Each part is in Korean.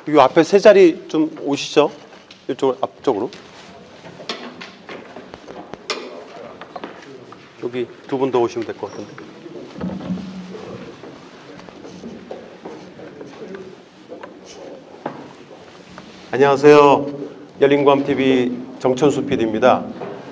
이 앞에 세 자리 좀 오시죠. 이쪽 앞쪽으로. 여기 두 분 더 오시면 될 것 같은데. 안녕하세요. 열린광TV 정천수 PD입니다.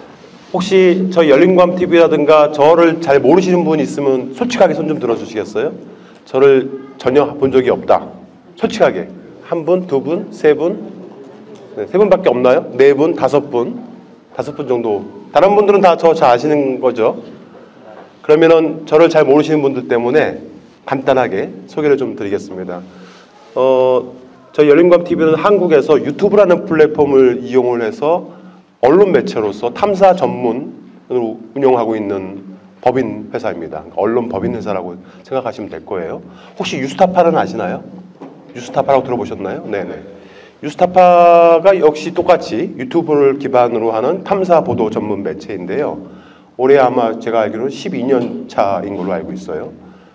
혹시 저희 열린광TV라든가 저를 잘 모르시는 분 있으면 솔직하게 손 좀 들어주시겠어요? 저를 전혀 본 적이 없다. 솔직하게. 한 분, 두 분, 세 분? 네, 세 분밖에 없나요? 네 분, 다섯 분? 다섯 분 정도. 다른 분들은 다 저 잘 아시는 거죠? 그러면은 저를 잘 모르시는 분들 때문에 간단하게 소개를 좀 드리겠습니다. 저희 열린광TV는 한국에서 유튜브라는 플랫폼을 이용을 해서 언론 매체로서 탐사 전문으로 운영하고 있는 법인 회사입니다. 언론 법인 회사라고 생각하시면 될 거예요. 혹시 유스타파는 아시나요? 유스타파라고 들어보셨나요? 네네. 유스타파가 역시 똑같이 유튜브를 기반으로 하는 탐사 보도 전문 매체인데요. 올해 아마 제가 알기로는 12년 차인 걸로 알고 있어요.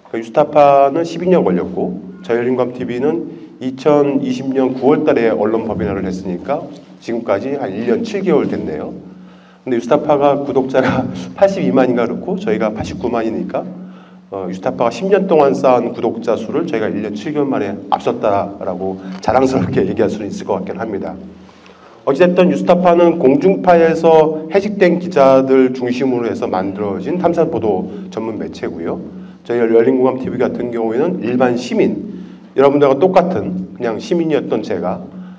유스타파는 12년 걸렸고 저희 열린광TV는 2020년 9월 달에 언론 법인화를 했으니까 지금까지 한 1년 7개월 됐네요. 근데 유스타파가 구독자가 82만인가 그렇고 저희가 89만이니까 유스타파가 10년 동안 쌓은 구독자 수를 저희가 1년 7개월 만에 앞섰다라고 자랑스럽게 얘기할 수 있을 것 같긴 합니다. 어찌됐든 유스타파는 공중파에서 해직된 기자들 중심으로 해서 만들어진 탐사보도 전문 매체고요. 저희 열린광TV 같은 경우에는 일반 시민, 여러분들과 똑같은 그냥 시민이었던 제가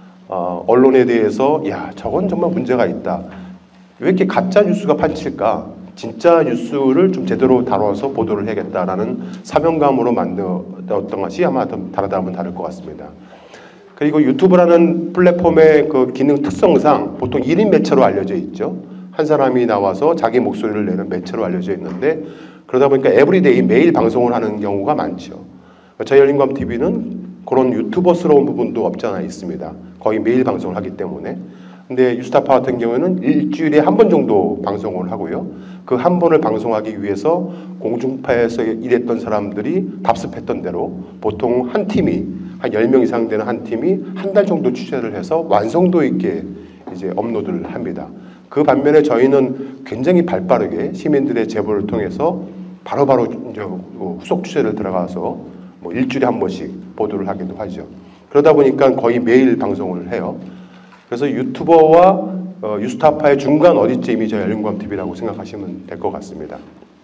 언론에 대해서 야 저건 정말 문제가 있다. 왜 이렇게 가짜 뉴스가 판칠까? 진짜 뉴스를 좀 제대로 다뤄서 보도를 해야겠다라는 사명감으로 만들었던 것이 아마 다르다면 다를 것 같습니다. 그리고 유튜브라는 플랫폼의 그 기능 특성상 보통 1인 매체로 알려져 있죠. 한 사람이 나와서 자기 목소리를 내는 매체로 알려져 있는데 그러다 보니까 에브리데이 매일 방송을 하는 경우가 많죠. 저희 열린광TV는 그런 유튜버스러운 부분도 없지 않아 있습니다. 거의 매일 방송을 하기 때문에. 근데 유스타파 같은 경우에는 일주일에 한 번 정도 방송을 하고요. 그 한 번을 방송하기 위해서 공중파에서 일했던 사람들이 답습했던 대로 보통 한 팀이 한 10명 이상 되는 한 팀이 한 달 정도 취재를 해서 완성도 있게 이제 업로드를 합니다. 그 반면에 저희는 굉장히 발빠르게 시민들의 제보를 통해서 바로바로 이제 후속 취재를 들어가서 뭐 일주일에 한 번씩 보도를 하기도 하죠. 그러다 보니까 거의 매일 방송을 해요. 그래서 유튜버와 유스타파의 중간 어디쯤이 저희 열린광TV라고 생각하시면 될 것 같습니다.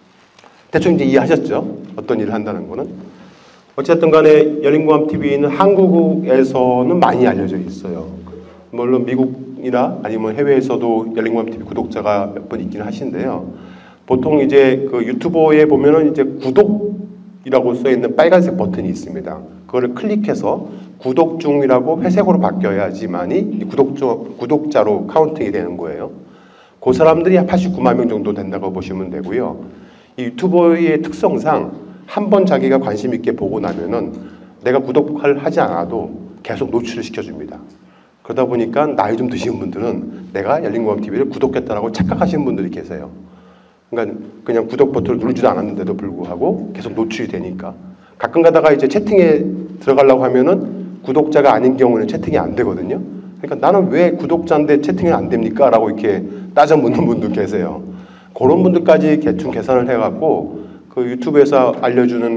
대충 이제 이해하셨죠? 어떤 일을 한다는 거는. 어쨌든 간에 열린광TV는 한국에서는 많이 알려져 있어요. 물론 미국이나 아니면 해외에서도 열린광TV 구독자가 몇 분 있기는 하신데요. 보통 이제 그 유튜버에 보면은 이제 구독이라고 써 있는 빨간색 버튼이 있습니다. 그거를 클릭해서 구독 중이라고 회색으로 바뀌어야지만이 구독자로 카운팅이 되는 거예요. 그 사람들이 한 89만 명 정도 된다고 보시면 되고요. 이 유튜버의 특성상 한 번 자기가 관심 있게 보고 나면은 내가 구독을 하지 않아도 계속 노출을 시켜줍니다. 그러다 보니까 나이 좀 드신 분들은 내가 열린광TV를 구독했다라고 착각하시는 분들이 계세요. 그러니까 그냥 구독 버튼을 누르지도 않았는데도 불구하고 계속 노출이 되니까. 가끔 가다가 이제 채팅에 들어가려고 하면은 구독자가 아닌 경우는 채팅이 안 되거든요. 그러니까 나는 왜 구독자인데 채팅이 안 됩니까? 라고 이렇게 따져 묻는 분들 계세요. 그런 분들까지 대충 계산을 해갖고 그 유튜브에서 알려주는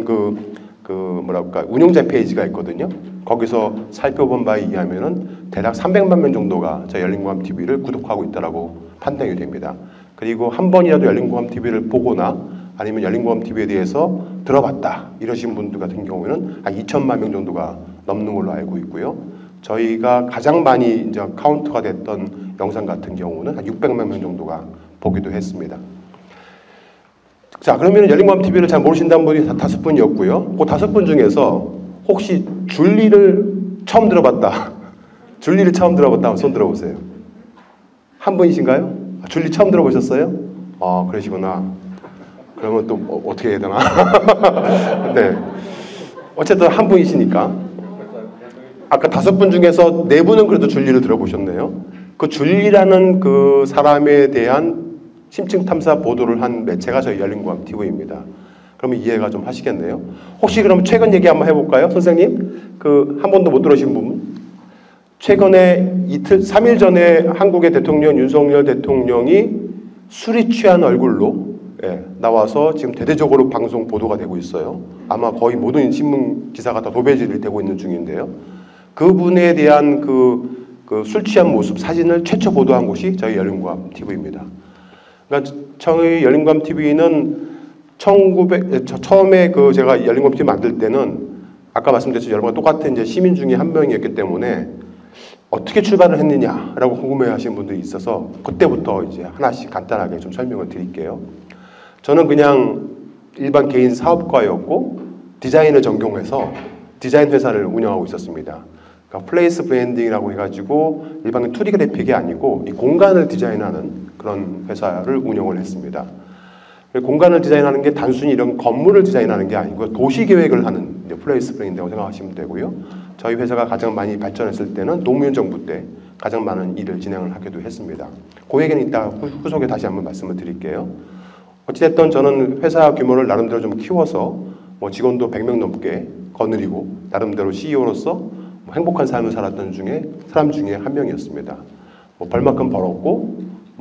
뭐랄까 운영자 페이지가 있거든요. 거기서 살펴본 바에 의하면은 대략 300만 명 정도가 저희 열린광TV를 구독하고 있다라고 판단이 됩니다. 그리고 한 번이라도 열린광TV를 보거나 아니면 열린광TV에 대해서 들어봤다 이러신 분들 같은 경우에는 한 2천만 명 정도가 넘는 걸로 알고 있고요. 저희가 가장 많이 이제 카운트가 됐던 영상 같은 경우는 한 600만 명 정도가 보기도 했습니다. 자, 그러면 열린광TV를 잘 모르신다는 분이 다섯 분이었고요. 그 다섯 분 중에서 혹시 줄리를 처음 들어봤다. 줄리를 처음 들어봤다 하면 손 들어보세요. 한 분이신가요? 줄리 처음 들어보셨어요? 그러시구나. 그러면 또 어떻게 해야 되나? 네. 어쨌든 한 분이시니까. 아까 다섯 분 중에서 네 분은 그래도 줄리를 들어보셨네요. 그 줄리라는 그 사람에 대한 심층 탐사 보도를 한 매체가 저희 열린광TV입니다. 그러면 이해가 좀 하시겠네요. 혹시 그럼 최근 얘기 한번 해볼까요? 선생님? 그 한 번도 못 들으신 분? 최근에 3일 전에 한국의 대통령 윤석열 대통령이 술이 취한 얼굴로 나와서 지금 대대적으로 방송 보도가 되고 있어요. 아마 거의 모든 신문 기사가 다 도배질이 되고 있는 중인데요. 그분에 대한 술 취한 모습 사진을 최초 보도한 곳이 저희 열린우감 TV입니다. 그러니까 저희 열린우감 TV는 처음에 제가 열린우감 TV 만들 때는 아까 말씀드렸듯이 여러분과 똑같은 이제 시민 중에 한 명이었기 때문에 어떻게 출발을 했느냐라고 궁금해하시는 분들이 있어서 그때부터 이제 하나씩 간단하게 좀 설명을 드릴게요. 저는 그냥 일반 개인 사업가였고 디자인을 전공해서 디자인 회사를 운영하고 있었습니다. 그러니까 플레이스 브랜딩이라고 해가지고 일반 2D 그래픽이 아니고 이 공간을 디자인하는 그런 회사를 운영을 했습니다. 공간을 디자인하는 게 단순히 이런 건물을 디자인하는 게 아니고 도시 계획을 하는 플레이스 브랜딩이라고 생각하시면 되고요. 저희 회사가 가장 많이 발전했을 때는 노무현 정부 때 가장 많은 일을 진행을 하기도 했습니다. 그 얘기는 이따 후속에 다시 한번 말씀을 드릴게요. 어찌됐든 저는 회사 규모를 나름대로 좀 키워서 직원도 100명 넘게 거느리고 나름대로 CEO로서 행복한 삶을 살았던 사람 중에 한 명이었습니다. 벌만큼 벌었고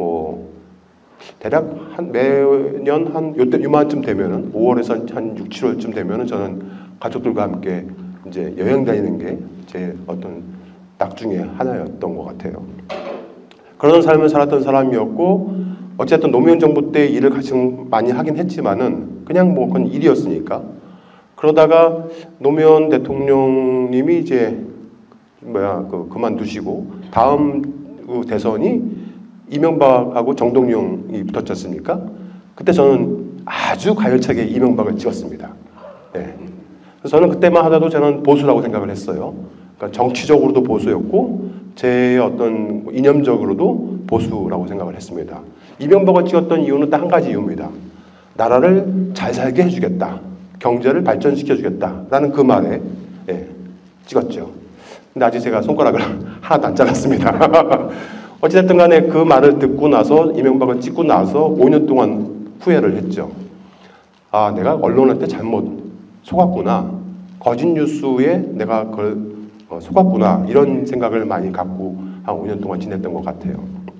대략 매년 요맘쯤 되면은 5월에서 한 6, 7월쯤 되면은 저는 가족들과 함께 이제 여행 다니는 게 제 어떤 낙 중에 하나였던 것 같아요. 그런 삶을 살았던 사람이었고 어쨌든 노무현 정부 때 일을 가장 많이 하긴 했지만은 그냥 그건 일이었으니까 그러다가 노무현 대통령님이 이제 그만두시고 다음 대선이 이명박하고 정동영이 붙었지 않습니까? 그때 저는 아주 가열차게 이명박을 찍었습니다. 네. 그래서 저는 그때만 하더라도 저는 보수라고 생각을 했어요. 그러니까 정치적으로도 보수였고 제 어떤 이념적으로도 보수라고 생각을 했습니다. 이명박을 찍었던 이유는 딱 한 가지 이유입니다. 나라를 잘 살게 해주겠다. 경제를 발전시켜주겠다라는 그 말에 찍었죠. 근데 아직 제가 손가락을 하나도 안 잘랐습니다. 어찌됐든 간에 그 말을 듣고 나서 이명박을 찍고 나서 5년 동안 후회를 했죠. 아, 내가 언론한테 잘못 속았구나. 거짓 뉴스에 내가 그걸 속았구나. 이런 생각을 많이 갖고 한 5년 동안 지냈던 것 같아요.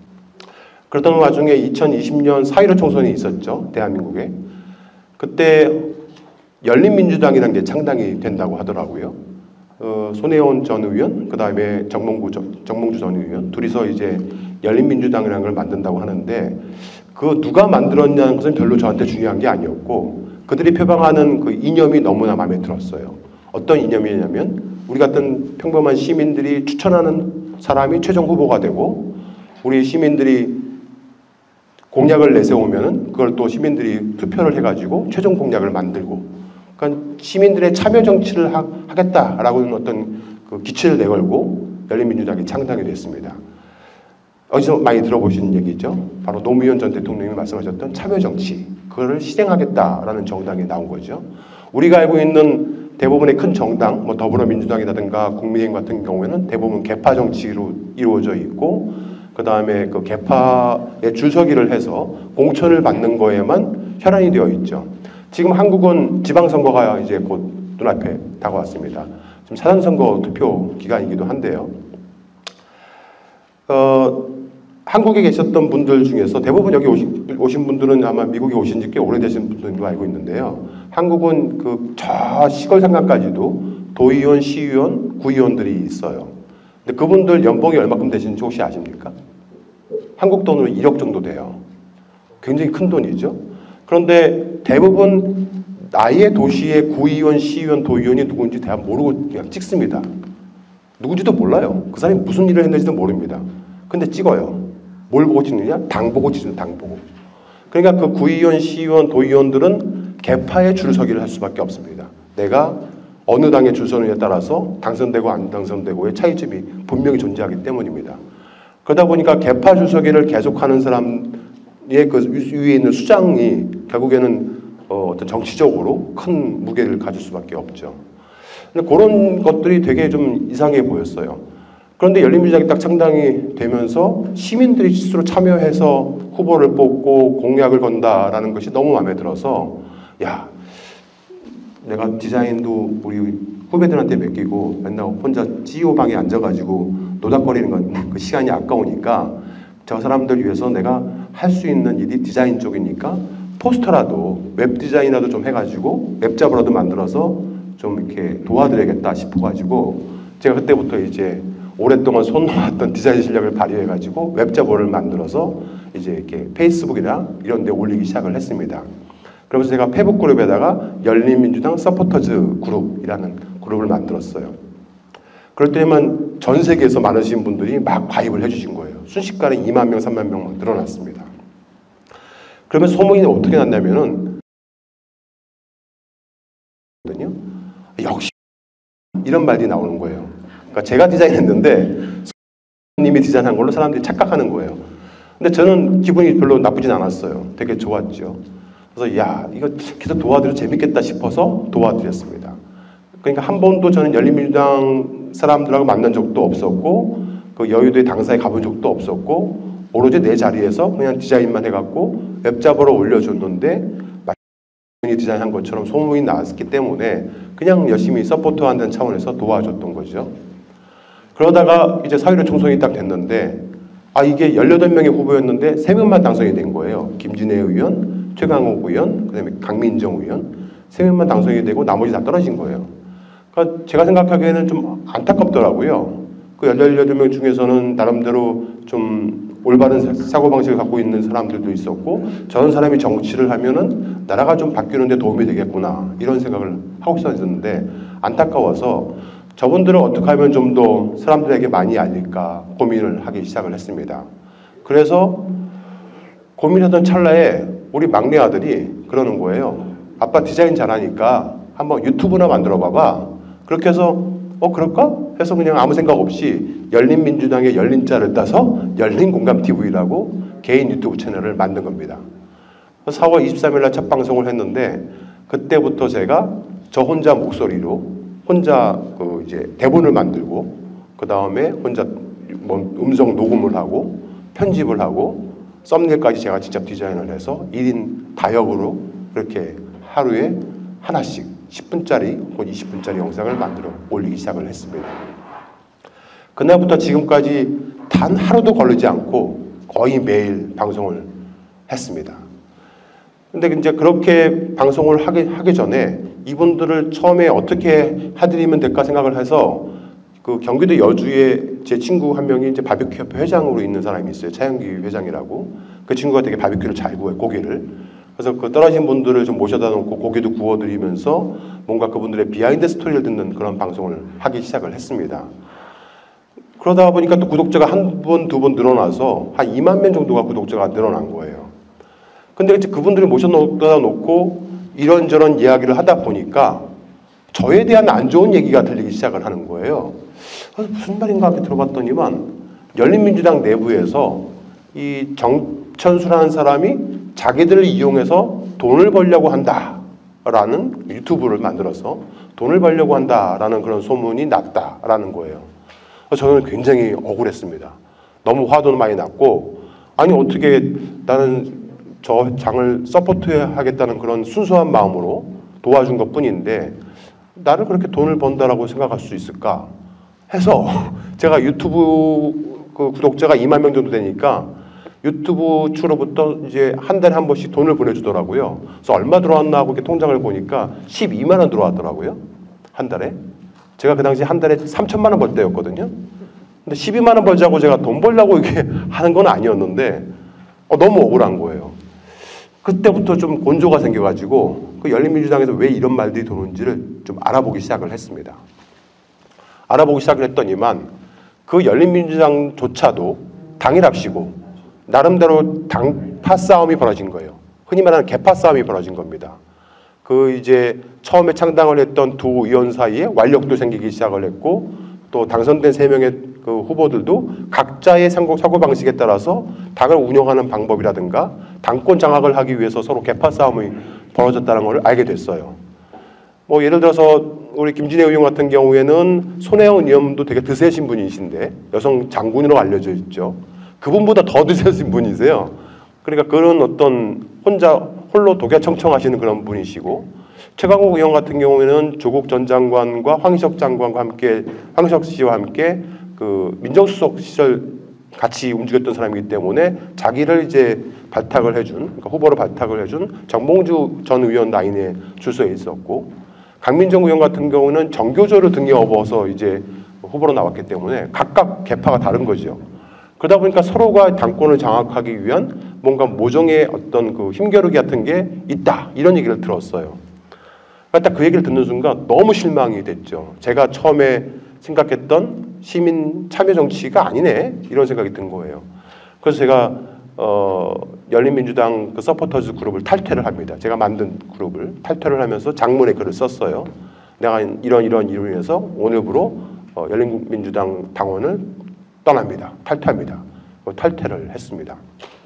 그러던 와중에 2020년 4.15 총선이 있었죠. 대한민국에. 그때 열린민주당이라는 게 창당이 된다고 하더라고요. 손혜원 전 의원, 그 다음에 정몽주 전 의원, 둘이서 이제 열린민주당이라는 걸 만든다고 하는데 그 누가 만들었냐는 것은 별로 저한테 중요한 게 아니었고 그들이 표방하는 그 이념이 너무나 마음에 들었어요. 어떤 이념이냐면 우리 같은 평범한 시민들이 추천하는 사람이 최종 후보가 되고 우리 시민들이 공약을 내세우면은 그걸 또 시민들이 투표를 해가지고 최종 공약을 만들고 그러니까 시민들의 참여 정치를 하겠다라고는 어떤 그 기치를 내걸고 열린민주당이 창당이 됐습니다. 어디서 많이 들어보신 얘기죠. 바로 노무현 전 대통령이 말씀하셨던 참여 정치 그거를 실행하겠다라는 정당이 나온 거죠. 우리가 알고 있는 대부분의 큰 정당, 더불어민주당이라든가 국민의힘 같은 경우에는 대부분 계파 정치로 이루어져 있고 그 다음에 그 계파에 줄서기를 해서 공천을 받는 거에만 혈안이 되어 있죠. 지금 한국은 지방선거가 이제 곧 눈앞에 다가왔습니다. 지금 사전선거 투표 기간이기도 한데요. 한국에 계셨던 분들 중에서 대부분 여기 오신 분들은 아마 미국에 오신 지 꽤 오래되신 분들로 알고 있는데요. 한국은 저 시골 상간까지도 도의원, 시의원, 구의원들이 있어요. 근데 그분들 연봉이 얼마큼 되시는지 혹시 아십니까? 한국 돈으로 1억 정도 돼요. 굉장히 큰 돈이죠. 그런데 대부분 아예 도시의 구의원, 시의원, 도의원이 누군지 대략 모르고 그냥 찍습니다. 누군지도 몰라요. 그 사람이 무슨 일을 했는지도 모릅니다. 근데 찍어요. 뭘 보고 찍느냐? 당 보고 찍는 당 보고. 그러니까 그 구의원, 시의원, 도의원들은 계파에 줄서기를 할 수밖에 없습니다. 내가 어느 당에 줄 서느냐에 따라서 당선되고 안 당선되고의 차이점이 분명히 존재하기 때문입니다. 그러다 보니까 계파 줄서기를 계속하는 사람의 그 위에 있는 수장이 결국에는 어떤 정치적으로 큰 무게를 가질 수밖에 없죠. 근데 그런 것들이 되게 좀 이상해 보였어요. 그런데 열린민주당이 딱 창당이 되면서 시민들이 스스로 참여해서 후보를 뽑고 공약을 건다라는 것이 너무 마음에 들어서 야, 내가 디자인도 우리 후배들한테 맡기고 맨날 혼자 CEO 방에 앉아가지고 노닥거리는 건 그 시간이 아까우니까 저 사람들 위해서 내가 할 수 있는 일이 디자인 쪽이니까 포스터라도 웹 디자인이라도 좀 해가지고 웹잡으로도 만들어서 좀 이렇게 도와드려야겠다 싶어가지고 제가 그때부터 이제 오랫동안 손 놓았던 디자인 실력을 발휘해가지고 웹잡을 만들어서 이제 이렇게 페이스북이나 이런 데 올리기 시작을 했습니다. 그러면서 제가 페북 그룹에다가 열린민주당 서포터즈 그룹이라는 그룹을 만들었어요. 그럴 때만 전 세계에서 많으신 분들이 막 가입을 해주신 거예요. 순식간에 2만 명, 3만 명 막 늘어났습니다. 그러면 소문이 어떻게 났냐면은 역시 이런 말이 나오는 거예요. 그러니까 제가 디자인했는데 님이 디자인한 걸로 사람들이 착각하는 거예요. 근데 저는 기분이 별로 나쁘진 않았어요. 되게 좋았죠. 그래서 야 이거 계속 도와드려 재밌겠다 싶어서 도와드렸습니다. 그러니까 한 번도 저는 열린민주당 사람들하고 만난 적도 없었고 그 여의도에 당사에 가본 적도 없었고 오로지 내 자리에서 그냥 디자인만 해갖고 웹잡으로 올려줬는데 디자인한 것처럼 소문이 나왔기 때문에 그냥 열심히 서포트한다는 차원에서 도와줬던 거죠. 그러다가 이제 사회로 총선이 딱 됐는데 이게 18명의 후보였는데 3명만 당선이 된 거예요. 김진애 의원, 최강욱 의원, 그 다음에 강민정 의원 3명만 당선이 되고 나머지 다 떨어진 거예요. 그러니까 제가 생각하기에는 좀 안타깝더라고요. 그 18명 중에서는 나름대로 좀 올바른 사고방식을 갖고 있는 사람들도 있었고 저런 사람이 정치를 하면은 나라가 좀 바뀌는데 도움이 되겠구나 이런 생각을 하고 있었는데 안타까워서 저분들은 어떻게 하면 좀 더 사람들에게 많이 알릴까 고민을 하기 시작을 했습니다. 그래서 고민하던 찰나에 우리 막내 아들이 그러는 거예요. 아빠 디자인 잘하니까 한번 유튜브나 만들어 봐봐. 그렇게 해서 그럴까? 해서 그냥 아무 생각 없이 열린민주당의 열린자를 따서 열린공감TV라고 개인 유튜브 채널을 만든 겁니다. 4월 23일 날 첫 방송을 했는데 그때부터 제가 저 혼자 목소리로 혼자 이제 대본을 만들고 그 다음에 혼자 음성 녹음을 하고 편집을 하고 썸네일까지 제가 직접 디자인을 해서 1인 다역으로 이렇게 하루에 하나씩 10분짜리 혹은 20분짜리 영상을 만들어 올리기 시작을 했습니다. 그날부터 지금까지 단 하루도 걸리지 않고 거의 매일 방송을 했습니다. 근데 이제 그렇게 방송을 하기 전에 이분들을 처음에 어떻게 해드리면 될까 생각을 해서 그 경기도 여주에 제 친구 한 명이 이제 바비큐 협회 회장으로 있는 사람이 있어요. 차영기 회장이라고. 그 친구가 되게 바비큐를 잘 구워요. 고기를. 그래서 그 떨어진 분들을 좀 모셔다 놓고 고기도 구워드리면서 뭔가 그분들의 비하인드 스토리를 듣는 그런 방송을 하기 시작을 했습니다. 그러다 보니까 또 구독자가 한 번, 두 번 늘어나서 한 2만 명 정도가 구독자가 늘어난 거예요. 근데 이제 그분들을 모셔다 놓고 이런저런 이야기를 하다 보니까 저에 대한 안 좋은 얘기가 들리기 시작을 하는 거예요. 그래서 무슨 말인가 하게 들어봤더니만 열린민주당 내부에서 이 정천수라는 사람이 자기들을 이용해서 돈을 벌려고 한다라는 유튜브를 만들어서 돈을 벌려고 한다라는 그런 소문이 났다라는 거예요. 그래서 저는 굉장히 억울했습니다. 너무 화도 많이 났고 아니 어떻게 나는 저 장을 서포트하겠다는 그런 순수한 마음으로 도와준 것뿐인데 나를 그렇게 돈을 번다라고 생각할 수 있을까 해서 제가 유튜브 그 구독자가 2만 명 정도 되니까 유튜브 추로부터 이제 한 달에 한 번씩 돈을 보내주더라고요. 그래서 얼마 들어왔나 하고 이렇게 통장을 보니까 12만 원 들어왔더라고요. 한 달에. 제가 그 당시 한 달에 3천만 원 벌 때였거든요. 근데 12만 원 벌자고 제가 돈 벌려고 이렇게 하는 건 아니었는데 너무 억울한 거예요. 그때부터 좀 곤조가 생겨가지고 그 열린민주당에서 왜 이런 말들이 도는지를 좀 알아보기 시작을 했습니다. 알아보기 시작을 했더니만 그 열린민주당조차도 당일합시고 나름대로 당파 싸움이 벌어진 거예요. 흔히 말하는 개파 싸움이 벌어진 겁니다. 그 이제 처음에 창당을 했던 두 의원 사이에 완력도 생기기 시작을 했고 또 당선된 3명의 그 후보들도 각자의 사고방식에 따라서 당을 운영하는 방법이라든가 당권 장악을 하기 위해서 서로 개파 싸움이 벌어졌다는 걸 알게 됐어요. 뭐 예를 들어서 우리 김진애 의원 같은 경우에는 손혜원 의원도 되게 드세신 분이신데 여성 장군으로 알려져 있죠. 그분보다 더 드세신 분이세요. 그러니까 그런 어떤 홀로 독야청청하시는 그런 분이시고 최강욱 의원 같은 경우에는 조국 전 장관과 황희석 장관과 함께 황희석 씨와 함께 그 민정수석 시절 같이 움직였던 사람이기 때문에 자기를 이제 발탁을 해준, 그러니까 후보로 발탁을 해준 정봉주 전 의원 라인에 출소해 있었고, 강민정 의원 같은 경우는 정교조를 등에 업어서 이제 후보로 나왔기 때문에 각각 계파가 다른 거죠. 그러다 보니까 서로가 당권을 장악하기 위한 뭔가 모종의 어떤 그 힘겨루기 같은 게 있다, 이런 얘기를 들었어요. 그러니까 딱 그 얘기를 듣는 순간 너무 실망이 됐죠. 제가 처음에 생각했던 시민 참여 정치가 아니네, 이런 생각이 든 거예요. 그래서 제가 열린민주당 그 서포터즈 그룹을 탈퇴를 합니다. 제가 만든 그룹을 탈퇴를 하면서 장문에 글을 썼어요. 내가 이런 이유로 인해서 오늘부로 열린민주당 당원을 떠납니다. 탈퇴합니다. 탈퇴를 했습니다.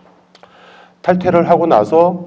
탈퇴를 하고 나서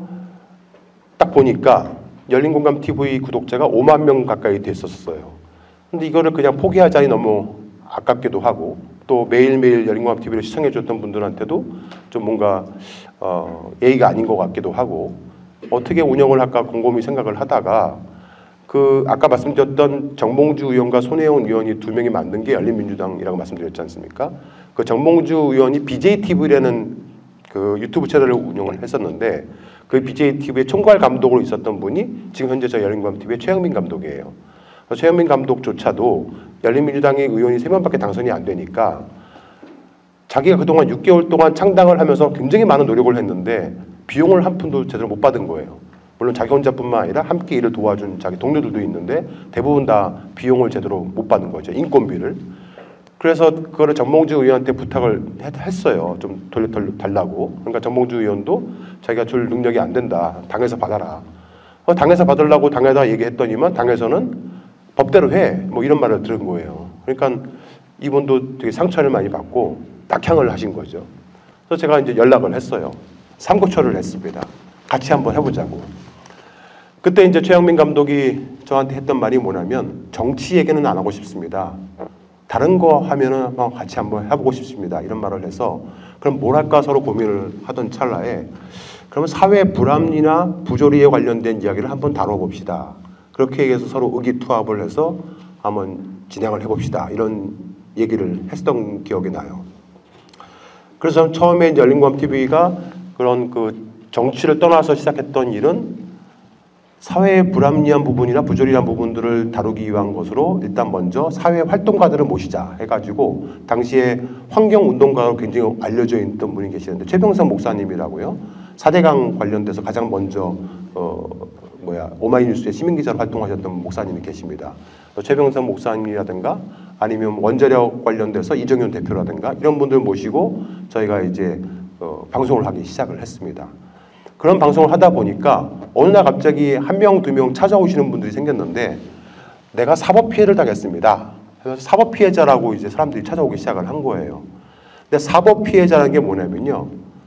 딱 보니까 열린공감TV 구독자가 5만 명 가까이 됐었어요. 근데 이거를 그냥 포기하자니 너무 아깝기도 하고, 또 매일매일 열린공감TV를 시청해줬던 분들한테도 좀 뭔가 예의가 아닌 것 같기도 하고, 어떻게 운영을 할까 곰곰이 생각을 하다가 그 아까 말씀드렸던 정봉주 의원과 손혜원 의원이 두 명이 만든 게 열린민주당이라고 말씀드렸지 않습니까? 그 정봉주 의원이 BJTV라는 그 유튜브 채널을 운영을 했었는데, 그 BJTV의 총괄 감독으로 있었던 분이 지금 현재 저 열린공감TV의 최영민 감독이에요. 최영민 감독조차도 열린민주당의 의원이 3명밖에 당선이 안 되니까 자기가 그동안 6개월 동안 창당을 하면서 굉장히 많은 노력을 했는데 비용을 한 푼도 제대로 못 받은 거예요. 물론 자기 혼자뿐만 아니라 함께 일을 도와준 자기 동료들도 있는데 대부분 다 비용을 제대로 못 받는 거죠. 인건비를. 그래서 그거를 정봉주 의원한테 부탁을 했어요. 좀 달라고. 그러니까 정봉주 의원도 자기가 줄 능력이 안 된다. 당에서 받아라. 당에서 받으려고 당에다 얘기했더니만 당에서는 법대로 해. 뭐 이런 말을 들은 거예요. 그러니까 이분도 되게 상처를 많이 받고 낙향을 하신 거죠. 그래서 제가 이제 연락을 했어요. 삼고초를 했습니다. 같이 한번 해보자고. 그때 이제 최영민 감독이 저한테 했던 말이 뭐냐면, 정치 얘기는 안 하고 싶습니다. 다른 거 하면은 한번 같이 한번 해보고 싶습니다. 이런 말을 해서, 그럼 뭘 할까 서로 고민을 하던 찰나에, 그러면 사회 불합리나 부조리에 관련된 이야기를 한번 다뤄봅시다. 그렇게 얘기해서 서로 의기투합을 해서 한번 진행을 해봅시다. 이런 얘기를 했던 기억이 나요. 그래서 처음에 열린공감TV가 그런 그 정치를 떠나서 시작했던 일은 사회의 불합리한 부분이나 부조리한 부분들을 다루기 위한 것으로 일단 먼저 사회 활동가들을 모시자 해가지고, 당시에 환경운동가로 굉장히 알려져 있던 분이 계시는데 최병선 목사님이라고요. 4대강 관련돼서 가장 먼저 오마이뉴스의 시민기자로 활동하셨던 목사님이 계십니다. 최병선 목사님이라든가 아니면 원자력 관련돼서 이정현 대표라든가 이런 분들 모시고 저희가 이제 방송을 하기 시작을 했습니다. 그런 방송을 하다 보니까 어느 날 갑자기 한 명, 두 명 찾아오시는 분들이 생겼는데, 내가 사법 피해를 당했습니다. 그래서 사법 피해자라고 이제 사람들이 찾아오기 시작을 한 거예요. 근데 사법 피해자라는 게 뭐냐면요,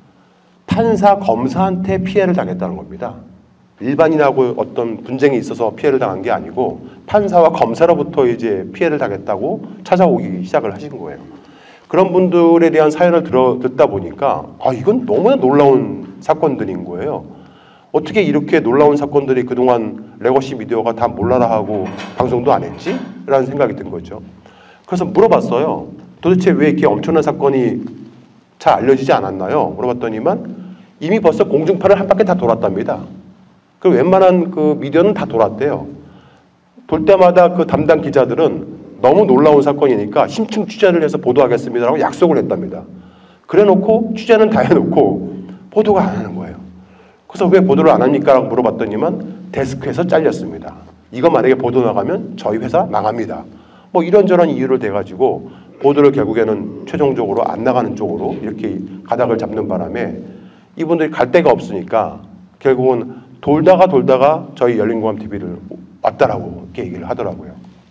판사, 검사한테 피해를 당했다는 겁니다. 일반인하고 어떤 분쟁이 있어서 피해를 당한 게 아니고 판사와 검사로부터 이제 피해를 당했다고 찾아오기 시작을 하신 거예요. 그런 분들에 대한 사연을 듣다 보니까 이건 너무나 놀라운 사건들인 거예요. 어떻게 이렇게 놀라운 사건들이 그동안 레거시 미디어가 다 몰라라 하고 방송도 안 했지? 라는 생각이 든 거죠. 그래서 물어봤어요. 도대체 왜 이렇게 엄청난 사건이 잘 알려지지 않았나요? 물어봤더니만 이미 벌써 공중파를 한 바퀴 다 돌았답니다. 그 웬만한 그 미디어는 다 돌았대요. 돌 때마다 그 담당 기자들은 너무 놀라운 사건이니까 심층 취재를 해서 보도하겠습니다라고 약속을 했답니다. 그래놓고 취재는 다 해놓고 보도가 안 하는 거예요. 그래서 왜 보도를 안 합니까? 라고 물어봤더니만 데스크에서 잘렸습니다. 이거 만약에 보도 나가면 저희 회사 망합니다. 뭐 이런저런 이유를 대가지고 보도를 결국에는 최종적으로 안 나가는 쪽으로 이렇게 가닥을 잡는 바람에 이분들이 갈 데가 없으니까 결국은 돌다가 저희 열린공감TV를 왔다라고 이렇게 얘기를 하더라고요.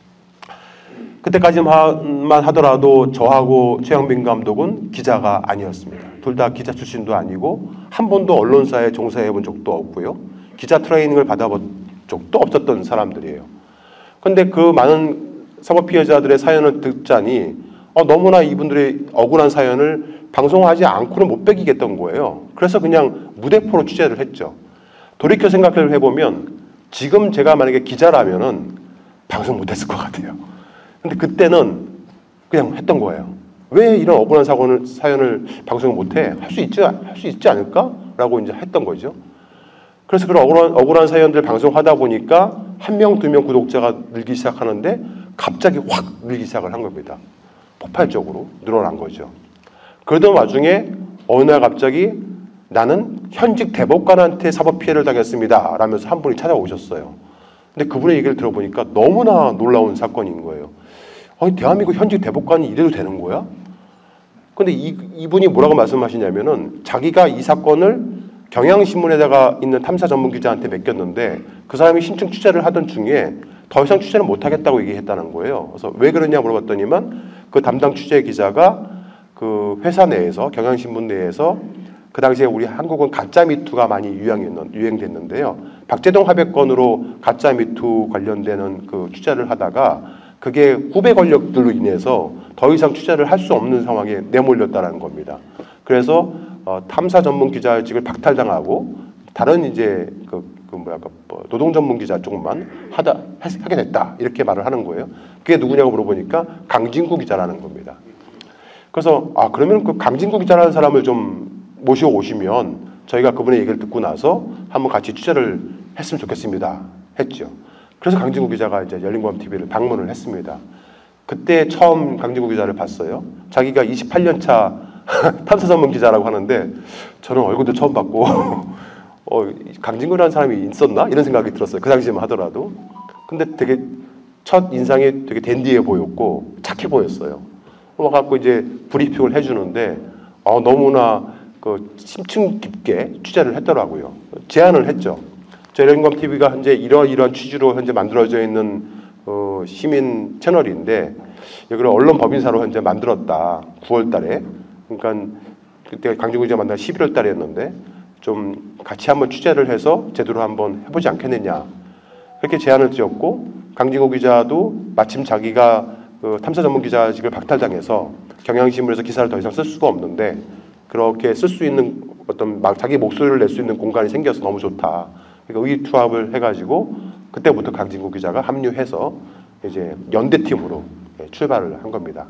그때까지만 하더라도 저하고 최영민 감독은 기자가 아니었습니다. 둘 다 기자 출신도 아니고 한 번도 언론사에 종사해 본 적도 없고요. 기자 트레이닝을 받아본 적도 없었던 사람들이에요. 근데 그 많은 사법 피해자들의 사연을 듣자니 너무나 이분들의 억울한 사연을 방송하지 않고는 못 베기겠던 거예요. 그래서 그냥 무대포로 취재를 했죠. 돌이켜 생각을 해보면 지금 제가 만약에 기자라면은 방송 못했을 것 같아요. 근데 그때는 그냥 했던 거예요. 왜 이런 억울한 사연을 방송을 못해? 할 수 있지 않을까? 라고 이제 했던 거죠. 그래서 그런 억울한 사연들 방송하다 보니까 1명, 2명 구독자가 늘기 시작하는데 갑자기 확 늘기 시작을 한 겁니다. 폭발적으로 늘어난 거죠. 그러던 와중에 어느 날 갑자기 나는 현직 대법관한테 사법피해를 당했습니다. 라면서 한 분이 찾아오셨어요. 근데 그분의 얘기를 들어보니까 너무나 놀라운 사건인 거예요. 아니, 대한민국 현직 대법관이 이래도 되는 거야? 근데 이분이 뭐라고 말씀하시냐면은 자기가 이 사건을 경향신문에다가 있는 탐사 전문 기자한테 맡겼는데 그 사람이 신청 취재를 하던 중에 더 이상 취재를 못하겠다고 얘기했다는 거예요. 그래서 왜 그러냐 물어봤더니만 그 담당 취재 기자가 그 회사 내에서 경향신문 내에서 그 당시에 우리 한국은 가짜 미투가 많이 유행됐는데요. 박재동 화백건으로 가짜 미투 관련되는 그 취재를 하다가 그게 후배 권력들로 인해서 더 이상 취재를 할 수 없는 상황에 내몰렸다는 겁니다. 그래서 탐사 전문 기자직을 박탈당하고 다른 이제 노동 전문 기자 쪽만 하게 됐다 이렇게 말을 하는 거예요. 그게 누구냐고 물어보니까 강진구 기자라는 겁니다. 그래서 그러면 그 강진구 기자라는 사람을 좀 모셔오시면 저희가 그분의 얘기를 듣고 나서 한번 같이 취재를 했으면 좋겠습니다. 했죠. 그래서 강진구 기자가 이제 열린공감TV를 방문을 했습니다. 그때 처음 강진구 기자를 봤어요. 자기가 28년차 탐사 전문 기자라고 하는데 저는 얼굴도 처음 봤고 강진구라는 사람이 있었나? 이런 생각이 들었어요. 그 당시만 하더라도. 근데 되게 첫 인상이 되게 댄디해 보였고 착해 보였어요. 와갖고 이제 브리핑을 해주는데 너무나 그 심층 깊게 취재를 했더라고요. 제안을 했죠. 열린공감TV가 현재 이러한 취지로 현재 만들어져 있는 시민 채널인데 여기를 언론 법인사로 현재 만들었다. 9월 달에. 그러니까 그때 강진구 기자 만난 11월 달이었는데 좀 같이 한번 취재를 해서 제대로 한번 해보지 않겠느냐. 그렇게 제안을 드렸고 강진구 기자도 마침 자기가 그 탐사 전문 기자직을 박탈당해서 경향신문에서 기사를 더 이상 쓸 수가 없는데 그렇게 쓸 수 있는 어떤 자기 목소리를 낼 수 있는 공간이 생겨서 너무 좋다. 그러니까 의기투합을 해가지고 그때부터 강진구 기자가 합류해서 이제 연대팀으로 출발을 한 겁니다.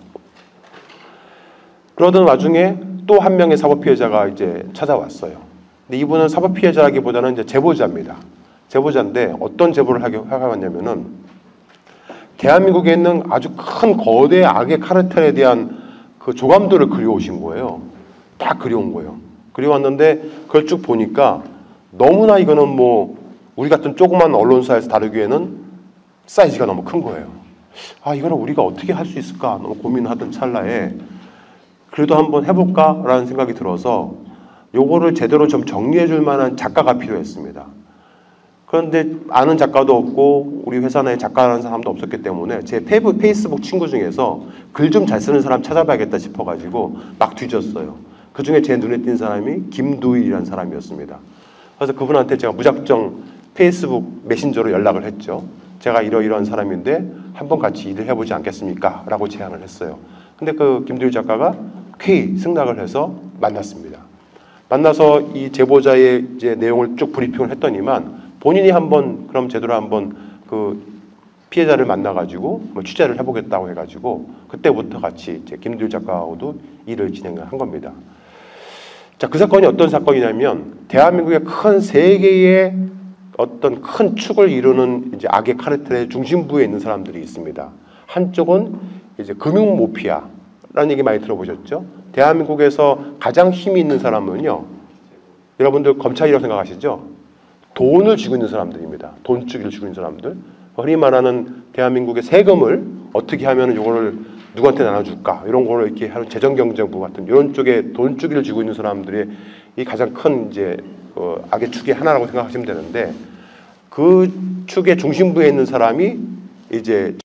그러던 와중에 또 한 명의 사법피해자가 이제 찾아왔어요. 근데 이분은 사법피해자라기보다는 이제 제보자입니다. 제보자인데 어떤 제보를 하게 왔냐면은 대한민국에 있는 아주 큰 거대 악의 카르텔에 대한 그 조감도를 그려오신 거예요. 딱 그려온 거예요. 그려왔는데 그걸 쭉 보니까 너무나 이거는 뭐 우리 같은 조그만 언론사에서 다루기에는 사이즈가 너무 큰 거예요. 이거를 우리가 어떻게 할 수 있을까 너무 고민하던 찰나에 그래도 한번 해볼까라는 생각이 들어서 요거를 제대로 좀 정리해 줄 만한 작가가 필요했습니다. 그런데 아는 작가도 없고 우리 회사 내에 작가라는 사람도 없었기 때문에 제 페이스북 친구 중에서 글 좀 잘 쓰는 사람 찾아봐야겠다 싶어가지고 막 뒤졌어요. 그 중에 제 눈에 띈 사람이 김두일이라는 사람이었습니다. 그래서 그분한테 제가 무작정 페이스북 메신저로 연락을 했죠. 제가 이러이러한 사람인데 한번 같이 일을 해보지 않겠습니까? 라고 제안을 했어요. 근데 그 김두일 작가가 쾌히 승낙을 해서 만났습니다. 만나서 이 제보자의 이제 내용을 쭉 브리핑을 했더니만 본인이 한번 그럼 제대로 한번 그 피해자를 만나가지고 뭐 취재를 해보겠다고 해가지고 그때부터 같이 이제 김두일 작가하고도 일을 진행을 한 겁니다. 자, 그 사건이 어떤 사건이냐면 대한민국의 큰 세 개의 어떤 큰 축을 이루는 이제 악의 카르텔의 중심부에 있는 사람들이 있습니다. 한쪽은 이제 금융 모피아라는 얘기 많이 들어보셨죠? 대한민국에서 가장 힘이 있는 사람은요, 여러분들 검찰이라고 생각하시죠? 돈을 쥐고 있는 사람들입니다. 돈주기를 쥐고 있는 사람들. 흔히 말하는 대한민국의 세금을 어떻게 하면 이거를 누구한테 나눠줄까 이런 거를 이렇게 하는 재정경제부 같은 이런 쪽에 돈주기를 쥐고 있는 사람들이 이 가장 큰 이제 악의 축의 하나라고 생각하시면 되는데 그 축의 중심부에 있는 사람이 이제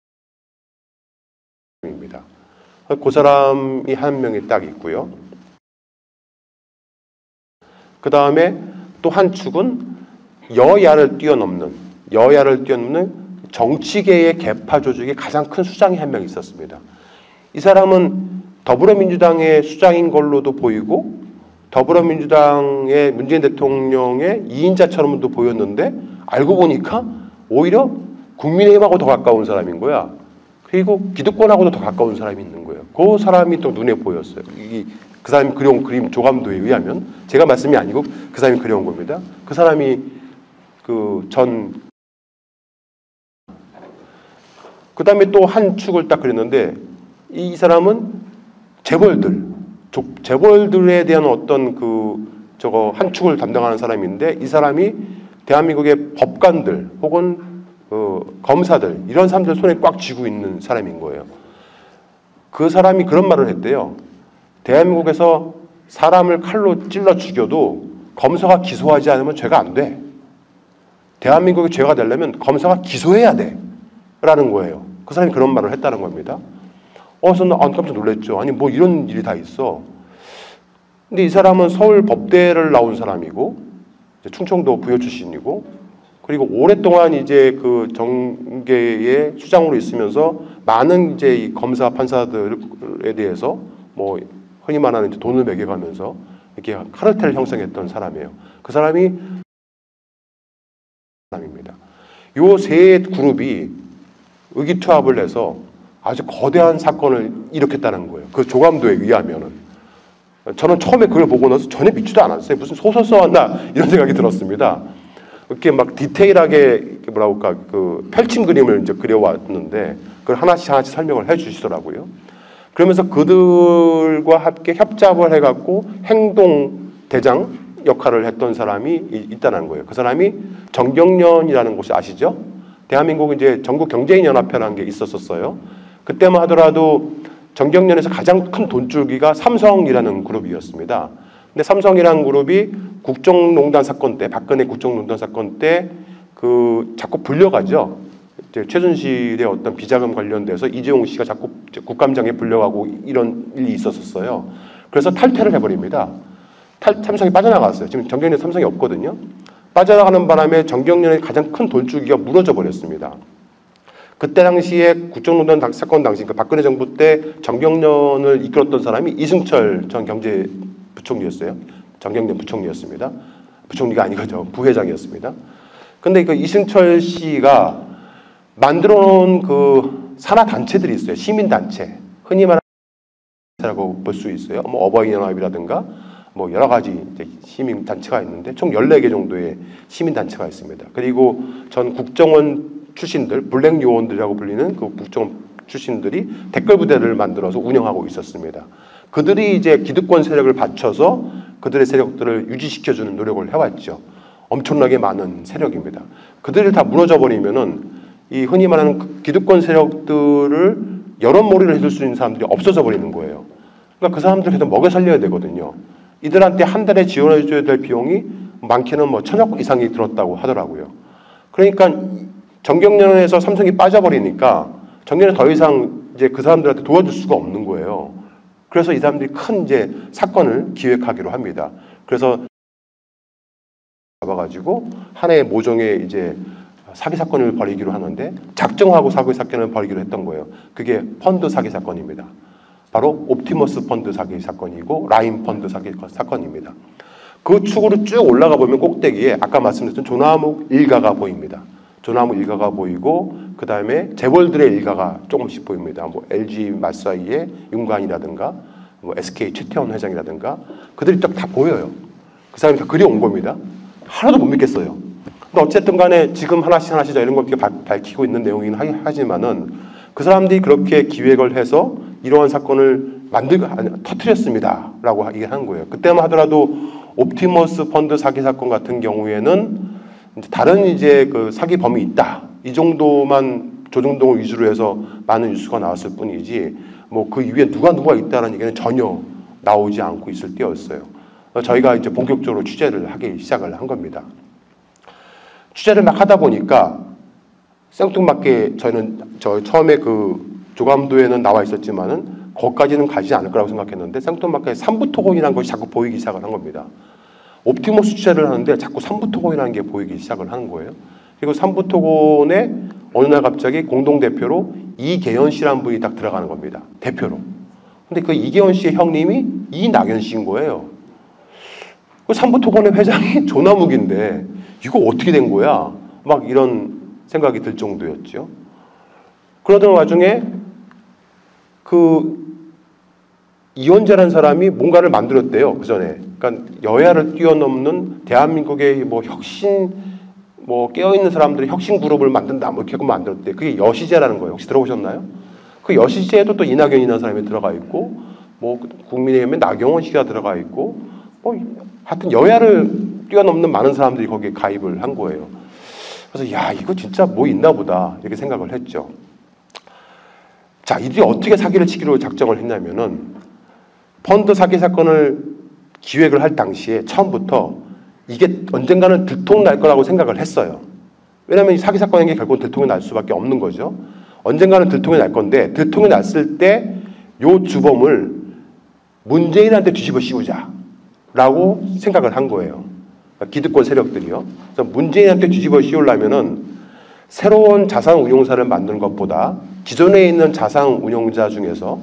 입니다. 그 사람이 한 명이 딱 있고요. 그 다음에 또 한 축은 여야를 뛰어넘는 정치계의 계파 조직의 가장 큰 수장이 한 명 있었습니다. 이 사람은 더불어민주당의 수장인 걸로도 보이고 더불어민주당의 문재인 대통령의 2인자처럼도 보였는데 알고 보니까 오히려 국민의힘하고 더 가까운 사람인 거야. 그리고 기득권하고도 더 가까운 사람이 있는 거예요. 그 사람이 또 눈에 보였어요. 그 사람이 그려온 그림 조감도에 의하면, 제가 말씀이 아니고 그 사람이 그려온 겁니다. 그 사람이 그 다음에 또 한 축을 딱 그렸는데, 이 사람은 재벌들에 대한 어떤 한 축을 담당하는 사람인데, 이 사람이 대한민국의 법관들 혹은 검사들, 이런 사람들 손에 꽉 쥐고 있는 사람인 거예요. 그 사람이 그런 말을 했대요. 대한민국에서 사람을 칼로 찔러 죽여도 검사가 기소하지 않으면 죄가 안 돼. 대한민국이 죄가 되려면 검사가 기소해야 돼. 라는 거예요. 그 사람이 그런 말을 했다는 겁니다. 저는 깜짝 놀랐죠. 아니, 뭐 이런 일이 다 있어. 근데 이 사람은 서울 법대를 나온 사람이고, 충청도 부여 출신이고, 그리고 오랫동안 이제 그 정계의 수장으로 있으면서 많은 이제 이 검사 판사들에 대해서 뭐 흔히 말하는 이제 돈을 매겨가면서 이렇게 카르텔을 형성했던 사람이에요. 그 사람입니다. 요 세 그룹이 의기투합을 해서 아주 거대한 사건을 일으켰다는 거예요. 그 조감도에 의하면은. 저는 처음에 그걸 보고 나서 전혀 믿지도 않았어요. 무슨 소설 써왔나 이런 생각이 들었습니다. 이렇게 막 디테일하게 뭐라고 할까 펼친 그림을 이제 그려왔는데 그걸 하나씩 설명을 해주시더라고요. 그러면서 그들과 함께 협잡을 해갖고 행동 대장 역할을 했던 사람이 있다는 거예요. 그 사람이 정경련이라는 곳이 아시죠? 대한민국 이제 전국 경제인연합회라는 게 있었어요. 그때만 하더라도 정경련에서 가장 큰 돈줄기가 삼성이라는 그룹이었습니다. 근데 삼성이라는 그룹이 국정농단 사건 때, 박근혜 국정농단 사건 때 자꾸 불려가죠. 이제 최순실의 어떤 비자금 관련돼서 이재용 씨가 자꾸 국감장에 불려가고 이런 일이 있었어요. 그래서 탈퇴를 해버립니다. 삼성이 빠져나갔어요. 지금 정경련 삼성이 없거든요. 빠져나가는 바람에 정경련의 가장 큰 돈줄기가 무너져 버렸습니다. 그때 당시에 국정농단 사건 당시 박근혜 정부 때 정경련을 이끌었던 사람이 이승철 전 경제부총리였어요. 정경련 부총리였습니다. 부총리가 아니죠. 부회장이었습니다. 근데 그 이승철 씨가 만들어 놓은 그 산하단체들이 있어요. 시민단체. 흔히 말하는 라고 볼 수 있어요. 뭐 어버이연합이라든가 뭐 여러 가지 시민단체가 있는데 총 14개 정도의 시민단체가 있습니다. 그리고 전 국정원 출신들, 블랙 요원들이라고 불리는 그 국정원 출신들이 댓글부대를 만들어서 운영하고 있었습니다. 그들이 이제 기득권 세력을 받쳐서 그들의 세력들을 유지시켜주는 노력을 해왔죠. 엄청나게 많은 세력입니다. 그들이 다 무너져버리면은 이 흔히 말하는 기득권 세력들을 여론몰이를 해줄 수 있는 사람들이 없어져 버리는 거예요. 그러니까 그 사람들 계속 먹여 살려야 되거든요. 이들한테 한 달에 지원해줘야 될 비용이 많게는 뭐 1,000억 이상이 들었다고 하더라고요. 그러니까 정경련에서 삼성이 빠져버리니까 정경련은 더 이상 이제 그 사람들한테 도와줄 수가 없는 거예요. 그래서 이 사람들이 큰 이제 사건을 기획하기로 합니다. 그래서 잡아가지고 하나의 모종의 이제 사기 사건을 벌이기로 하는데 작정하고 사기 사건을 벌이기로 했던 거예요. 그게 펀드 사기 사건입니다. 바로 옵티머스 펀드 사기 사건이고 라인 펀드 사기 사건입니다. 그 축으로 쭉 올라가 보면 꼭대기에 아까 말씀드렸던 조남욱 일가가 보입니다. 조남욱 일가가 보이고 그 다음에 재벌들의 일가가 조금씩 보입니다. 뭐 LG 마사이의 윤관이라든가 뭐 SK 최태원 회장이라든가 그들이 딱 다 보여요. 그 사람이 다 그려온 겁니다. 하나도 못 믿겠어요. 근데 어쨌든 간에 지금 하나씩 이런 걸 밝히고 있는 내용이긴 하지만은 그 사람들이 그렇게 기획을 해서 이러한 사건을 터뜨렸습니다. 라고 얘기하는 거예요. 그때만 하더라도 옵티머스 펀드 사기 사건 같은 경우에는 다른 이제 그 사기 범이 있다. 이 정도만 조중동을 위주로 해서 많은 뉴스가 나왔을 뿐이지 뭐 그 위에 누가 있다는 얘기는 전혀 나오지 않고 있을 때였어요. 저희가 이제 본격적으로 취재를 하기 시작을 한 겁니다. 취재를 막 하다 보니까 생뚱맞게 저 처음에 그 조감도에는 나와 있었지만은 거기까지는 가지 않을 거라고 생각했는데 생뚱맞게 삼부토건이라는 것이 자꾸 보이기 시작을 한 겁니다. 옵티머스 취재를 하는데 자꾸 삼부토건이라는 게 보이기 시작을 하는 거예요. 그리고 삼부토건에 어느 날 갑자기 공동대표로 이계현 씨라는 분이 딱 들어가는 겁니다. 대표로. 근데 그 이계현 씨의 형님이 이낙연 씨인 거예요. 그 삼부토건의 회장이 조남욱인데 이거 어떻게 된 거야? 막 이런 생각이 들 정도였죠. 그러던 와중에 그 이원재라는 사람이 뭔가를 만들었대요. 그 전에. 그러니까 여야를 뛰어넘는 대한민국의 뭐 혁신, 뭐 깨어있는 사람들의 혁신 그룹을 만든다. 뭐 이렇게 만들었대. 그게 여시제라는 거예요. 혹시 들어보셨나요? 그 여시제에도 또 이낙연이라는 사람이 들어가 있고, 뭐 국민의힘에 나경원 씨가 들어가 있고, 뭐 하여튼 여야를 뛰어넘는 많은 사람들이 거기에 가입을 한 거예요. 그래서 야, 이거 진짜 뭐 있나 보다 이렇게 생각을 했죠. 자, 이들이 어떻게 사기를 치기로 작정을 했냐면은 펀드 사기 사건을 기획을 할 당시에 처음부터 이게 언젠가는 들통날 거라고 생각을 했어요. 왜냐하면 이 사기 사건인 게 결국 들통이 날 수밖에 없는 거죠. 언젠가는 들통이 날 건데 들통이 났을 때 요 주범을 문재인한테 뒤집어 씌우자라고 생각을 한 거예요. 기득권 세력들이요. 그래서 문재인한테 뒤집어 씌우려면은 새로운 자산 운용사를 만드는 것보다 기존에 있는 자산 운용사 중에서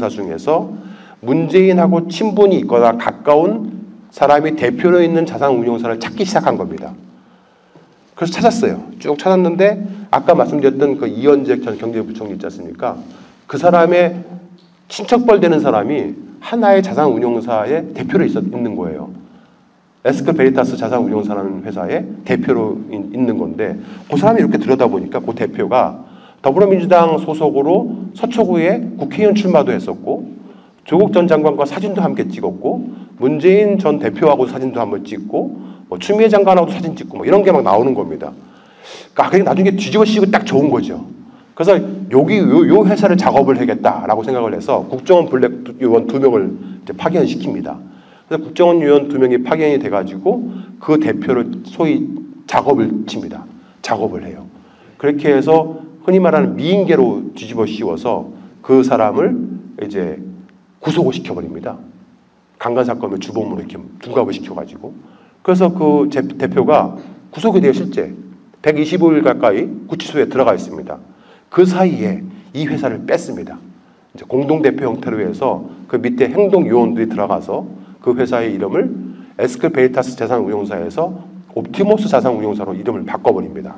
문재인하고 친분이 있거나 가까운 사람이 대표로 있는 자산 운용사를 찾기 시작한 겁니다. 그래서 찾았어요. 쭉 찾았는데 아까 말씀드렸던 그 이현재 전 경제부총리 있지 않습니까? 그 사람의 친척벌 되는 사람이 하나의 자산 운용사의 대표로 있는 거예요. 에스크 베리타스 자산 운용사라는 회사의 대표로 있는 건데 그 사람이 이렇게 들여다보니까 그 대표가 더불어민주당 소속으로 서초구에 국회의원 출마도 했었고 조국 전 장관과 사진도 함께 찍었고 문재인 전 대표하고 사진도 한번 찍고 뭐 추미애 장관하고도 사진 찍고 뭐 이런 게 막 나오는 겁니다. 그러니까 나중에 뒤집어 씌우고 딱 좋은 거죠. 그래서 여기 요 회사를 작업을 하겠다라고 생각을 해서 국정원 블랙 요원 2명을 이제 파견시킵니다. 그래서 국정원 요원 2명이 파견이 돼가지고 그 대표를 소위 작업을 칩니다. 작업을 해요. 그렇게 해서 흔히 말하는 미인계로 뒤집어 씌워서 그 사람을 이제 구속을 시켜버립니다. 강간 사건을 주범으로 이렇게 둔갑을 시켜가지고. 그래서 그 대표가 구속이 돼요, 실제. 125일 가까이 구치소에 들어가 있습니다. 그 사이에 이 회사를 뺐습니다. 이제 공동대표 형태로 해서 그 밑에 행동요원들이 들어가서 그 회사의 이름을 에스크 베리타스 자산운용사에서 옵티머스 자산운용사로 이름을 바꿔버립니다.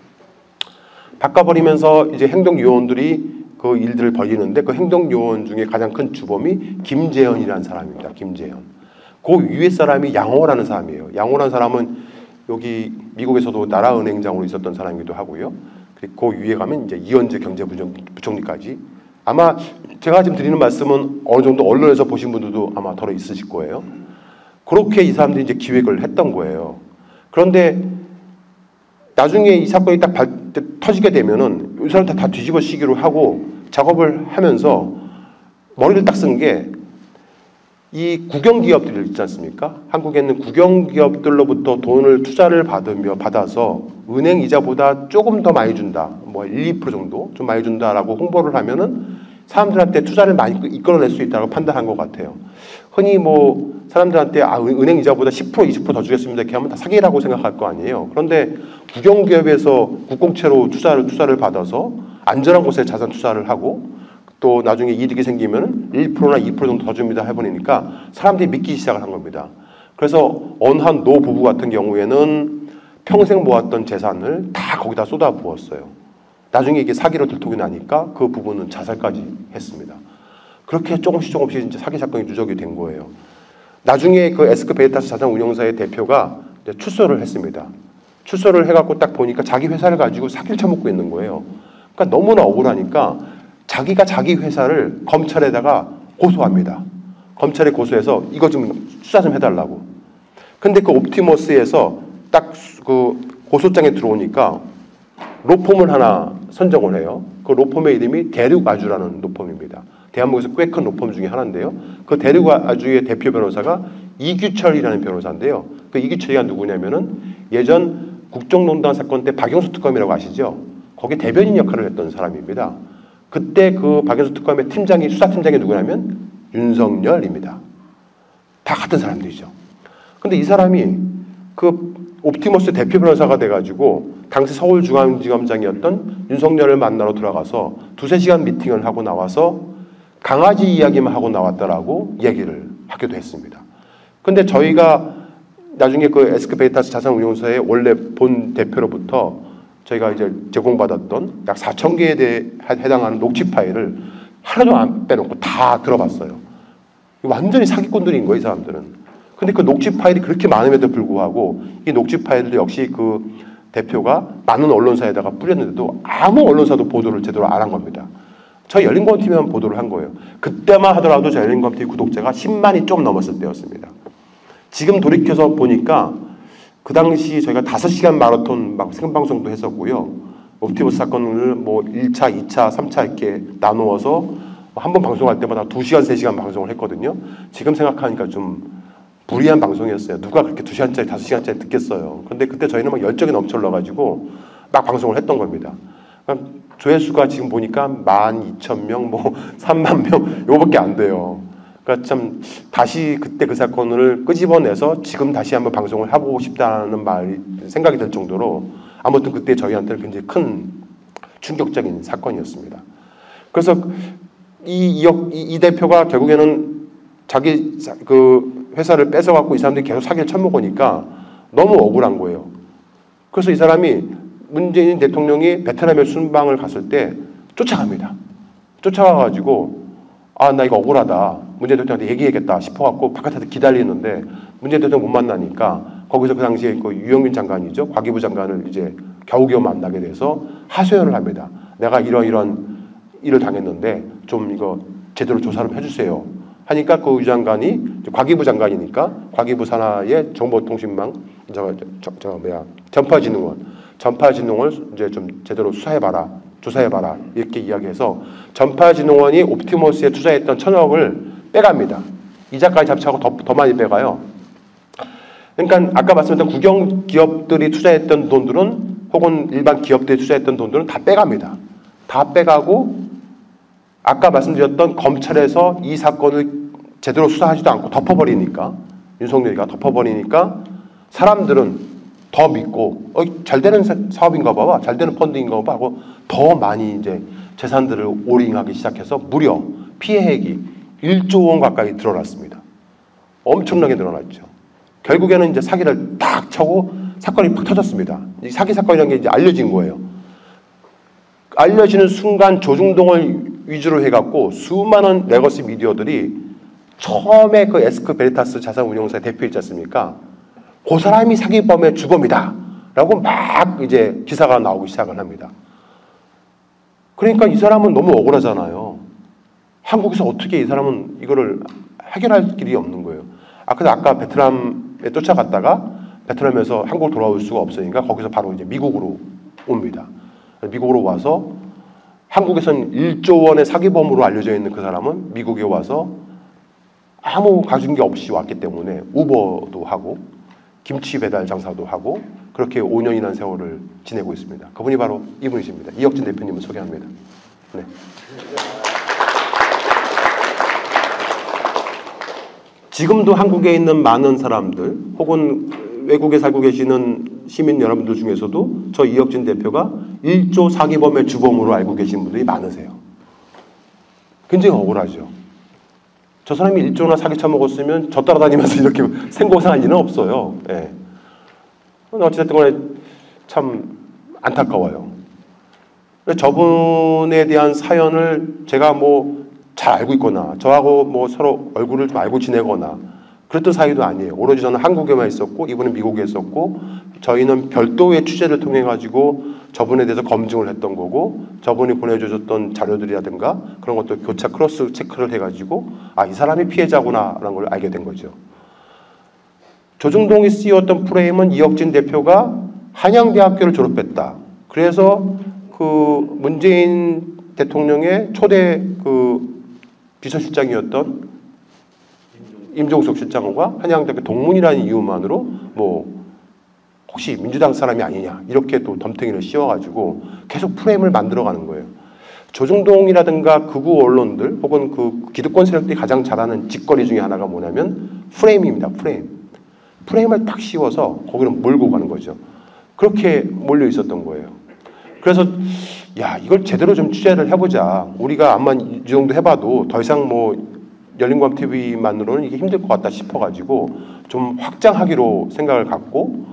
바꿔버리면서 이제 행동요원들이 그 일들을 벌이는데 그 행동요원 중에 가장 큰 주범이 김재현이라는 사람입니다. 김재현. 그 위에 사람이 양호라는 사람이에요. 양호라는 사람은 여기 미국에서도 나라은행장으로 있었던 사람이기도 하고요. 그리고 그 위에 가면 이제 이현재 경제부총리까지. 아마 제가 지금 드리는 말씀은 어느 정도 언론에서 보신 분들도 아마 덜어 있으실 거예요. 그렇게 이 사람들이 이제 기획을 했던 거예요. 그런데 나중에 이 사건이 딱 터지게 되면은 이 사람들 다 뒤집어 씌기로 하고 작업을 하면서 머리를 딱 쓴 게 이 국영기업들 있지 않습니까? 한국에 있는 국영기업들로부터 돈을 투자를 받아서 은행 이자보다 조금 더 많이 준다. 뭐 1, 2% 정도 좀 많이 준다라고 홍보를 하면은 사람들한테 투자를 많이 이끌어낼 수 있다고 판단한 것 같아요. 흔히 뭐 사람들한테 은행 이자보다 10%, 20% 더 주겠습니다. 이렇게 하면 다 사기라고 생각할 거 아니에요. 그런데 국영기업에서 국공채로 투자를 받아서 안전한 곳에 자산 투자를 하고 또 나중에 이득이 생기면 1%나 2% 정도 더 줍니다 해버리니까 사람들이 믿기 시작을 한 겁니다. 그래서 어느 한 노 부부 같은 경우에는 평생 모았던 재산을 다 거기다 쏟아부었어요. 나중에 이게 사기로 들통이 나니까 그 부부는 자살까지 했습니다. 그렇게 조금씩 이제 사기 사건이 누적이 된 거예요. 나중에 그 에스크 베리타스 자산운용사의 대표가 이제 출소를 했습니다. 출소를 해갖고 딱 보니까 자기 회사를 가지고 사기를 쳐먹고 있는 거예요. 그러니까 너무나 억울하니까 자기가 자기 회사를 검찰에다가 고소합니다. 검찰에 고소해서 이거 좀 수사 좀 해달라고. 근데 그 옵티머스에서 딱 그 고소장에 들어오니까 로펌을 하나 선정을 해요. 그 로펌의 이름이 대륙아주라는 로펌입니다. 대한민국에서 꽤 큰 로펌 중에 하나인데요. 그 대륙아주의 대표 변호사가 이규철이라는 변호사인데요. 그 이규철이가 누구냐면은 예전 국정농단 사건 때 박영수 특검이라고 아시죠? 거기 대변인 역할을 했던 사람입니다. 그때 그 박영수 특검의 수사팀장이 누구냐면 윤석열입니다. 다 같은 사람들이죠. 근데 이 사람이 그 옵티머스 대표 변호사가 돼가지고 당시 서울중앙지검장이었던 윤석열을 만나러 들어가서 2-3시간 미팅을 하고 나와서 강아지 이야기만 하고 나왔다라고 얘기를 하기도 했습니다. 근데 저희가 나중에 그 에스크 베리타스 자산운용사의 원래 본 대표로부터 저희가 이제 제공받았던 약 4,000개에 해당하는 녹취 파일을 하나도 안 빼놓고 다 들어봤어요. 완전히 사기꾼들인 거예요, 이 사람들은. 근데 그 녹취 파일이 그렇게 많음에도 불구하고 이 녹취 파일도 역시 그 대표가 많은 언론사에다가 뿌렸는데도 아무 언론사도 보도를 제대로 안 한 겁니다. 저희 열린검TV만 보도를 한 거예요. 그때만 하더라도 저희 열린검TV 구독자가 10만이 좀 넘었을 때였습니다. 지금 돌이켜서 보니까 그 당시 저희가 5시간 마라톤 막 생방송도 했었고요. 옵티머스 사건을 뭐 1차, 2차, 3차 이렇게 나누어서 한 번 방송할 때마다 2시간, 3시간 방송을 했거든요. 지금 생각하니까 좀 무리한 방송이었어요. 누가 그렇게 2시간짜리, 5시간짜리 듣겠어요. 근데 그때 저희는 막 열정이 넘쳐나가지고 막 방송을 했던 겁니다. 조회수가 지금 보니까 12,000명, 뭐 30,000명, 이거밖에 안 돼요. 그러니까 참 다시 그때 그 사건을 끄집어내서 지금 다시 한번 방송을 하고 싶다는 말이 생각이 들 정도로 아무튼 그때 저희한테는 굉장히 큰 충격적인 사건이었습니다. 그래서 이 대표가 결국에는 자기 그 회사를 뺏어갖고 이 사람들이 계속 사기를 쳐먹으니까 너무 억울한 거예요. 그래서 이 사람이 문재인 대통령이 베트남에 순방을 갔을 때 쫓아갑니다. 쫓아가가지고 나 이거 억울하다. 문재인 대통령한테 얘기해야겠다 싶어갖고 바깥에서 기다리는데 문재인 대통령 못 만나니까 거기서 그 당시에 그 유영민 장관이죠. 과기부 장관을 이제 겨우겨우 만나게 돼서 하소연을 합니다. 내가 이런 일을 당했는데 좀 이거 제대로 조사를 해주세요. 하니까 그 유 장관이 과기부 장관이니까 과기부 산하의 정보통신망 전파진흥원을 이제 좀 제대로 수사해봐라, 조사해봐라 이렇게 이야기해서 전파진흥원이 옵티머스에 투자했던 1,000억을 빼갑니다. 이자까지 잡차고 더 많이 빼가요. 그러니까 아까 말씀드렸던 국영 기업들이 투자했던 돈들은 혹은 일반 기업들이 투자했던 돈들은 다 빼갑니다. 다 빼가고 아까 말씀드렸던 검찰에서 이 사건을 제대로 수사하지도 않고 덮어버리니까 윤석열이가 덮어버리니까 사람들은 더 믿고 잘 되는 사업인가 봐, 잘 되는 펀드인가 봐 하고 더 많이 이제 재산들을 오링하기 시작해서 무려 피해액이 1조 원 가까이 늘어났습니다. 엄청나게 늘어났죠. 결국에는 이제 사기를 딱 쳐고 사건이 팍 터졌습니다. 이 사기 사건이라는 게 이제 알려진 거예요. 알려지는 순간 조중동을 위주로 해갖고 수많은 레거시 미디어들이 처음에 그 에스크 베리타스 자산운용사의 대표 있지 않습니까? 그 사람이 사기범의 주범이다 라고 막 이제 기사가 나오기 시작을 합니다. 그러니까 이 사람은 너무 억울하잖아요. 한국에서 어떻게 이 사람은 이거를 해결할 길이 없는 거예요. 그래서 아까 베트남에 쫓아갔다가 베트남에서 한국 돌아올 수가 없으니까 거기서 바로 이제 미국으로 옵니다. 미국으로 와서 한국에서는 1조 원의 사기범으로 알려져 있는 그 사람은 미국에 와서 아무 가진 게 없이 왔기 때문에 우버도 하고 김치 배달 장사도 하고 그렇게 5년이라는 세월을 지내고 있습니다. 그분이 바로 이분이십니다. 이혁진 대표님을 소개합니다. 네. 지금도 한국에 있는 많은 사람들 혹은 외국에 살고 계시는 시민 여러분들 중에서도 저 이혁진 대표가 1조 사기범의 주범으로 알고 계신 분들이 많으세요. 굉장히 억울하죠. 저 사람이 1조나 사기 쳐먹었으면 저 따라다니면서 이렇게 생고생할 일은 없어요. 예. 어찌됐든 간에 참 안타까워요. 저분에 대한 사연을 제가 뭐 잘 알고 있거나 저하고 뭐 서로 얼굴을 좀 알고 지내거나 그랬던 사이도 아니에요. 오로지 저는 한국에만 있었고 이분은 미국에 있었고 저희는 별도의 취재를 통해 가지고 저분에 대해서 검증을 했던 거고 저분이 보내주셨던 자료들이라든가 그런 것들 교차 크로스 체크를 해가지고 이 사람이 피해자구나 라는 걸 알게 된 거죠. 조중동이 씌웠던 프레임은 이혁진 대표가 한양대학교를 졸업했다. 그래서 그 문재인 대통령의 초대 그 비서실장이었던 임종석 실장과 한양대학교 동문이라는 이유만으로 뭐 혹시 민주당 사람이 아니냐 이렇게 또 덤탱이를 씌워가지고 계속 프레임을 만들어가는 거예요. 조중동이라든가 극우 언론들 혹은 그 기득권 세력들이 가장 잘하는 짓거리 중에 하나가 뭐냐면 프레임입니다. 프레임을 딱 씌워서 거기를 몰고 가는 거죠. 그렇게 몰려 있었던 거예요. 그래서 이걸 제대로 좀 취재를 해보자. 우리가 암만 이 정도 해봐도 더 이상 뭐 열린광TV만으로는 이게 힘들 것 같다 싶어가지고 좀 확장하기로 생각을 갖고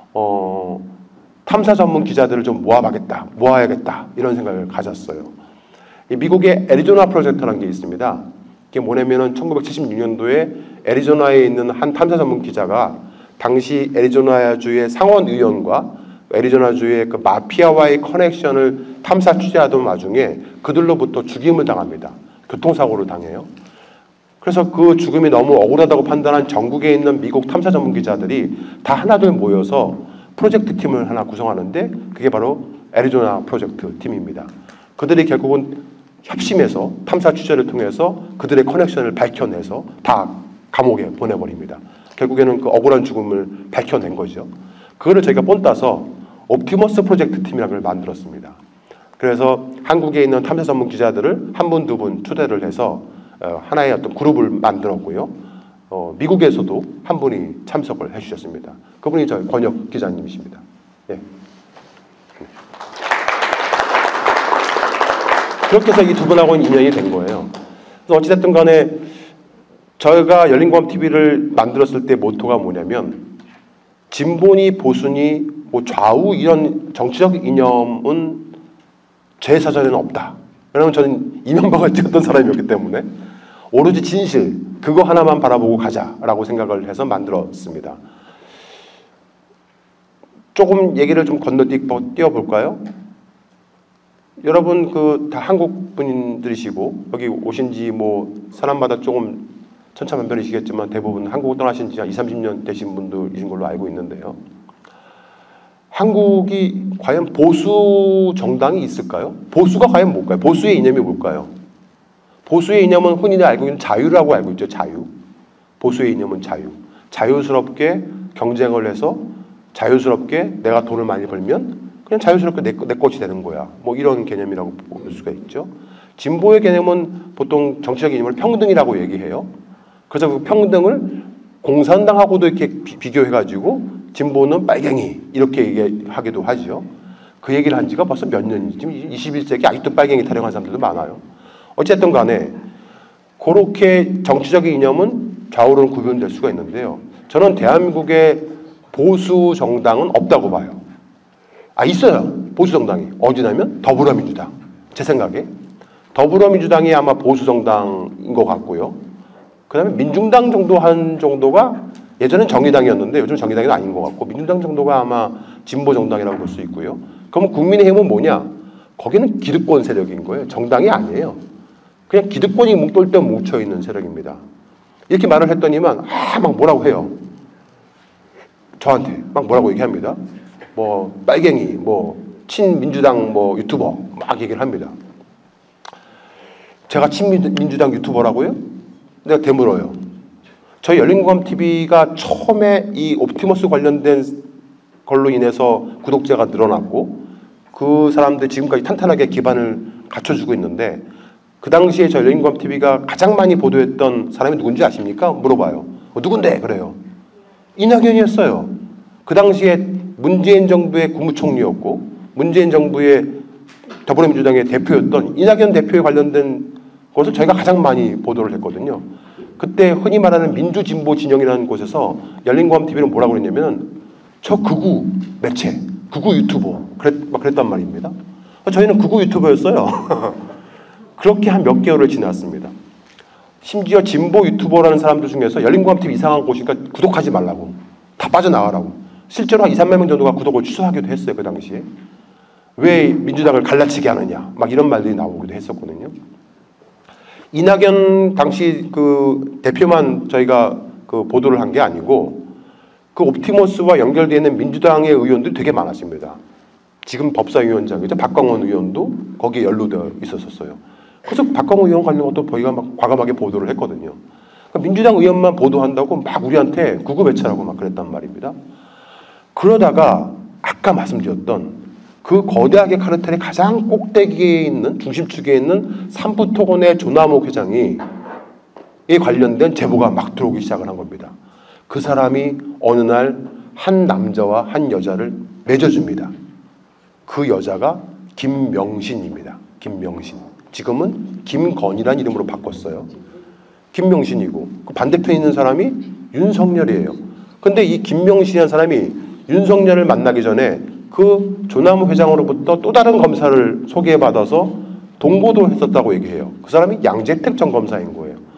탐사 전문 기자들을 좀 모아야겠다 이런 생각을 가졌어요. 미국의 애리조나 프로젝트라는 게 있습니다. 그게 뭐냐면은 1976년도에 애리조나에 있는 한 탐사 전문 기자가 당시 애리조나주의 상원 의원과 애리조나주의 그 마피아와의 커넥션을 탐사 취재하던 와중에 그들로부터 죽임을 당합니다. 교통사고를 당해요. 그래서 그 죽음이 너무 억울하다고 판단한 전국에 있는 미국 탐사 전문 기자들이 다 하나둘 모여서 프로젝트 팀을 하나 구성하는데 그게 바로 애리조나 프로젝트 팀입니다. 그들이 결국은 협심해서 탐사 취재를 통해서 그들의 커넥션을 밝혀내서 다 감옥에 보내버립니다. 결국에는 그 억울한 죽음을 밝혀낸 거죠. 그거를 저희가 본따서 옵티머스 프로젝트 팀이라는 걸 만들었습니다. 그래서 한국에 있는 탐사 전문 기자들을 한 분, 두 분 초대를 해서 하나의 어떤 그룹을 만들었고요. 미국에서도 한 분이 참석을 해주셨습니다. 그분이 저희 권혁 기자님이십니다. 예. 그렇게 해서 이 두 분하고는 인연이 된 거예요. 그래서 어찌됐든 간에 저희가 열린광TV를 만들었을 때 모토가 뭐냐면 진보니 보수니 뭐 좌우 이런 정치적 이념은 제 사전에는 없다. 왜냐하면 저는 이명박을 찍었던 사람이었기 때문에 오로지 진실 그거 하나만 바라보고 가자라고 생각을 해서 만들었습니다. 조금 얘기를 좀 건너뛰어볼까요? 여러분 그 다 한국 분들이시고 여기 오신 지 뭐 사람마다 조금 천차만별이시겠지만 대부분 한국을 떠나신 지 한 20, 30년 되신 분들이신 걸로 알고 있는데요. 한국이 과연 보수 정당이 있을까요? 보수가 과연 뭘까요? 보수의 이념이 뭘까요? 보수의 이념은 흔히 알고 있는 자유라고 알고 있죠. 자유. 보수의 이념은 자유. 자유스럽게 경쟁을 해서 자유스럽게 내가 돈을 많이 벌면 그냥 자유스럽게 내 것이 되는 거야. 뭐 이런 개념이라고 볼 수가 있죠. 진보의 개념은 보통 정치적 개념을 평등이라고 얘기해요. 그래서 그 평등을 공산당하고도 이렇게 비교해가지고 진보는 빨갱이 이렇게 얘기하기도 하죠. 그 얘기를 한 지가 벌써 몇 년이지. 지금 21세기 아직도 빨갱이 타령한 사람들도 많아요. 어쨌든 간에 그렇게 정치적 이념은 좌우로는 구분될 수가 있는데요. 저는 대한민국의 보수 정당은 없다고 봐요. 있어요. 보수 정당이. 어디냐면 더불어민주당. 제 생각에. 더불어민주당이 아마 보수 정당인 것 같고요. 그 다음에 민중당 정도 한 정도가 예전엔 정의당이었는데 요즘 정의당이 아닌 것 같고 민중당 정도가 아마 진보 정당이라고 볼 수 있고요. 그럼 국민의힘은 뭐냐? 거기는 기득권 세력인 거예요. 정당이 아니에요. 그냥 기득권이 뭉돌 뭉쳐있는 세력입니다. 이렇게 말을 했더니만 막 뭐라고 해요. 저한테 막 뭐라고 얘기합니다. 뭐 빨갱이, 뭐 친민주당 뭐 유튜버 막 얘기를 합니다. 제가 친민주당 유튜버라고요? 내가 되물어요. 저희 열린공감TV가 처음에 이 옵티머스 관련된 걸로 인해서 구독자가 늘어났고 그 사람들 지금까지 탄탄하게 기반을 갖춰주고 있는데 그 당시에 저희 열린공감TV가 가장 많이 보도했던 사람이 누군지 아십니까? 물어봐요. 누군데? 그래요. 이낙연이었어요. 그 당시에 문재인 정부의 국무총리였고 문재인 정부의 더불어민주당의 대표였던 이낙연 대표에 관련된 것을 저희가 가장 많이 보도를 했거든요. 그때 흔히 말하는 민주진보 진영이라는 곳에서 열린공감TV는 뭐라고 그랬냐면 저 극우 매체, 극우 유튜버 그랬단 말입니다. 저희는 극우 유튜버였어요. 그렇게 한 몇 개월을 지났습니다. 심지어 진보 유튜버라는 사람들 중에서 열린공감TV 이상한 곳이니까 구독하지 말라고 다 빠져나가라고 실제로 한 2, 3만 명 정도가 구독을 취소하기도 했어요. 그 당시에. 왜 민주당을 갈라치게 하느냐 막 이런 말들이 나오기도 했었거든요. 이낙연 당시 그 대표만 저희가 그 보도를 한 게 아니고 그 옵티머스와 연결되어 있는 민주당의 의원들이 되게 많았습니다. 지금 법사위원장이죠. 박광원 의원도 거기에 연루되어 있었어요. 그래서 박광원 의원 관련 것도 저희가 막 과감하게 보도를 했거든요. 그러니까 민주당 의원만 보도한다고 막 우리한테 구구배차라고 막 그랬단 말입니다. 그러다가 아까 말씀드렸던 그 거대하게 카르텔의 가장 꼭대기에 있는 중심축에 있는 삼부토건의 조남욱 회장이 이 관련된 제보가 막 들어오기 시작을 한 겁니다. 그 사람이 어느 날 한 남자와 한 여자를 맺어줍니다. 그 여자가 김명신입니다. 김명신. 지금은 김건희라는 이름으로 바꿨어요. 김명신이고 그 반대편에 있는 사람이 윤석열이에요. 근데 이 김명신이라는 사람이 윤석열을 만나기 전에 그 조남욱 회장으로부터 또 다른 검사를 소개받아서 동고도 했었다고 얘기해요. 그 사람이 양재택 전 검사인 거예요.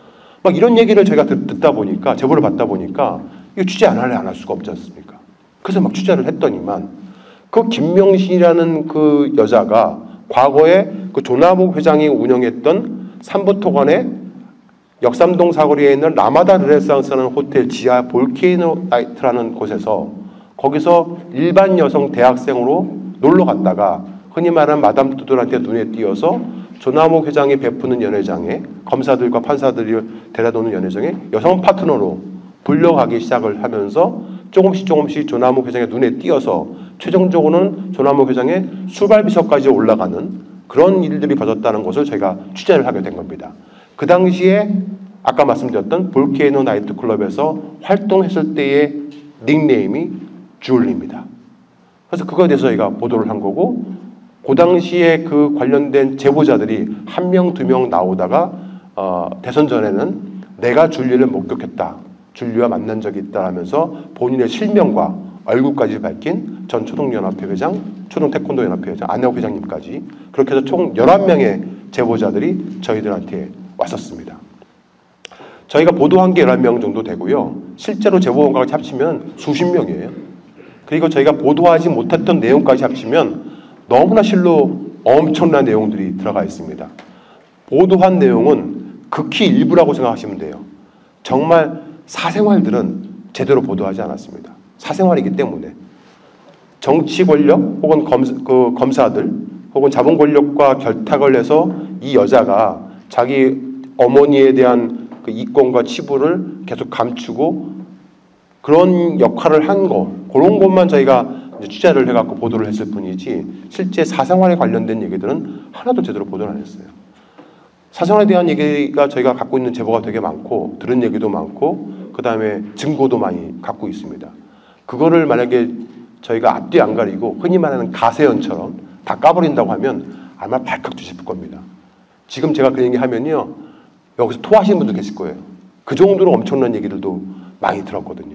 막 이런 얘기를 저희가 듣다 보니까, 제보를 받다 보니까 이거 취재 안 할래 안 할 수가 없지 않습니까? 그래서 막 취재를 했더니만 그 김명신이라는 그 여자가 과거에 그 조남욱 회장이 운영했던 삼부토건의 역삼동 사거리에 있는 라마다 르네상스라는 호텔 지하 볼케이노 나이트라는 곳에서 거기서 일반 여성 대학생으로 놀러 갔다가 흔히 말하는 마담 뚜들한테 눈에 띄어서 조남욱 회장이 베푸는 연회장에 검사들과 판사들을 데려다오는 연회장에 여성 파트너로 불려가기 시작을 하면서 조금씩 조남욱 회장의 눈에 띄어서 최종적으로는 조남욱 회장의 수발비서까지 올라가는 그런 일들이 벌어졌다는 것을 저희가 취재를 하게 된 겁니다. 그 당시에 아까 말씀드렸던 볼케이노 나이트클럽에서 활동했을 때의 닉네임이 줄리입니다. 그래서 그거에 대해서 저희가 보도를 한 거고, 그 당시에 그 관련된 제보자들이 한 명, 두 명 나오다가 대선 전에는 내가 줄리를 목격했다, 줄리와 만난 적이 있다 하면서 본인의 실명과 얼굴까지 밝힌 전 초동연합회 회장, 초동태권도연합회 회장, 안혜옥 회장님까지 그렇게 해서 총 11명의 제보자들이 저희들한테 왔었습니다. 저희가 보도한 게 11명 정도 되고요. 실제로 제보원과 같이 합치면 수십 명이에요. 그리고 저희가 보도하지 못했던 내용까지 합치면 너무나 실로 엄청난 내용들이 들어가 있습니다. 보도한 내용은 극히 일부라고 생각하시면 돼요. 정말 사생활들은 제대로 보도하지 않았습니다. 사생활이기 때문에 정치 권력 혹은 검사들 혹은 자본 권력과 결탁을 해서 이 여자가 자기 어머니에 대한 그 이권과 치부를 계속 감추고 그런 역할을 한 거, 그런 것만 저희가 이제 취재를 해갖고 보도를 했을 뿐이지 실제 사생활에 관련된 얘기들은 하나도 제대로 보도를 안 했어요. 사생활에 대한 얘기가 저희가 갖고 있는 제보가 되게 많고 들은 얘기도 많고 그 다음에 증거도 많이 갖고 있습니다. 그거를 만약에 저희가 앞뒤 안 가리고 흔히 말하는 가세연처럼 다 까버린다고 하면 아마 발칵 뒤집을 겁니다. 지금 제가 그 얘기 하면요 여기서 토하시는 분들 계실 거예요. 그 정도로 엄청난 얘기들도 많이 들었거든요.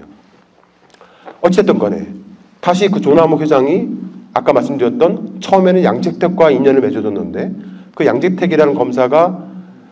어쨌든 간에 다시 그 조남욱 회장이 아까 말씀드렸던 처음에는 양재택과 인연을 맺어줬는데 그 양재택이라는 검사가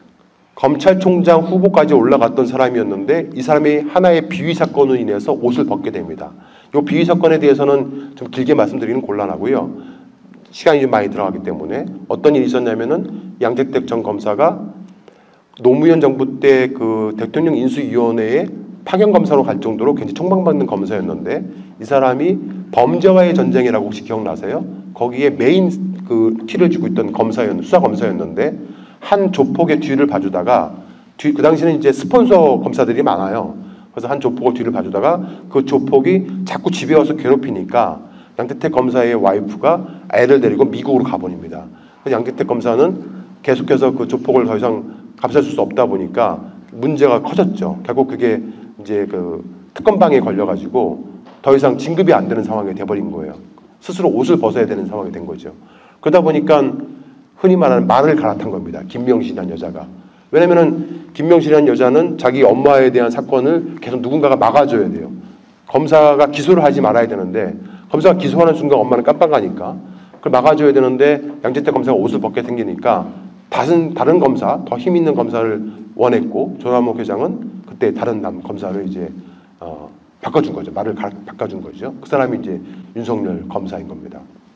검찰총장 후보까지 올라갔던 사람이었는데 이 사람이 하나의 비위 사건으로 인해서 옷을 벗게 됩니다. 이 비위 사건에 대해서는 좀 길게 말씀드리는 곤란하고요. 시간이 좀 많이 들어가기 때문에 어떤 일이 있었냐면은 양재택 전 검사가 노무현 정부 때 그 대통령 인수위원회에 파견검사로 갈 정도로 굉장히 총망받는 검사였는데 이 사람이 범죄와의 전쟁이라고 혹시 기억나세요? 거기에 메인 그 키를 쥐고 있던 수사검사였는데 한 조폭의 뒤를 봐주다가 그 당시에는 이제 스폰서 검사들이 많아요. 그래서 한 조폭의 뒤를 봐주다가 그 조폭이 자꾸 집에 와서 괴롭히니까 양재택 검사의 와이프가 애를 데리고 미국으로 가버립니다. 양재택 검사는 계속해서 그 조폭을 더 이상 감쌀 수 없다 보니까 문제가 커졌죠. 결국 그게 이제 그 특검방에 걸려가지고 더 이상 진급이 안 되는 상황이 돼버린 거예요. 스스로 옷을 벗어야 되는 상황이 된 거죠. 그러다 보니까 흔히 말하는 말을 갈아탄 겁니다. 김명신이라는 여자가. 왜냐면은 김명신이라는 여자는 자기 엄마에 대한 사건을 계속 누군가가 막아줘야 돼요. 검사가 기소를 하지 말아야 되는데 검사가 기소하는 순간 엄마는 깜빡하니까 그걸 막아줘야 되는데 양재택 검사가 옷을 벗게 생기니까 다른 검사, 더 힘 있는 검사를 원했고 조남욱 회장은 그때 다른 검사를 이제 바꿔준 거죠. 말을 바꿔준 거죠. 그 사람이 이제 윤석열 검사인 겁니다.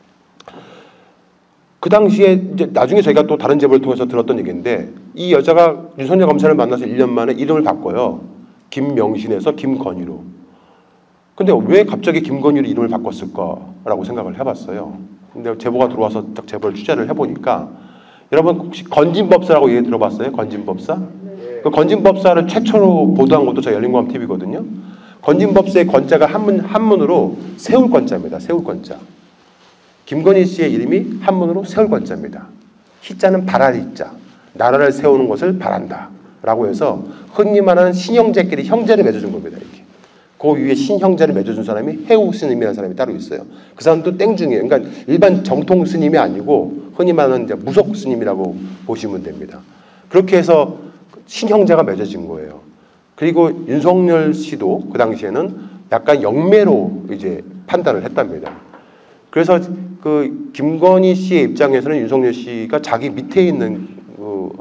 그 당시에 이제 나중에 저희가 또 다른 제보를 통해서 들었던 얘기인데 이 여자가 윤석열 검사를 만나서 1년 만에 이름을 바꿔요. 김명신에서 김건희로. 근데 왜 갑자기 김건희로 이름을 바꿨을까라고 생각을 해봤어요. 근데 제보가 들어와서 딱 제보를 취재를 해보니까 여러분 혹시 건진법사라고 얘기 들어봤어요? 건진법사? 그 건진법사를 최초로 보도한 것도 저희 열린공감TV거든요. 건진법사의 건자가 한문으로 세울건자입니다. 세울건자. 김건희 씨의 이름이 한문으로 세울건자입니다. 희자는 바랄 희자. 나라를 세우는 것을 바란다. 라고 해서 흔히 말하는 신형제끼리 형제를 맺어준 겁니다. 이렇게. 그 위에 신형제를 맺어준 사람이 해우 스님이라는 사람이 따로 있어요. 그 사람도 땡중이에요. 그러니까 일반 정통 스님이 아니고 흔히 말하는 이제 무속 스님이라고 보시면 됩니다. 그렇게 해서 신형제가 맺어진 거예요. 그리고 윤석열 씨도 그 당시에는 약간 영매로 이제 판단을 했답니다. 그래서 그 김건희 씨의 입장에서는 윤석열 씨가 자기 밑에 있는 그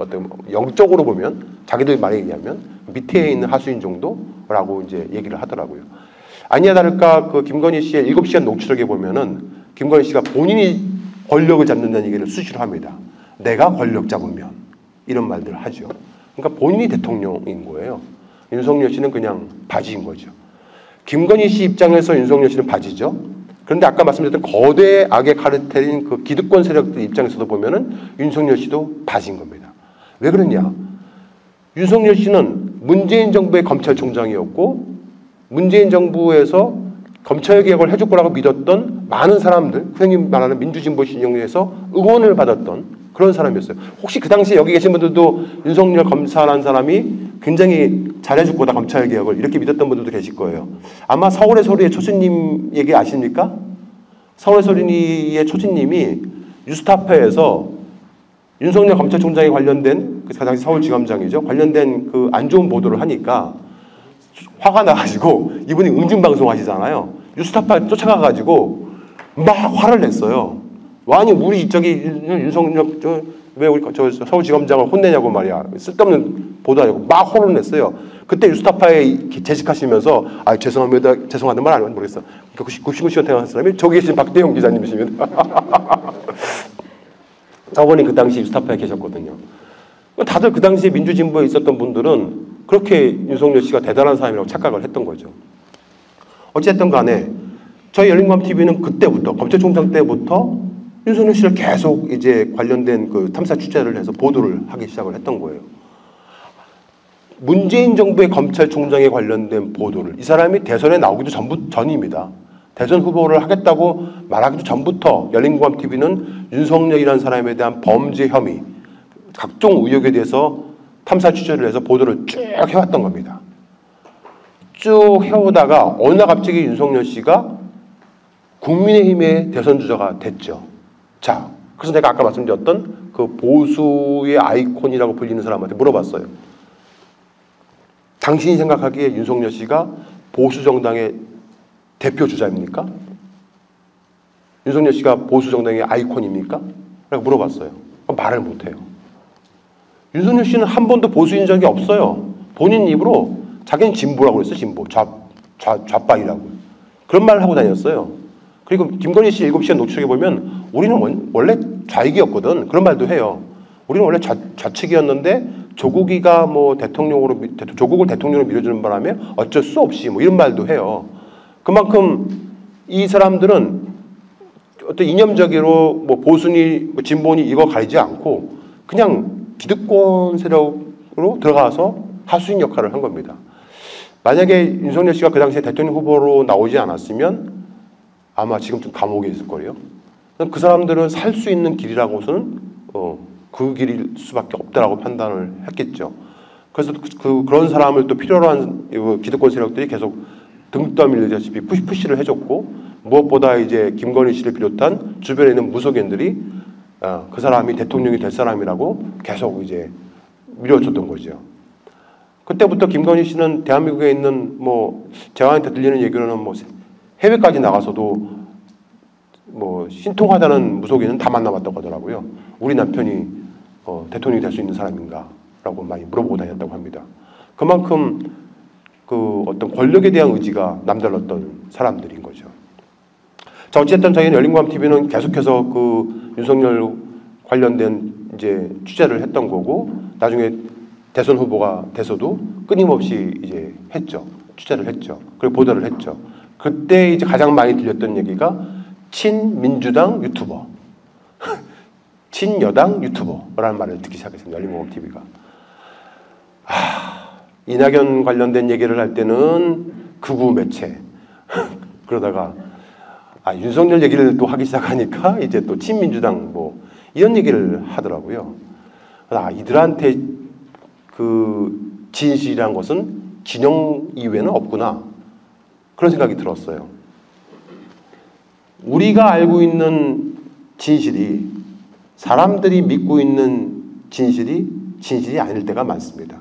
어떤 영적으로 보면 자기들 말에 의하면 밑에 있는 하수인 정도라고 이제 얘기를 하더라고요. 아니야 다를까 그 김건희 씨의 7시간 녹취록에 보면은 김건희 씨가 본인이 권력을 잡는다는 얘기를 수시로 합니다. 내가 권력 잡으면 이런 말들을 하죠. 그러니까 본인이 대통령인 거예요. 윤석열 씨는 그냥 바지인 거죠. 김건희 씨 입장에서 윤석열 씨는 바지죠. 그런데 아까 말씀드렸던 거대 악의 카르텔인 그 기득권 세력들 입장에서도 보면은 윤석열 씨도 바지인 겁니다. 왜 그러냐? 윤석열 씨는 문재인 정부의 검찰총장이었고 문재인 정부에서 검찰개혁을 해줄 거라고 믿었던 많은 사람들, 흔히 말하는 민주진보 진영에서 응원을 받았던 그런 사람이었어요. 혹시 그 당시에 여기 계신 분들도 윤석열 검사라는 사람이 굉장히 잘해줄 거다 검찰개혁을 이렇게 믿었던 분들도 계실 거예요. 아마 서울의 소리의 초진님 얘기 아십니까? 서울의 소리의 초진님이 뉴스타파에서 윤석열 검찰총장에 관련된 그 당시 서울지검장이죠. 관련된 그 안 좋은 보도를 하니까 화가 나가지고 이분이 응징방송 하시잖아요. 뉴스타파 쫓아가가지고 막 화를 냈어요. 아니 우리 저기 윤석열 왜 우리 저 서울지검장을 혼내냐고 말이야. 쓸데없는 보도하냐고 막 화를 냈어요. 그때 뉴스타파에 재직하시면서 아 죄송합니다. 죄송하다는 말 안 하면 모르겠어. 그 99시간 태어난 사람이 저기 계신 박대영 기자님이십니다. 저분이 그 당시 뉴스타파에 계셨거든요. 다들 그 당시에 민주진보에 있었던 분들은 그렇게 윤석열 씨가 대단한 사람이라고 착각을 했던 거죠. 어쨌든 간에 저희 열린검TV는 그때부터 검찰총장 때부터 윤석열 씨를 계속 이제 관련된 그 탐사 취재를 해서 보도를 하기 시작을 했던 거예요. 문재인 정부의 검찰총장에 관련된 보도를 이 사람이 대선에 나오기도 전입니다. 대선 후보를 하겠다고 말하기도 전부터 열린검TV는 윤석열이라는 사람에 대한 범죄 혐의, 각종 의혹에 대해서 탐사 취재를 해서 보도를 쭉 해왔던 겁니다. 쭉 해오다가 어느 날 갑자기 윤석열 씨가 국민의힘의 대선 주자가 됐죠. 자, 그래서 내가 아까 말씀드렸던 그 보수의 아이콘이라고 불리는 사람한테 물어봤어요. 당신이 생각하기에 윤석열 씨가 보수 정당의 대표 주자입니까? 윤석열 씨가 보수 정당의 아이콘입니까? 라고 물어봤어요. 말을 못해요. 윤석열 씨는 한 번도 보수인 적이 없어요. 본인 입으로 자기는 진보라고 그랬어요. 진보. 좌빨이라고. 그런 말을 하고 다녔어요. 그리고 김건희 씨 7시간 녹취록에 보면 우리는 원래 좌익이었거든. 그런 말도 해요. 우리는 원래 좌측이었는데 조국이가 뭐 조국을 대통령으로 밀어주는 바람에 어쩔 수 없이 뭐 이런 말도 해요. 그만큼 이 사람들은 어떤 이념적으로 뭐 보수니 뭐 진보니 이거 가리지 않고 그냥 기득권 세력으로 들어가서 하수인 역할을 한 겁니다. 만약에 윤석열 씨가 그 당시에 대통령 후보로 나오지 않았으면 아마 지금쯤 감옥에 있을 거예요. 그 사람들은 살 수 있는 길이라고서는 그 길일 수밖에 없다라고 판단을 했겠죠. 그래서 그런 사람을 또 필요로 한 기득권 세력들이 계속 등 떠밀리다시피 푸시를 해줬고 무엇보다 이제 김건희 씨를 비롯한 주변에 있는 무속인들이 그 사람이 대통령이 될 사람이라고 계속 이제 밀어줬던 거죠. 그때부터 김건희 씨는 대한민국에 있는 뭐 제가한테 들리는 얘기로는 뭐 해외까지 나가서도 뭐 신통하다는 무속인은 다 만나봤다고 하더라고요. 우리 남편이 대통령이 될 수 있는 사람인가라고 많이 물어보고 다녔다고 합니다. 그만큼 그 어떤 권력에 대한 의지가 남달랐던 사람들인 거죠. 자, 어쨌든 저희는 열린검TV는 계속해서 그 윤석열 관련된 이제 취재를 했던 거고 나중에 대선 후보가 돼서도 끊임없이 이제 했죠. 취재를 했죠. 그리고 보도를 했죠. 그때 이제 가장 많이 들렸던 얘기가 친민주당 유튜버, 친여당 유튜버라는 말을 듣기 시작했습니다. 열린검TV가. 이낙연 관련된 얘기를 할 때는 극우 매체 그러다가 윤석열 얘기를 또 하기 시작하니까 이제 또 친민주당 뭐 이런 얘기를 하더라고요. 이들한테 그 진실이란 것은 진영 이외에는 없구나 그런 생각이 들었어요. 우리가 알고 있는 진실이 사람들이 믿고 있는 진실이 아닐 때가 많습니다.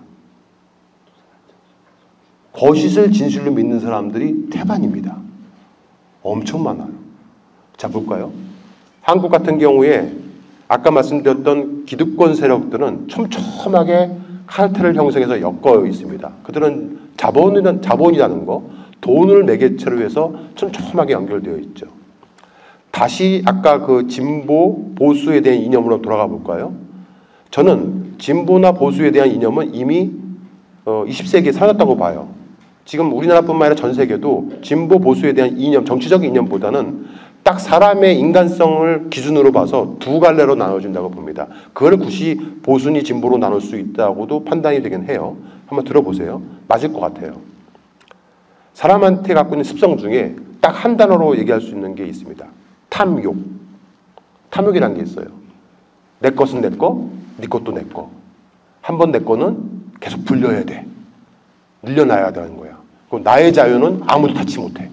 거짓을 진실로 믿는 사람들이 태반입니다. 엄청 많아요. 자, 볼까요? 한국 같은 경우에 아까 말씀드렸던 기득권 세력들은 촘촘하게 카르텔을 형성해서 엮어 있습니다. 그들은 자본이라는 거, 돈을 매개체로 해서 촘촘하게 연결되어 있죠. 다시 아까 그 진보, 보수에 대한 이념으로 돌아가 볼까요? 저는 진보나 보수에 대한 이념은 이미 20세기에 사라졌다고 봐요. 지금 우리나라뿐만 아니라 전 세계도 진보, 보수에 대한 이념, 정치적인 이념보다는 딱 사람의 인간성을 기준으로 봐서 두 갈래로 나눠진다고 봅니다. 그걸 굳이 보수니 진보로 나눌 수 있다고도 판단이 되긴 해요. 한번 들어보세요. 맞을 것 같아요. 사람한테 갖고 있는 습성 중에 딱 한 단어로 얘기할 수 있는 게 있습니다. 탐욕. 탐욕이라는 게 있어요. 내 것은 내 거, 네 것도 내 거. 한 번 내 거는 계속 불려야 돼. 늘려놔야 되는 거야. 나의 자유는 아무도 타치 못해.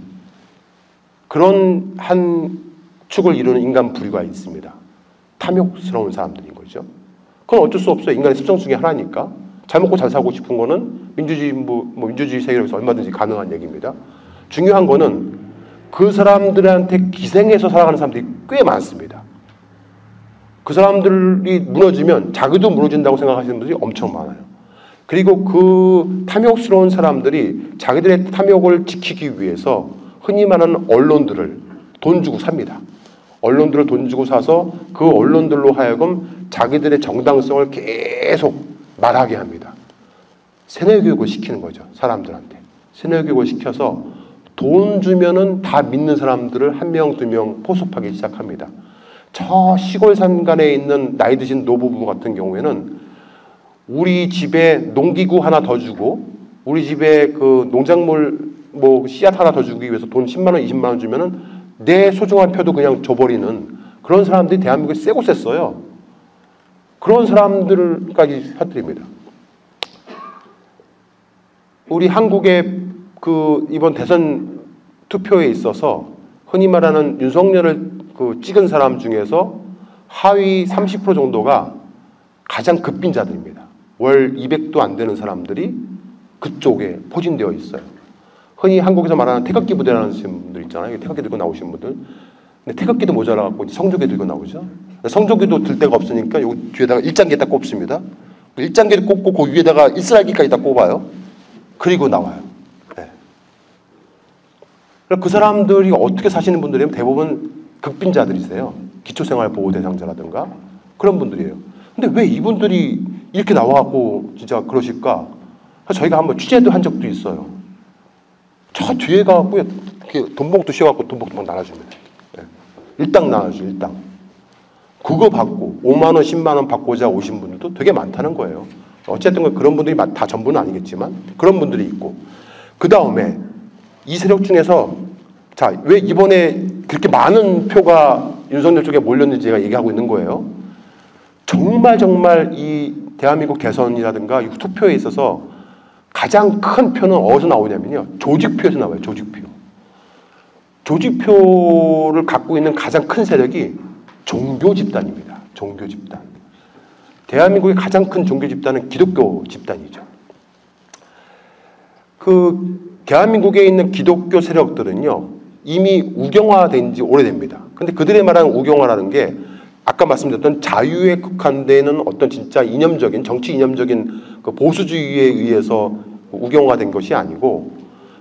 그런 한 축을 이루는 인간 부류가 있습니다. 탐욕스러운 사람들인 거죠. 그건 어쩔 수 없어요. 인간의 습성 중에 하나니까. 잘 먹고 잘 사고 싶은 거는 민주주의 세계에서 얼마든지 가능한 얘기입니다. 중요한 거는 그 사람들한테 기생해서 살아가는 사람들이 꽤 많습니다. 그 사람들이 무너지면 자기도 무너진다고 생각하시는 분들이 엄청 많아요. 그리고 그 탐욕스러운 사람들이 자기들의 탐욕을 지키기 위해서 흔히 말하는 언론들을 돈 주고 삽니다. 언론들을 돈 주고 사서 그 언론들로 하여금 자기들의 정당성을 계속 말하게 합니다. 세뇌교육을 시키는 거죠. 사람들한테. 세뇌교육을 시켜서 돈 주면은 다 믿는 사람들을 한 명, 두 명 포섭하기 시작합니다. 저 시골 산간에 있는 나이 드신 노부부 같은 경우에는 우리 집에 농기구 하나 더 주고 우리 집에 그 농작물 씨앗 하나 더 주기 위해서 돈 10만 원, 20만 원 주면은 내 소중한 표도 그냥 줘버리는 그런 사람들이 대한민국에 세고 셌어요. 그런 사람들까지 사들입니다. 우리 한국의 그 이번 대선 투표에 있어서 흔히 말하는 윤석열을 찍은 사람 중에서 하위 30% 정도가 가장 급빈자들입니다. 월 200도 안 되는 사람들이 그쪽에 포진되어 있어요. 흔히 한국에서 말하는 태극기 부대라는 분들 있잖아요. 태극기 들고 나오신 분들. 근데 태극기도 모자라갖고 성조기 들고 나오죠. 성조기도 들 데가 없으니까 여기 뒤에다가 일장기 딱 꼽습니다. 일장기를 꼽고 그 위에다가 일스라기까지 다 꼽아요. 그리고 나와요. 네. 그 사람들이 어떻게 사시는 분들이면 대부분 극빈자들이세요. 기초생활보호 대상자라든가 그런 분들이에요. 근데 왜 이분들이 이렇게 나와갖고 진짜 그러실까? 저희가 한번 취재도 한 적도 있어요. 저 뒤에 가갖고 이렇게 돈봉투 씌워갖고 돈봉투 막 나눠줍니다. 네. 일당 나눠줘, 일당. 그거 받고 5만 원, 10만 원 받고자 오신 분들도 되게 많다는 거예요. 어쨌든 그런 분들이 다 전부는 아니겠지만 그런 분들이 있고 그 다음에 이 세력 중에서 자, 왜 이번에 그렇게 많은 표가 윤석열 쪽에 몰렸는지 제가 얘기하고 있는 거예요. 정말 이 대한민국 대선이라든가 이 투표에 있어서 가장 큰 표는 어디서 나오냐면요. 조직표에서 나와요. 조직표. 조직표를 갖고 있는 가장 큰 세력이 종교 집단입니다. 종교 집단. 대한민국의 가장 큰 종교 집단은 기독교 집단이죠. 그 대한민국에 있는 기독교 세력들은요. 이미 우경화된 지 오래됩니다. 근데 그들의 말하는 우경화라는 게 아까 말씀드렸던 자유에 국한되는 어떤 진짜 이념적인 정치 이념적인 그 보수주의에 의해서 우경화된 것이 아니고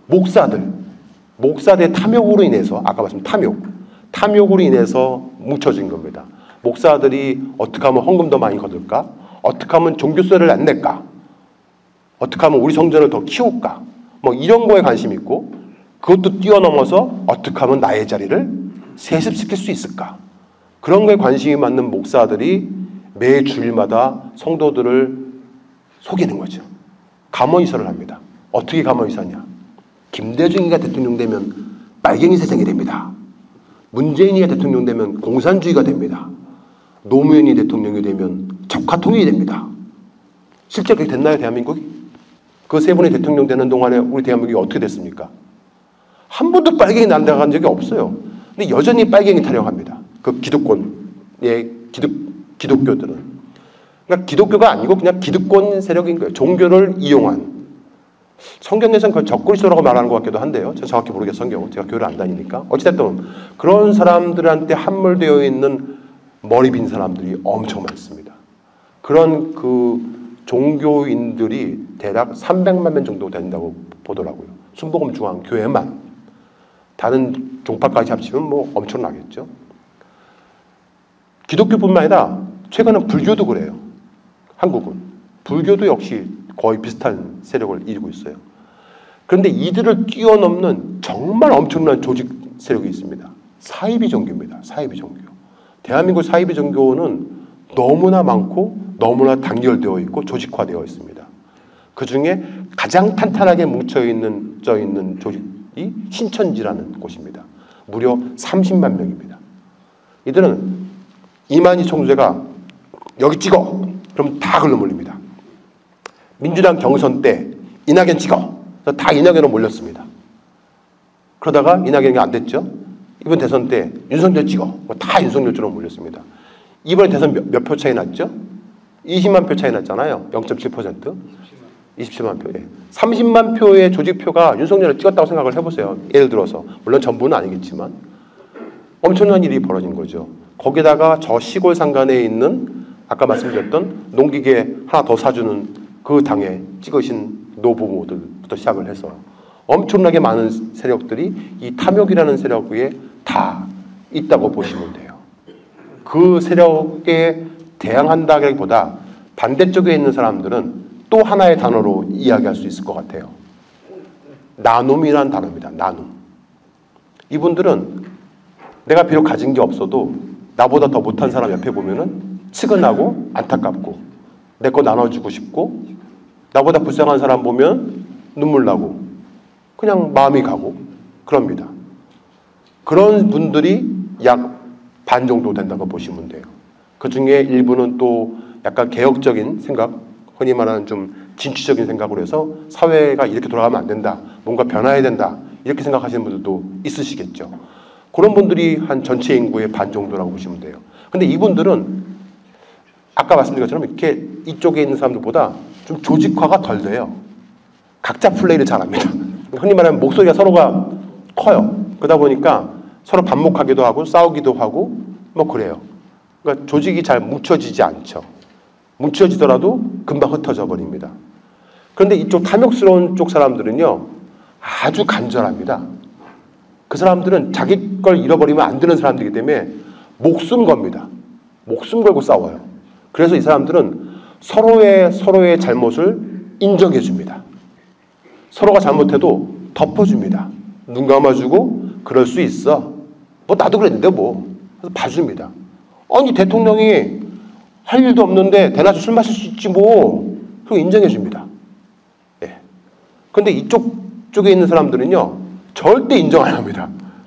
목사들의 탐욕으로 인해서 아까 말씀 탐욕으로 인해서 뭉쳐진 겁니다. 목사들이 어떻게 하면 헌금 더 많이 거둘까? 어떻게 하면 종교세를 안 낼까? 어떻게 하면 우리 성전을 더 키울까? 뭐 이런 거에 관심이 있고 그것도 뛰어넘어서 어떻게 하면 나의 자리를 세습시킬 수 있을까? 그런 거에 관심이 많는 목사들이 매 주일마다 성도들을 속이는 거죠. 감언이설을 합니다. 어떻게 감언이설냐? 김대중이가 대통령 되면 빨갱이 세상이 됩니다. 문재인이가 대통령 되면 공산주의가 됩니다. 노무현이 대통령이 되면 적화통일이 됩니다. 실제 그렇게 됐나요, 대한민국이? 그 세 분이 대통령 되는 동안에 우리 대한민국이 어떻게 됐습니까? 한 번도 빨갱이 난다간 적이 없어요. 근데 여전히 빨갱이 타령합니다. 그 기득권의 기독교들은. 그러니까 기독교가 아니고 그냥 기득권 세력인 거예요. 종교를 이용한. 성경에서는 그걸 적그리스도라고 말하는 것 같기도 한데요. 제가 정확히 모르겠어요. 성경은. 제가 교회를 안 다니니까. 어찌됐든 그런 사람들한테 함몰되어 있는 머리 빈 사람들이 엄청 많습니다. 그런 그 종교인들이 대략 300만 명 정도 된다고 보더라고요. 순복음중앙교회만. 다른 종파까지 합치면 뭐 엄청나겠죠. 기독교뿐만 아니라 최근에 불교도 그래요. 한국은. 불교도 역시 거의 비슷한 세력을 이루고 있어요. 그런데 이들을 뛰어넘는 정말 엄청난 조직 세력이 있습니다. 사이비 종교입니다. 사이비 종교. 대한민국 사이비 종교는 너무나 많고 너무나 단결되어 있고 조직화되어 있습니다. 그 중에 가장 탄탄하게 뭉쳐있는 조직이 신천지라는 곳입니다. 무려 30만 명입니다. 이들은 이만희 총재가 여기 찍어! 그럼 다 글로 몰립니다. 민주당 경선 때 이낙연 찍어! 그래서 다 이낙연으로 몰렸습니다. 그러다가 이낙연이 안 됐죠. 이번 대선 때 윤석열 찍어! 다 윤석열 쪽으로 몰렸습니다. 이번에 대선 몇 표 차이 났죠? 20만 표 차이 났잖아요. 0.7%. 27만 표. 예. 30만 표의 조직표가 윤석열을 찍었다고 생각을 해보세요. 예를 들어서. 물론 전부는 아니겠지만. 엄청난 일이 벌어진 거죠. 거기다가 저 시골 상간에 있는 아까 말씀드렸던 농기계 하나 더 사주는 그 당에 찍으신 노부모들부터 시작을 해서 엄청나게 많은 세력들이 이 탐욕이라는 세력 위에 다 있다고 보시면 돼요. 그 세력에 대항한다기보다 반대쪽에 있는 사람들은 또 하나의 단어로 이야기할 수 있을 것 같아요. 나눔이라는 단어입니다. 나눔. 이분들은 내가 비록 가진 게 없어도 나보다 더 못한 사람 옆에 보면은 측은하고 안타깝고 내 거 나눠주고 싶고 나보다 불쌍한 사람 보면 눈물 나고 그냥 마음이 가고 그럽니다. 그런 분들이 약 반 정도 된다고 보시면 돼요. 그 중에 일부는 또 약간 개혁적인 생각, 흔히 말하는 좀 진취적인 생각으로 해서 사회가 이렇게 돌아가면 안 된다, 뭔가 변화해야 된다 이렇게 생각하시는 분들도 있으시겠죠. 그런 분들이 한 전체 인구의 반 정도라고 보시면 돼요. 근데 이분들은 아까 말씀드린 것처럼 이렇게 이쪽에 있는 사람들보다 좀 조직화가 덜 돼요. 각자 플레이를 잘합니다. 흔히 말하면 목소리가 서로가 커요. 그러다 보니까 서로 반목하기도 하고 싸우기도 하고 뭐 그래요. 그러니까 조직이 잘 뭉쳐지지 않죠. 뭉쳐지더라도 금방 흩어져 버립니다. 그런데 이쪽 탐욕스러운 쪽 사람들은요 아주 간절합니다. 그 사람들은 자기 걸 잃어버리면 안 되는 사람들이기 때문에 목숨 겁니다. 목숨 걸고 싸워요. 그래서 이 사람들은 서로의 잘못을 인정해 줍니다. 서로가 잘못해도 덮어줍니다. 눈 감아주고 그럴 수 있어. 뭐 나도 그랬는데 뭐. 그래서 봐줍니다. 아니 대통령이 할 일도 없는데 대낮에 술 마실 수 있지 뭐. 그리고 인정해 줍니다. 예. 근데 이쪽에 있는 사람들은요 절대 인정 안 합니다.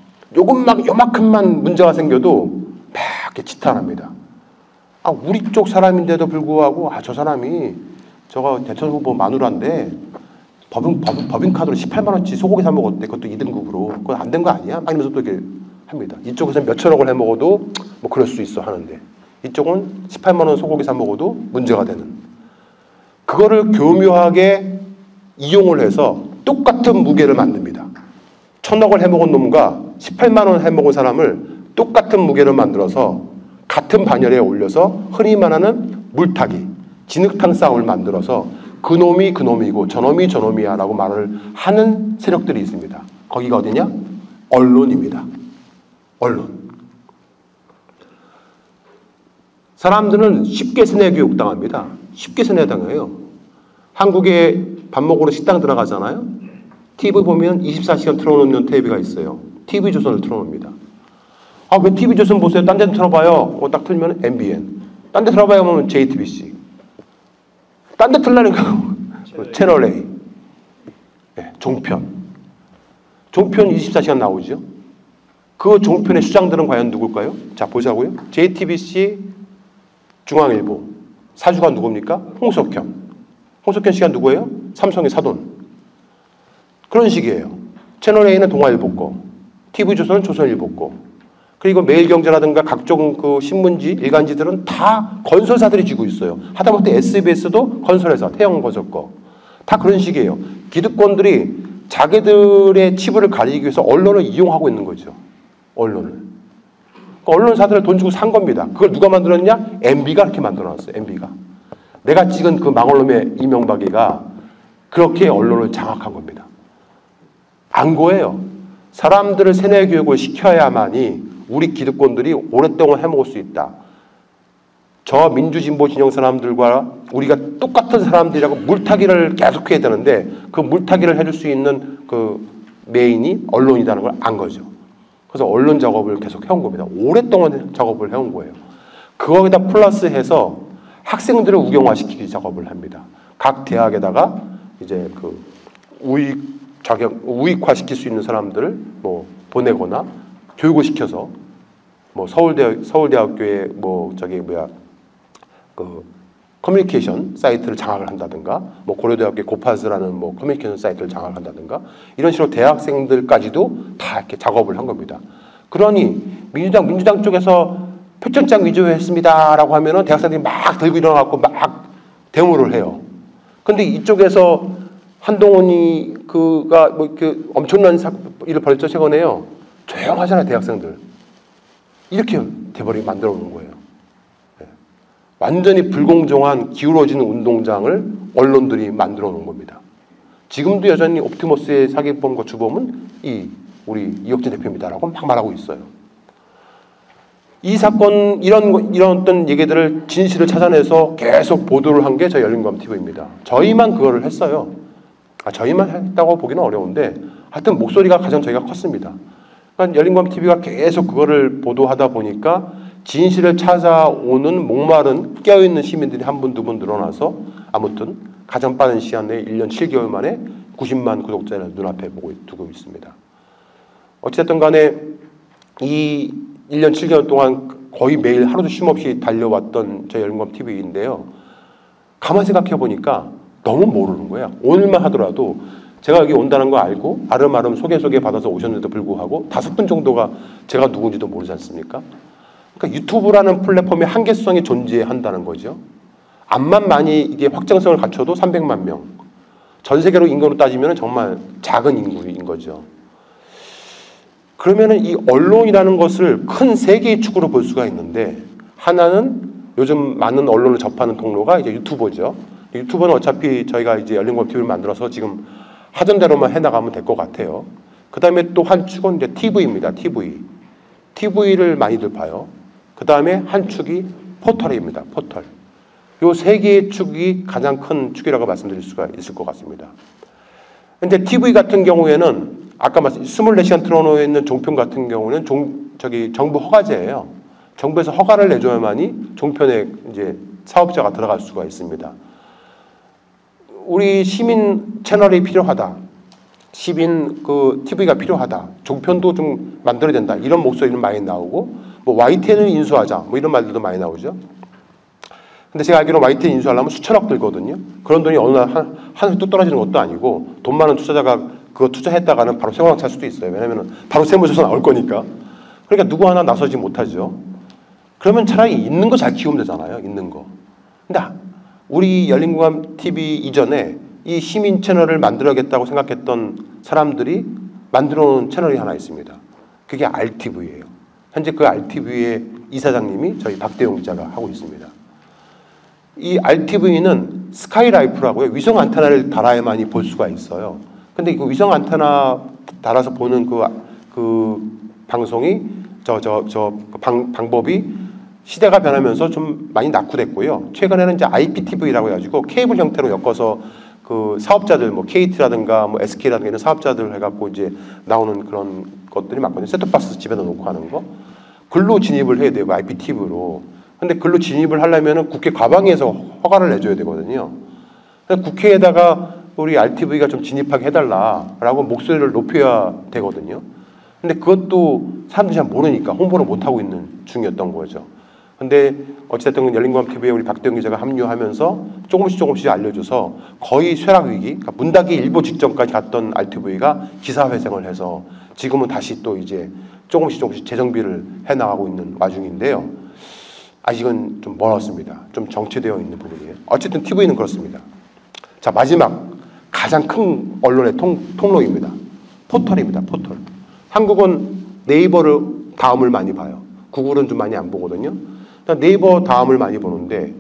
요만큼만 문제가 생겨도 막 이렇게 지탄합니다. 아, 우리 쪽 사람인데도 불구하고 저 사람이 저거 대통령 후보 마누라인데 법인카드로 18만원치 소고기 사 먹었대. 그것도 2등급으로. 그건 안 된 거 아니야? 막 이러면서 또 이렇게 합니다. 이쪽에서는 몇천억을 해 먹어도 뭐 그럴 수 있어 하는데 이쪽은 18만원 소고기 사 먹어도 문제가 되는. 그거를 교묘하게 이용을 해서 똑같은 무게를 만듭니다. 1,000억을 해먹은 놈과 18만원 해먹은 사람을 똑같은 무게를 만들어서 같은 반열에 올려서 흔히 말하는 물타기, 진흙탕 싸움을 만들어서 그놈이 그놈이고 저놈이 저놈이야 라고 말을 하는 세력들이 있습니다. 거기가 어디냐? 언론입니다. 언론. 사람들은 쉽게 세뇌 교육 당합니다. 쉽게 세뇌 당해요. 한국에 밥 먹으러 식당 들어가잖아요. TV 보면 24시간 틀어놓는 TV가 있어요. TV조선을 틀어놓습니다. 아, 왜 TV조선 보세요? 딴 데 틀어봐요. 딱 틀면 MBN. 딴 데 틀어봐요 하면 JTBC. 딴 데 틀라니까 채널 A. 네, 종편. 종편 24시간 나오죠. 그 종편의 수장들은 과연 누굴까요? 자, 보자고요. JTBC, 중앙일보. 사주가 누굽니까? 홍석현. 홍석현 씨가 누구예요? 삼성의 사돈. 그런 식이에요. 채널 A는 동아일보 거, TV조선은 조선일보 거. 그리고 매일경제라든가 각종 그 신문지, 일간지들은 다 건설사들이 쥐고 있어요. 하다못해 SBS도 건설회사, 태영건설 거. 다 그런 식이에요. 기득권들이 자기들의 치부를 가리기 위해서 언론을 이용하고 있는 거죠. 언론을. 언론사들을 돈 주고 산 겁니다. 그걸 누가 만들었냐? MB가 그렇게 만들어놨어요. MB가. 내가 찍은 그 망언놈의 이명박이가 그렇게 언론을 장악한 겁니다. 안 거예요. 사람들을 세뇌 교육을 시켜야만이 우리 기득권들이 오랫동안 해먹을 수 있다. 저 민주진보 진영 사람들과 우리가 똑같은 사람들이라고 물타기를 계속해야 되는데 그 물타기를 해줄 수 있는 그 메인이 언론이라는 걸 안 거죠. 그래서 언론 작업을 계속 해온 겁니다. 오랫동안 작업을 해온 거예요. 그거에다 플러스해서 학생들을 우경화시키기 작업을 합니다. 각 대학에다가 이제 그 우익화시킬 수 있는 사람들을 뭐 보내거나 교육을 시켜서 뭐 서울대학교에 뭐 그 커뮤니케이션 사이트를 장악을 한다든가 뭐 고려대학교 고파스라는 뭐 커뮤니케이션 사이트를 장악을 한다든가 이런 식으로 대학생들까지도 다 이렇게 작업을 한 겁니다. 그러니 민주당 쪽에서 표창장 위조했습니다라고 하면은 대학생들이 막 들고 일어나갖고 막 데모를 해요. 근데 이쪽에서 한동훈이 그가 뭐 이렇게 엄청난 일을 벌였죠 최근에요. 조용하잖아요 대학생들. 이렇게 돼버리게 만들어 놓은 거예요. 완전히 불공정한 기울어지는 운동장을 언론들이 만들어 놓은 겁니다. 지금도 여전히 옵티머스의 사기범과 주범은 우리 이혁진 대표입니다라고 막 말하고 있어요. 이 사건 이런 어떤 얘기들을 진실을 찾아내서 계속 보도를 한 게 저희 열린검TV입니다. 저희만 그거를 했어요. 저희만 했다고 보기는 어려운데 하여튼 목소리가 가장 저희가 컸습니다. 그러니까 열린검TV가 계속 그거를 보도하다 보니까 진실을 찾아오는 목마른 깨어있는 시민들이 한 분, 두 분 늘어나서 아무튼 가장 빠른 시간 내에 1년 7개월 만에 90만 구독자를 눈앞에 두고 있습니다. 어쨌든 간에 이 1년 7개월 동안 거의 매일 하루도 쉼없이 달려왔던 저희 열린검TV인데요. 가만히 생각해 보니까 너무 모르는 거예요. 오늘만 하더라도 제가 여기 온다는 거 알고 아름아름 소개 받아서 오셨는데도 불구하고 5분 정도가 제가 누군지도 모르지 않습니까? 그러니까 유튜브라는 플랫폼의 한계성이 존재한다는 거죠. 암만 많이 이게 확장성을 갖춰도 300만 명. 전 세계로 인구로 따지면 정말 작은 인구인 거죠. 그러면은 이 언론이라는 것을 큰 세 개의 축으로 볼 수가 있는데 하나는 요즘 많은 언론을 접하는 통로가 이제 유튜버죠. 유튜버는 어차피 저희가 이제 열린검TV를 만들어서 지금 하던 대로만 해나가면 될 것 같아요. 그 다음에 또 한 축은 이제 TV입니다. TV를 많이들 봐요. 그 다음에 한 축이 포털입니다. 포털. 요 세 개의 축이 가장 큰 축이라고 말씀드릴 수가 있을 것 같습니다. 근데 TV 같은 경우에는 아까 말씀 24시간 틀어놓여 있는 종편 같은 경우는 정부 허가제예요. 정부에서 허가를 내줘야만이 종편에 이제 사업자가 들어갈 수가 있습니다. 우리 시민 채널이 필요하다. 시민 TV가 필요하다. 종편도 좀 만들어야 된다. 이런 목소리는 많이 나오고 뭐 YTN을 인수하자. 뭐 이런 말들도 많이 나오죠. 근데 제가 알기로 YTN 인수하려면 수천억 들거든요. 그런 돈이 어느 날 하늘에 뚝 떨어지는 것도 아니고 돈 많은 투자자가 그거 투자했다가는 바로 세월호 찰 수도 있어요. 왜냐면 바로 세무조사 나올 거니까. 그러니까 누구 하나 나서지 못하죠. 그러면 차라리 있는 거 잘 키우면 되잖아요. 있는 거. 근데 우리 열린검TV 이전에 이 시민 채널을 만들어야겠다고 생각했던 사람들이 만들어 놓은 채널이 하나 있습니다. 그게 RTV예요. 현재 그 RTV의 이사장님이 저희 박대용 기자가 하고 있습니다. 이 RTV는 스카이라이프라고요. 위성 안테나를 달아야만이 볼 수가 있어요. 근데 그 위성 안테나 달아서 보는 그 방송이 방법이 시대가 변하면서 좀 많이 낙후됐고요. 최근에는 이제 IPTV라고 해가지고 케이블 형태로 엮어서 그 사업자들 뭐 KT라든가 뭐 SK라든가 이런 사업자들 해갖고 이제 나오는 그런 것들이 많거든요. 셋톱박스 집에다 놓고 하는 거. 글로 진입을 해야 돼요. IPTV로. 근데 글로 진입을 하려면은 국회 과방위에서 허가를 내줘야 되거든요. 국회에다가 우리 RTV가 좀 진입하게 해달라라고 목소리를 높여야 되거든요. 근데 그것도 사람들이 잘 모르니까 홍보를 못하고 있는 중이었던 거죠. 근데 어쨌든 열린검TV에 우리 박대영 기자가 합류하면서 조금씩 알려줘서 거의 쇠락 위기, 그러니까 문 닫기 일보 직전까지 갔던 RTV가 기사회생을 해서 지금은 다시 또 이제 조금씩 재정비를 해나가고 있는 와중인데요. 아직은 좀 멀었습니다. 좀 정체되어 있는 부분이에요. 어쨌든 TV는 그렇습니다. 자, 마지막 가장 큰 언론의 통로입니다. 포털입니다. 포털. 한국은 네이버를 다음을 많이 봐요. 구글은 좀 많이 안 보거든요. 네이버 다음을 많이 보는데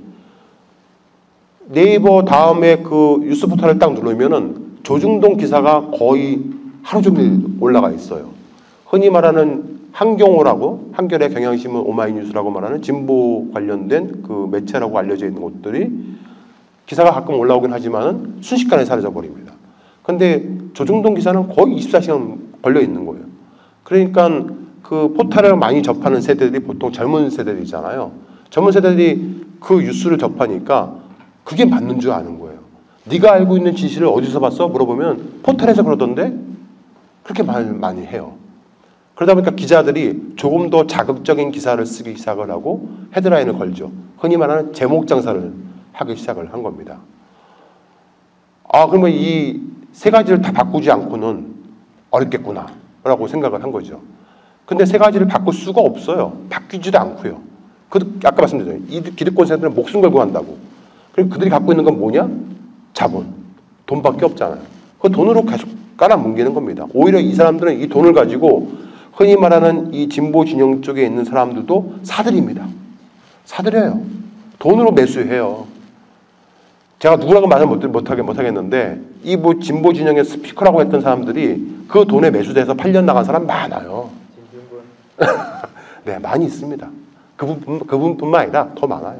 네이버 다음에 그 뉴스 포털을 딱 누르면은 조중동 기사가 거의 하루 종일 올라가 있어요. 흔히 말하는 한경호라고 한겨레 경향신문 오마이뉴스라고 말하는 진보 관련된 그 매체라고 알려져 있는 곳들이 기사가 가끔 올라오긴 하지만은 순식간에 사라져 버립니다. 근데 조중동 기사는 거의 24시간 걸려 있는 거예요. 그러니까 그 포털을 많이 접하는 세대들이 보통 젊은 세대들이잖아요. 젊은 세대들이 그 뉴스를 접하니까 그게 맞는 줄 아는 거예요. 네가 알고 있는 진실을 어디서 봤어? 물어보면 포털에서 그러던데? 그렇게 많이 해요. 그러다 보니까 기자들이 조금 더 자극적인 기사를 쓰기 시작을 하고 헤드라인을 걸죠. 흔히 말하는 제목 장사를 하기 시작을 한 겁니다. 그러면 이 세 가지를 다 바꾸지 않고는 어렵겠구나 라고 생각을 한 거죠. 근데 세 가지를 바꿀 수가 없어요. 바뀌지도 않고요. 아까 말씀드렸잖아요. 이 기득권 세력들은 목숨 걸고 한다고. 그럼 그들이 갖고 있는 건 뭐냐? 자본. 돈밖에 없잖아요. 그 돈으로 계속 깔아뭉개는 겁니다. 오히려 이 사람들은 이 돈을 가지고 흔히 말하는 이 진보 진영 쪽에 있는 사람들도 사들입니다. 사들여요. 돈으로 매수해요. 제가 누구라고 말을 못하겠는데 이 뭐 진보 진영의 스피커라고 했던 사람들이 그 돈에 매수돼서 8년 나간 사람 많아요. 네, 많이 있습니다. 그분뿐만 아니라 더 많아요.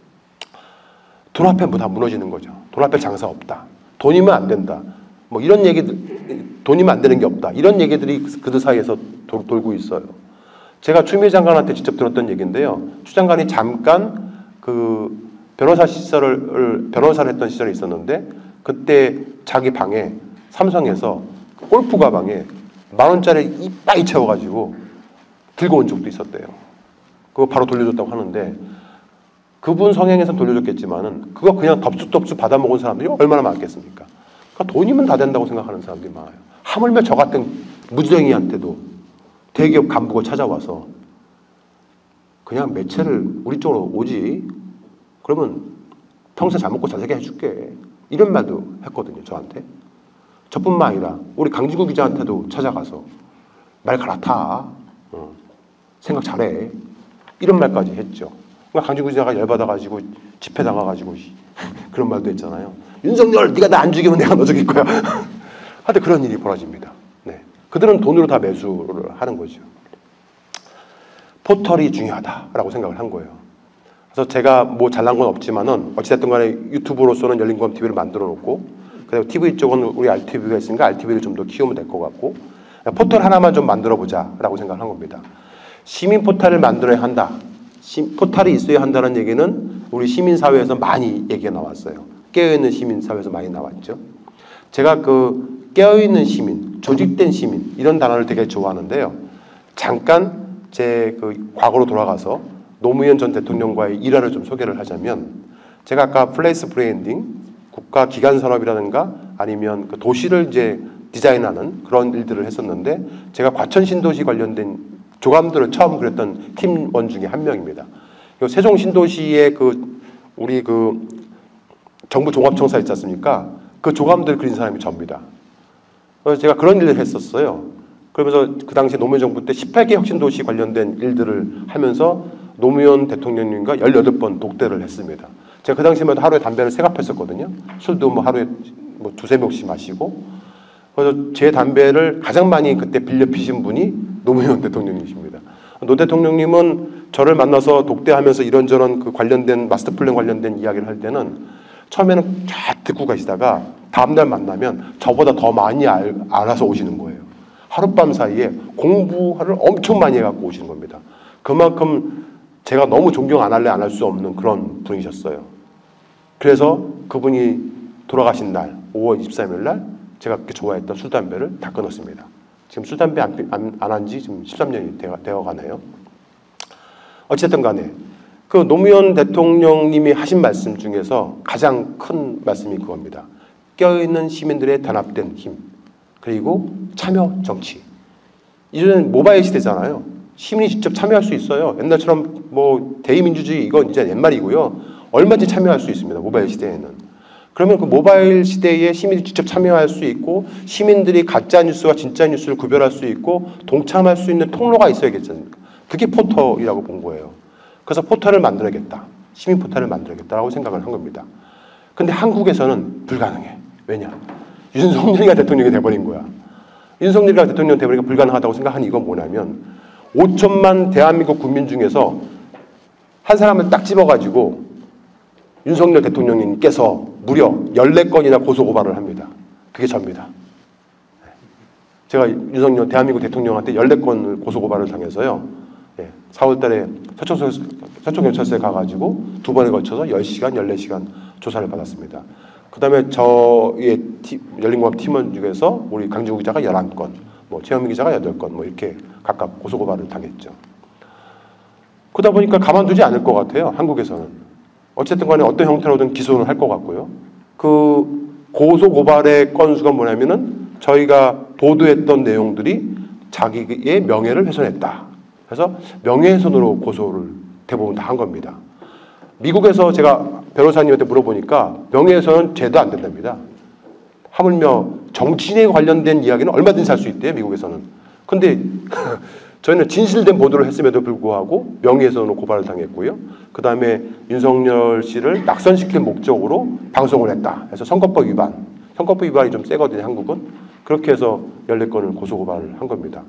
돈 앞에 다 무너지는 거죠. 돈 앞에 장사 없다. 돈이면 안 된다. 뭐 이런 얘기들, 돈이면 안 되는 게 없다. 이런 얘기들이 그들 사이에서 돌고 있어요. 제가 추미애 장관한테 직접 들었던 얘기인데요. 추 장관이 잠깐 그 변호사를 했던 시절이 있었는데 그때 자기 방에 삼성에서 골프 가방에 10,000원짜리 이빠이 채워가지고 들고 온 적도 있었대요. 그거 바로 돌려줬다고 하는데 그분 성향에선 돌려줬겠지만은 그거 그냥 덥수덥수 받아먹은 사람들이 얼마나 많겠습니까? 그러니까 돈이면 다 된다고 생각하는 사람들이 많아요. 하물며 저 같은 무지랭이한테도 대기업 간부가 찾아와서 그냥 매체를 우리 쪽으로 오지 그러면 평생 잘 먹고 잘 살게 해줄게 이런 말도 했거든요. 저한테. 저뿐만 아니라 우리 강진구 기자한테도 찾아가서 말 갈아타. 생각 잘해. 이런 말까지 했죠. 그러니까 강진구 기자가 열받아가지고 집회 나가가지고 그런 말도 했잖아요. 윤석열 네가 나 안 죽이면 내가 너 죽일 거야. 하여튼 그런 일이 벌어집니다. 네. 그들은 돈으로 다 매수를 하는 거죠. 포털이 중요하다라고 생각을 한 거예요. 그래서 제가 뭐 잘난 건 없지만은 어찌됐든 간에 유튜브로서는 열린검TV를 만들어 놓고 그리고 TV 쪽은 우리 RTV가 있으니까 RTV를 좀 더 키우면 될 것 같고 포털 하나만 좀 만들어 보자라고 생각을 한 겁니다. 시민 포털을 만들어야 한다. 포털이 있어야 한다는 얘기는 우리 시민사회에서 많이 얘기가 나왔어요. 깨어있는 시민사회에서 많이 나왔죠. 제가 그 깨어있는 시민, 조직된 시민 이런 단어를 되게 좋아하는데요. 잠깐 제 그 과거로 돌아가서 노무현 전 대통령과의 일화를 좀 소개를 하자면 제가 아까 플레이스 브랜딩, 국가 기관 산업이라든가 아니면 그 도시를 이제 디자인하는 그런 일들을 했었는데 제가 과천 신도시 관련된 조감들을 처음 그렸던 팀원 중에 한 명입니다. 세종 신도시의 그 우리 그 정부 종합청사 있지 않습니까? 그 조감들 그린 사람이 접니다. 그래서 제가 그런 일을 했었어요. 그러면서 그 당시 노무현 정부 때 18개 혁신도시 관련된 일들을 하면서 노무현 대통령님과 18번 독대를 했습니다. 제가 그 당시만 해도 하루에 담배를 3갑 폈었거든요. 술도 뭐 하루에 뭐 2-3병씩 마시고. 그래서 제 담배를 가장 많이 그때 빌려 피신 분이 노무현 대통령님이십니다. 노 대통령님은 저를 만나서 독대하면서 이런저런 그 관련된 마스터 플랜 관련된 이야기를 할 때는 처음에는 쫙 듣고 가시다가 다음날 만나면 저보다 더 많이 알아서 오시는 거예요. 하룻밤 사이에 공부를 엄청 많이 해갖고 오시는 겁니다. 그만큼 제가 너무 존경 안 할 수 없는 그런 분이셨어요. 그래서 그분이 돌아가신 날 5월 23일 날 제가 그렇게 좋아했던 술, 담배를 다 끊었습니다. 지금 술, 담배 안 한 지 지금 13년이 되어 가네요. 어쨌든 간에 그 노무현 대통령님이 하신 말씀 중에서 가장 큰 말씀이 그겁니다. 껴있는 시민들의 단합된 힘, 그리고 참여 정치. 이제는 모바일 시대잖아요. 시민이 직접 참여할 수 있어요. 옛날처럼 뭐 대의민주주의 이건 이제 옛말이고요. 얼마든지 참여할 수 있습니다. 모바일 시대에는. 그러면 그 모바일 시대에 시민이 직접 참여할 수 있고 시민들이 가짜 뉴스와 진짜 뉴스를 구별할 수 있고 동참할 수 있는 통로가 있어야겠지 않습니까? 그게 포털이라고 본 거예요. 그래서 포털을 만들어야겠다. 시민 포털을 만들어야겠다라고 생각을 한 겁니다. 근데 한국에서는 불가능해. 왜냐? 윤석열이가 대통령이 돼버린 거야. 윤석열이가 대통령이 돼버리니까 불가능하다고 생각한 이건 뭐냐면 5천만 대한민국 국민 중에서 한 사람을 딱 집어가지고 윤석열 대통령님께서 무려 14건이나 고소고발을 합니다. 그게 접니다. 제가 윤석열 대한민국 대통령한테 14건을 고소고발을 당해서요. 4월 달에 서초경찰서에 가가지고 2번에 걸쳐서 10시간, 14시간 조사를 받았습니다. 그 다음에 저의 열린공감 팀원 중에서 우리 강진구 기자가 11건, 뭐 최현민 기자가 8건, 뭐 이렇게 각각 고소고발을 당했죠. 그러다 보니까 가만두지 않을 것 같아요. 한국에서는. 어쨌든 간에 어떤 형태로든 기소는 할 것 같고요. 그 고소고발의 건수가 뭐냐면은 저희가 보도했던 내용들이 자기의 명예를 훼손했다. 그래서 명예훼손으로 고소를 대부분 다 한 겁니다. 미국에서 제가 변호사님한테 물어보니까 명예훼손은 죄도 안 된답니다. 하물며 정치인에 관련된 이야기는 얼마든지 할 수 있대요. 미국에서는. 근데 저희는 진실된 보도를 했음에도 불구하고 명예훼손으로 고발을 당했고요. 그 다음에 윤석열 씨를 낙선시킬 목적으로 방송을 했다. 그래서 선거법 위반이 좀 세거든요. 한국은. 그렇게 해서 14건을 고소고발을 한 겁니다.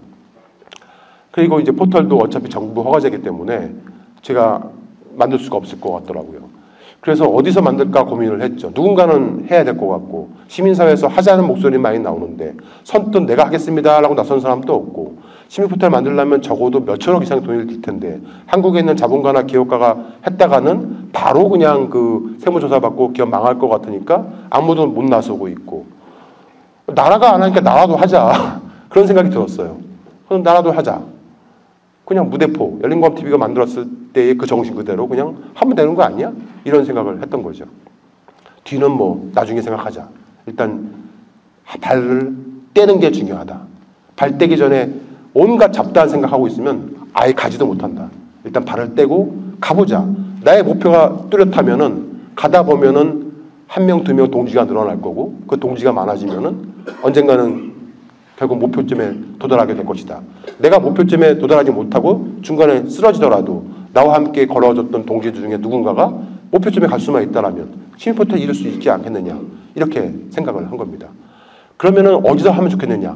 그리고 이제 포털도 어차피 정부 허가제이기 때문에 제가 만들 수가 없을 것 같더라고요. 그래서 어디서 만들까 고민을 했죠. 누군가는 해야 될 것 같고 시민사회에서 하자는 목소리 많이 나오는데 선뜻 내가 하겠습니다라고 나선 사람도 없고 시민포털 만들려면 적어도 몇천억 이상의 돈이 들 텐데 한국에 있는 자본가나 기업가가 했다가는 바로 그냥 그 세무조사 받고 기업 망할 것 같으니까 아무도 못 나서고 있고 나라가 안 하니까 나라도 하자 그런 생각이 들었어요. 그럼 나라도 하자. 그냥 무대포, 열린공감TV가 만들었을 때의 그 정신 그대로 그냥 하면 되는 거 아니야? 이런 생각을 했던 거죠. 뒤는 뭐 나중에 생각하자. 일단 발을 떼는 게 중요하다. 발 떼기 전에 온갖 잡다한 생각하고 있으면 아예 가지도 못한다. 일단 발을 떼고 가보자. 나의 목표가 뚜렷하면은 가다 보면은 1명, 2명 동지가 늘어날 거고 그 동지가 많아지면은 언젠가는 결국 목표점에 도달하게 될 것이다. 내가 목표점에 도달하지 못하고 중간에 쓰러지더라도 나와 함께 걸어줬던 동지들 중에 누군가가 목표점에 갈 수만 있다라면 시민포털 이룰 수 있지 않겠느냐 이렇게 생각을 한 겁니다. 그러면은 어디서 하면 좋겠느냐?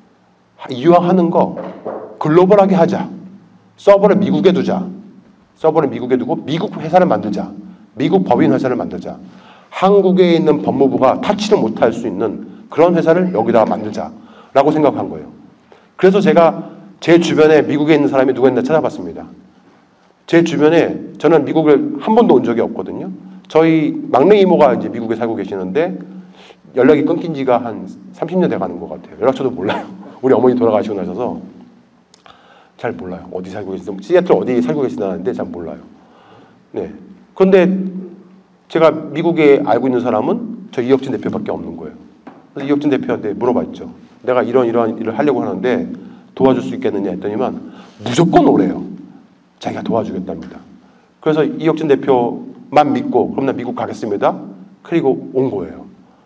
이왕 하는 거 글로벌하게 하자. 서버를 미국에 두자. 서버를 미국에 두고 미국 회사를 만들자. 미국 법인 회사를 만들자. 한국에 있는 법무부가 타치를 못할 수 있는 그런 회사를 여기다가 만들자. 라고 생각한 거예요. 그래서 제가 제 주변에 미국에 있는 사람이 누가 있나 찾아봤습니다. 제 주변에 저는 미국을 한 번도 온 적이 없거든요. 저희 막내 이모가 이제 미국에 살고 계시는데 연락이 끊긴 지가 한 30년 돼 가는 것 같아요. 연락처도 몰라요. 우리 어머니 돌아가시고 나셔서 잘 몰라요. 어디 살고 계시나, 시애틀 어디 살고 계시나는데 잘 몰라요. 네. 그런데 제가 미국에 알고 있는 사람은 저 이혁진 대표밖에 없는 거예요. 그래서 이혁진 대표한테 물어봤죠. 내가 이러한 일을 하려고 하는데 도와줄 수 있겠느냐 했더니만 무조건 오래요. 자기가 도와주겠답니다. 그래서 이혁진 대표만 믿고 그럼 나 미국 가겠습니다. 그리고 온 거예요.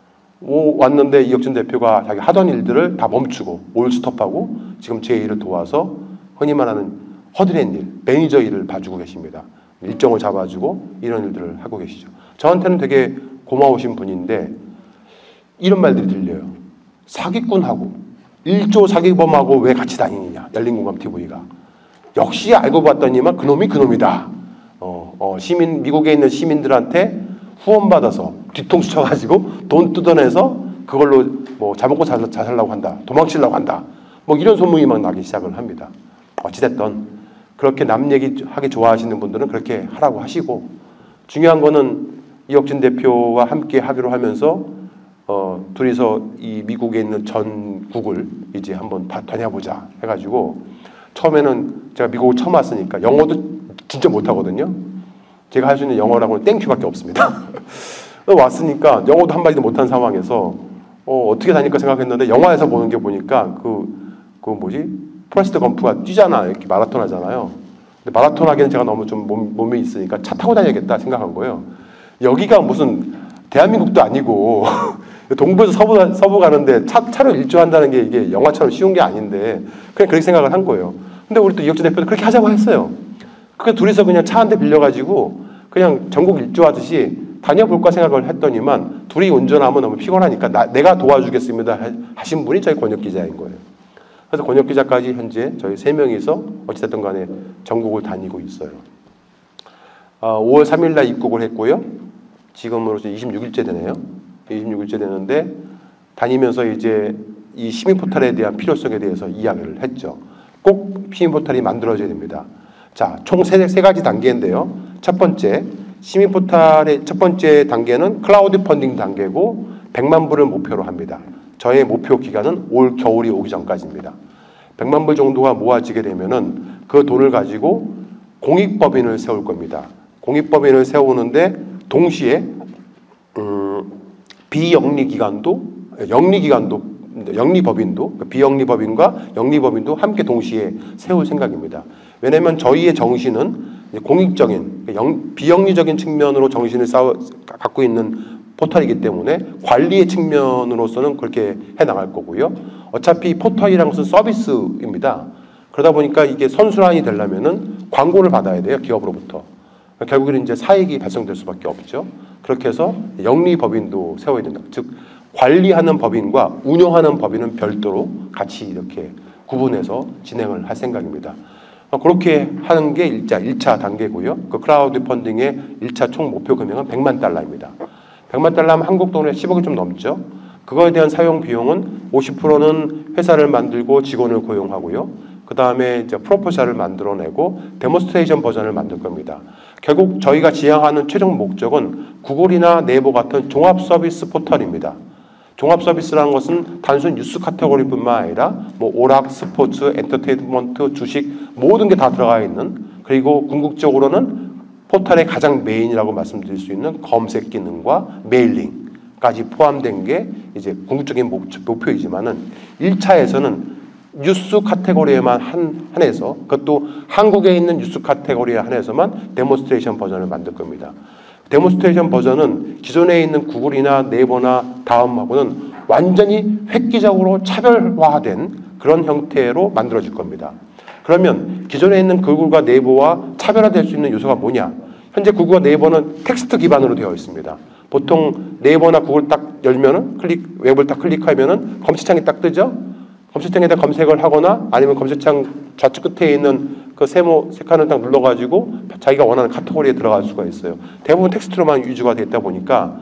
왔는데 이혁진 대표가 자기 하던 일들을 다 멈추고 올스톱하고 지금 제 일을 도와서 흔히 말하는 허드렛 일, 매니저 일을 봐주고 계십니다. 일정을 잡아주고 이런 일들을 하고 계시죠. 저한테는 되게 고마우신 분인데 이런 말들이 들려요. 사기꾼하고 1조 사기범하고 왜 같이 다니느냐. 열린공감TV가. 역시 알고 봤더니만 그놈이 그놈이다. 미국에 있는 시민들한테 후원받아서 뒤통수 쳐가지고 돈 뜯어내서 그걸로 뭐 자먹고 자살라고 한다. 도망치려고 한다. 뭐 이런 소문이 막 나기 시작을 합니다. 어찌됐든 그렇게 남 얘기하기 좋아하시는 분들은 그렇게 하라고 하시고 중요한 거는 이혁진 대표와 함께 하기로 하면서 둘이서 이 미국에 있는 전국을 이제 한번 다녀보자 해가지고 처음에는 제가 미국을 처음 왔으니까 영어도 진짜 못하거든요. 제가 할 수 있는 영어라고는 땡큐밖에 없습니다. 왔으니까 영어도 한마디도 못한 상황에서 어떻게 다닐까 생각했는데 영화에서 보는 게 보니까 그 뭐지? 포레스트 검프가 뛰잖아. 이렇게 마라톤 하잖아요. 근데 마라톤 하기에는 제가 너무 좀 몸이 있으니까 차 타고 다녀야겠다 생각한 거예요. 여기가 무슨 대한민국도 아니고 동부에서 서부 가는데 차로 일주한다는 게 이게 영화처럼 쉬운 게 아닌데 그냥 그렇게 생각을 한 거예요. 근데 우리 또 이혁재 대표도 그렇게 하자고 했어요. 그래서 둘이서 그냥 차 한 대 빌려가지고 그냥 전국 일주하듯이 다녀볼까 생각을 했더니만 둘이 운전하면 너무 피곤하니까 내가 도와주겠습니다 하신 분이 저희 권혁 기자인 거예요. 그래서 권혁 기자까지 현재 저희 3명이서 어찌됐든 간에 전국을 다니고 있어요. 5월 3일 날 입국을 했고요. 지금으로서 26일째 되네요. 26일째 되는데 다니면서 이제 이 시민 포털에 대한 필요성에 대해서 이야기를 했죠. 꼭 시민 포털이 만들어져야 됩니다. 자, 총 세 가지 단계인데요. 첫 번째, 시민 포털의 첫 번째 단계는 클라우드 펀딩 단계고 100만 불을 목표로 합니다. 저의 목표 기간은 올 겨울이 오기 전까지입니다. 100만 불 정도가 모아지게 되면은 그 돈을 가지고 공익법인을 세울 겁니다. 공익법인을 세우는데 동시에 영리법인도 비영리법인과 영리법인도 함께 동시에 세울 생각입니다. 왜냐하면 저희의 정신은 공익적인 비영리적인 측면으로 정신을 갖고 있는 포털이기 때문에 관리의 측면으로서는 그렇게 해나갈 거고요. 어차피 포털이라는 것은 서비스입니다. 그러다 보니까 이게 선순환이 되려면은 광고를 받아야 돼요. 기업으로부터. 결국에는 이제 사익이 발생될 수밖에 없죠. 그렇게 해서 영리법인도 세워야 된다. 즉 관리하는 법인과 운영하는 법인은 별도로 같이 이렇게 구분해서 진행을 할 생각입니다. 그렇게 하는 게 1차 단계고요. 그 크라우드 펀딩의 1차 총 목표 금액은 100만 달러입니다. 100만 달러면 한국 돈으로 10억이 좀 넘죠. 그거에 대한 사용 비용은 50%는 회사를 만들고 직원을 고용하고요. 그 다음에 이제 프로포셜을 만들어내고 데모스트레이션 버전을 만들 겁니다. 결국 저희가 지향하는 최종 목적은 구글이나 네이버 같은 종합 서비스 포털입니다. 종합 서비스라는 것은 단순 뉴스 카테고리뿐만 아니라 뭐 오락, 스포츠, 엔터테인먼트, 주식 모든 게 다 들어가 있는, 그리고 궁극적으로는 포털의 가장 메인이라고 말씀드릴 수 있는 검색 기능과 메일링까지 포함된 게 이제 궁극적인 목표이지만은 1차에서는 뉴스 카테고리에만 한해서, 그것도 한국에 있는 뉴스 카테고리에 한해서만 데모스트레이션 버전을 만들 겁니다. 데모스트레이션 버전은 기존에 있는 구글이나 네이버나 다음하고는 완전히 획기적으로 차별화된 그런 형태로 만들어질 겁니다. 그러면 기존에 있는 구글과 네이버와 차별화될 수 있는 요소가 뭐냐? 현재 구글과 네이버는 텍스트 기반으로 되어 있습니다. 보통 네이버나 구글 딱 열면은 웹을 딱 클릭하면은 검색창이 딱 뜨죠? 검색창에다 검색을 하거나 아니면 검색창 좌측 끝에 있는 그 색칸을 딱 눌러가지고 자기가 원하는 카테고리에 들어갈 수가 있어요. 대부분 텍스트로만 위주가 됐다 보니까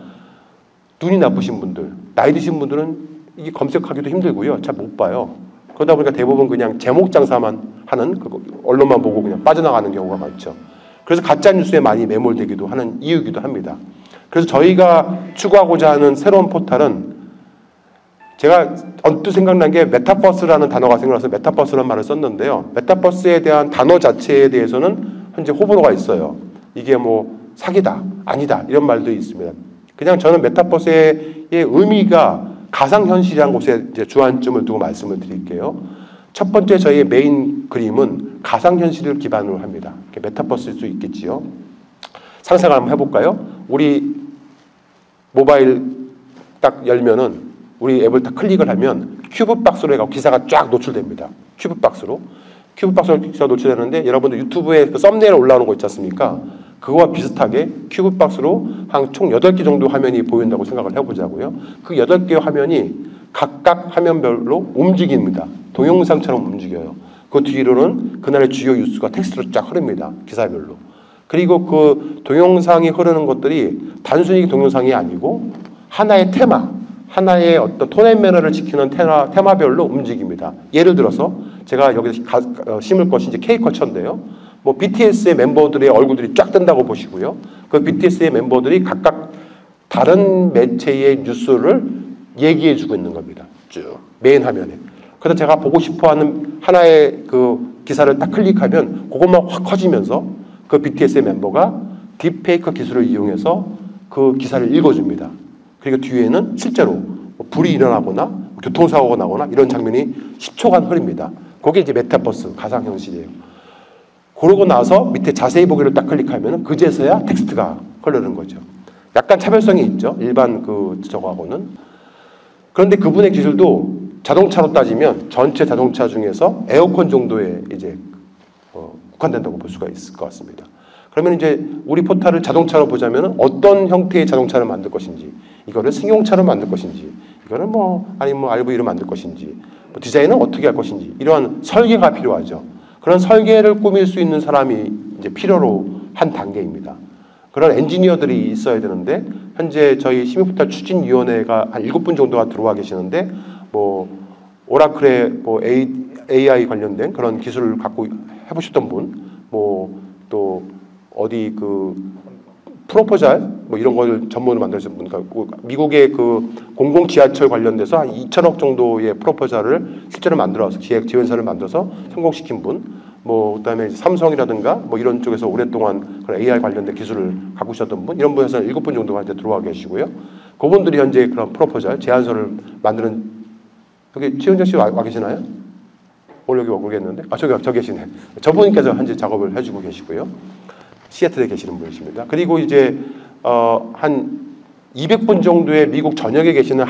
눈이 나쁘신 분들, 나이 드신 분들은 이게 검색하기도 힘들고요. 잘 못 봐요. 그러다 보니까 대부분 그냥 제목 장사만 하는, 언론만 보고 그냥 빠져나가는 경우가 많죠. 그래서 가짜 뉴스에 많이 매몰되기도 하는 이유이기도 합니다. 그래서 저희가 추구하고자 하는 새로운 포털은, 제가 언뜻 생각난 게 메타버스라는 단어가 생각나서 메타버스라는 말을 썼는데요. 메타버스에 대한 단어 자체에 대해서는 현재 호불호가 있어요. 이게 뭐 사기다, 아니다 이런 말도 있습니다. 그냥 저는 메타버스의 의미가 가상현실이라는 곳에 이제 주안점을 두고 말씀을 드릴게요. 첫 번째 저희의 메인 그림은 가상현실을 기반으로 합니다. 메타버스일 수 있겠지요. 상상을 한번 해볼까요? 우리 모바일 딱 열면은 우리 앱을 딱 클릭을 하면 큐브박스로 해서 기사가 쫙 노출됩니다. 큐브박스로 기사가 노출되는데, 여러분들 유튜브에 그 썸네일 올라오는 거 있지 않습니까? 그거와 비슷하게 큐브박스로 한 총 8개 정도 화면이 보인다고 생각을 해보자고요. 그 8개 화면이 각각 화면별로 움직입니다. 동영상처럼 움직여요. 그 뒤로는 그날의 주요 뉴스가 텍스트로 쫙 흐릅니다. 기사별로. 그리고 그 동영상이 흐르는 것들이 단순히 동영상이 아니고 하나의 테마, 하나의 어떤 톤 앤 매너를 지키는 테마별로 움직입니다. 예를 들어서 제가 여기서 심을 것이 이제 K컬처인데요. 뭐 BTS의 멤버들의 얼굴들이 쫙 뜬다고 보시고요. 그 BTS의 멤버들이 각각 다른 매체의 뉴스를 얘기해주고 있는 겁니다. 쭉 메인 화면에. 그래서 제가 보고 싶어하는 하나의 그 기사를 딱 클릭하면 그것만 확 커지면서 그 BTS의 멤버가 딥페이크 기술을 이용해서 그 기사를 읽어줍니다. 그리고 뒤에는 실제로 불이 일어나거나 교통사고가 나거나 이런 장면이 10초간 흐릅니다. 그게 이제 메타버스 가상현실이에요. 그러고 나서 밑에 자세히 보기를 딱 클릭하면 그제서야 텍스트가 흐르는 거죠. 약간 차별성이 있죠. 일반 저거하고는. 그런데 그분의 기술도 자동차로 따지면 전체 자동차 중에서 에어컨 정도의 이제 국한된다고 볼 수가 있을 것 같습니다. 그러면 이제 우리 포탈을 자동차로 보자면 어떤 형태의 자동차를 만들 것인지, 이거를 승용차로 만들 것인지, 이거는 아니면 RV로 만들 것인지, 디자인은 어떻게 할 것인지, 이러한 설계가 필요하죠. 그런 설계를 꾸밀 수 있는 사람이 이제 필요로 한 단계입니다. 그런 엔지니어들이 있어야 되는데, 현재 저희 시민포탈 추진위원회가 한 7분 정도가 들어와 계시는데, 오라클의 AI 관련된 그런 기술을 갖고 해보셨던 분, 또 어디 프로포잘 이런 걸 전문으로 만드신 분, 그러니까 미국의 공공 지하철 관련돼서 한 2천억 정도의 프로포잘을 실제로 만들어서 기획 지원서를 만들어서 성공시킨 분, 그다음에 삼성이라든가 이런 쪽에서 오랫동안 그런 AI 관련된 기술을 갖고 있었던 분, 이런 분에서 7분 정도가 이제 들어와 계시고요. 그분들이 현재 그런 프로포잘 제안서를 만드는, 여기 최은정 씨 와 계시나요? 오늘 여기 모르겠는데, 저 계시네. 저분께서 현재 작업을 해주고 계시고요. 시애틀에 계시는 분이십니다. 그리고 이제 한 200분 정도의 미국 전역에 계시는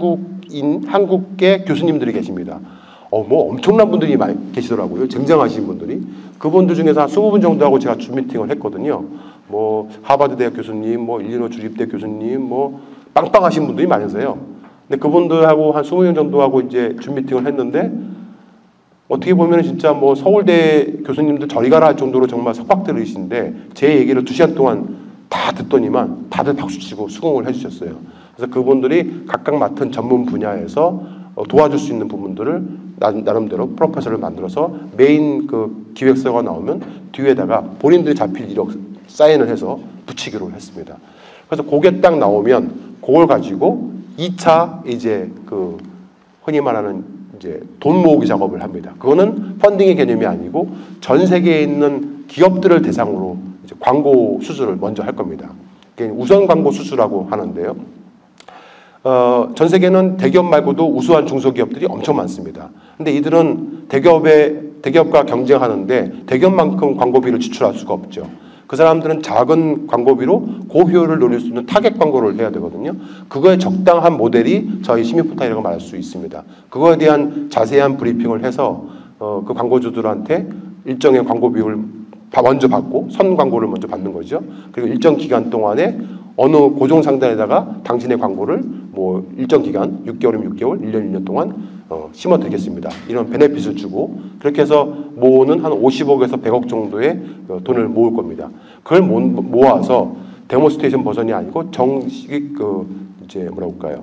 한국계 교수님들이 계십니다. 엄청난 분들이 많이 계시더라고요. 쟁쟁하신 분들이. 그분들 중에서 한 20분 정도하고 제가 줌 미팅을 했거든요. 하버드 대학 교수님, 일리노이 주립대 교수님, 빵빵하신 분들이 많으세요. 근데 그분들하고 한 20명 정도하고 이제 줌 미팅을 했는데, 어떻게 보면 진짜 서울대 교수님들 저리 가라 할 정도로 정말 석박들이신데, 제 얘기를 2시간 동안 다 듣더니만 다들 박수치고 수긍을 해주셨어요. 그래서 그분들이 각각 맡은 전문 분야에서 도와줄 수 있는 부분들을 나름대로 프로포설을 만들어서 메인 기획서가 나오면 뒤에다가 본인들이 자필 이력 사인을 해서 붙이기로 했습니다. 그래서 그게 딱 나오면 그걸 가지고 2차 이제 흔히 말하는 이제 돈 모으기 작업을 합니다. 그거는 펀딩의 개념이 아니고 전 세계에 있는 기업들을 대상으로 이제 광고 수주를 먼저 할 겁니다. 우선 광고 수주라고 하는데요. 전 세계는 대기업 말고도 우수한 중소기업들이 엄청 많습니다. 근데 이들은 대기업과 경쟁하는데 대기업만큼 광고비를 지출할 수가 없죠. 그 사람들은 작은 광고비로 고효율을 노릴 수 있는 타겟 광고를 해야 되거든요. 그거에 적당한 모델이 저희 시민포탈이라고 말할 수 있습니다. 그거에 대한 자세한 브리핑을 해서 그 광고주들한테 일정의 광고 비용을 먼저 받고 선 광고를 먼저 받는 거죠. 그리고 일정 기간 동안에 어느 고정 상단에다가 당신의 광고를 일정 기간 6개월이면 6개월, 1년 1년 동안 심어드리겠습니다. 이런 베네핏을 주고 그렇게 해서 모으는 한 50억에서 100억 정도의 돈을 모을 겁니다. 그걸 모아서 데모스테이션 버전이 아니고 정식 이제 뭐라고 할까요?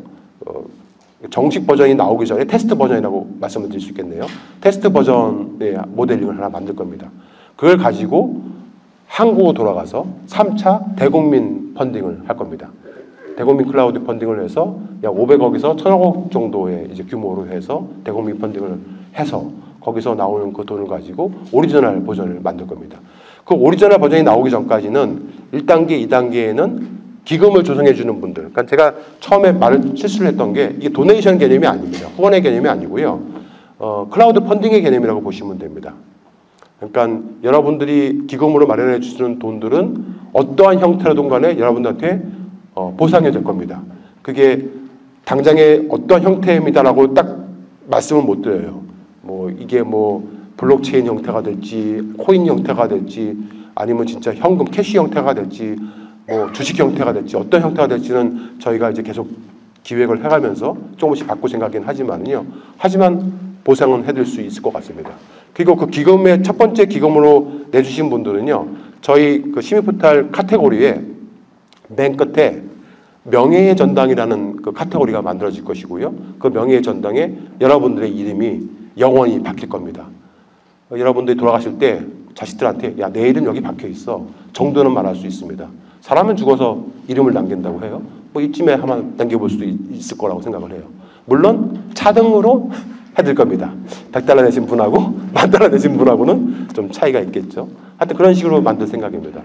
정식 버전이 나오기 전에 테스트 버전이라고 말씀을 드릴 수 있겠네요. 테스트 버전의 모델링을 하나 만들 겁니다. 그걸 가지고 한국으로 돌아가서 3차 대국민 펀딩을 할 겁니다. 대국민 클라우드 펀딩을 해서 약 500억에서 1000억 정도의 이제 규모로 해서 대국민 펀딩을 해서 거기서 나오는 그 돈을 가지고 오리지널 버전을 만들 겁니다. 그 오리지널 버전이 나오기 전까지는 1단계, 2단계에는 기금을 조성해 주는 분들. 그러니까 제가 처음에 실수를 했던 게 이게 도네이션 개념이 아닙니다. 후원의 개념이 아니고요. 클라우드 펀딩의 개념이라고 보시면 됩니다. 그러니까 여러분들이 기금으로 마련해 주시는 돈들은 어떠한 형태로든 간에 여러분들한테 보상이 될 겁니다. 그게 당장에 어떤 형태입니다라고 딱 말씀을 못 드려요. 이게 블록체인 형태가 될지 코인 형태가 될지 아니면 진짜 현금 캐시 형태가 될지 주식 형태가 될지 어떤 형태가 될지는 저희가 이제 계속 기획을 해가면서 조금씩 바꿀 생각이긴 하지만 보상은 해드릴 수 있을 것 같습니다. 그리고 그 기금의 첫 번째 기금으로 내주신 분들은요, 저희 그 시민포탈 카테고리에 맨 끝에 명예의 전당이라는 그 카테고리가 만들어질 것이고요. 그 명예의 전당에 여러분들의 이름이 영원히 박힐 겁니다. 여러분들이 돌아가실 때 자식들한테 야, 내 이름 여기 박혀 있어 정도는 말할 수 있습니다. 사람은 죽어서 이름을 남긴다고 해요. 이쯤에 한번 남겨볼 수도 있을 거라고 생각을 해요. 물론 차등으로 해드릴 겁니다. 100달러 내신 분하고 10,000달러 내신 분하고는 좀 차이가 있겠죠. 하여튼 그런 식으로 만들 생각입니다.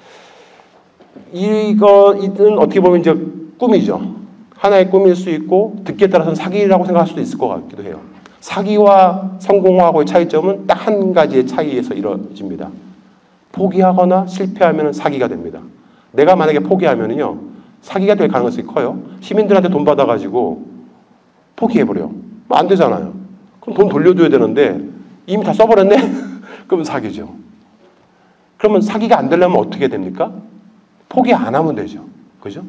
이건 어떻게 보면 이제 꿈이죠. 하나의 꿈일 수 있고 듣기에 따라서는 사기라고 생각할 수도 있을 것 같기도 해요. 사기와 성공하고의 차이점은 딱 한 가지의 차이에서 이루어집니다. 포기하거나 실패하면 사기가 됩니다. 내가 만약에 포기하면요 사기가 될 가능성이 커요. 시민들한테 돈 받아가지고 포기해버려. 안 되잖아요. 그럼 돈 돌려줘야 되는데 이미 다 써버렸네? 그럼 사기죠. 그러면 사기가 안 되려면 어떻게 됩니까? 포기 안 하면 되죠. 그죠?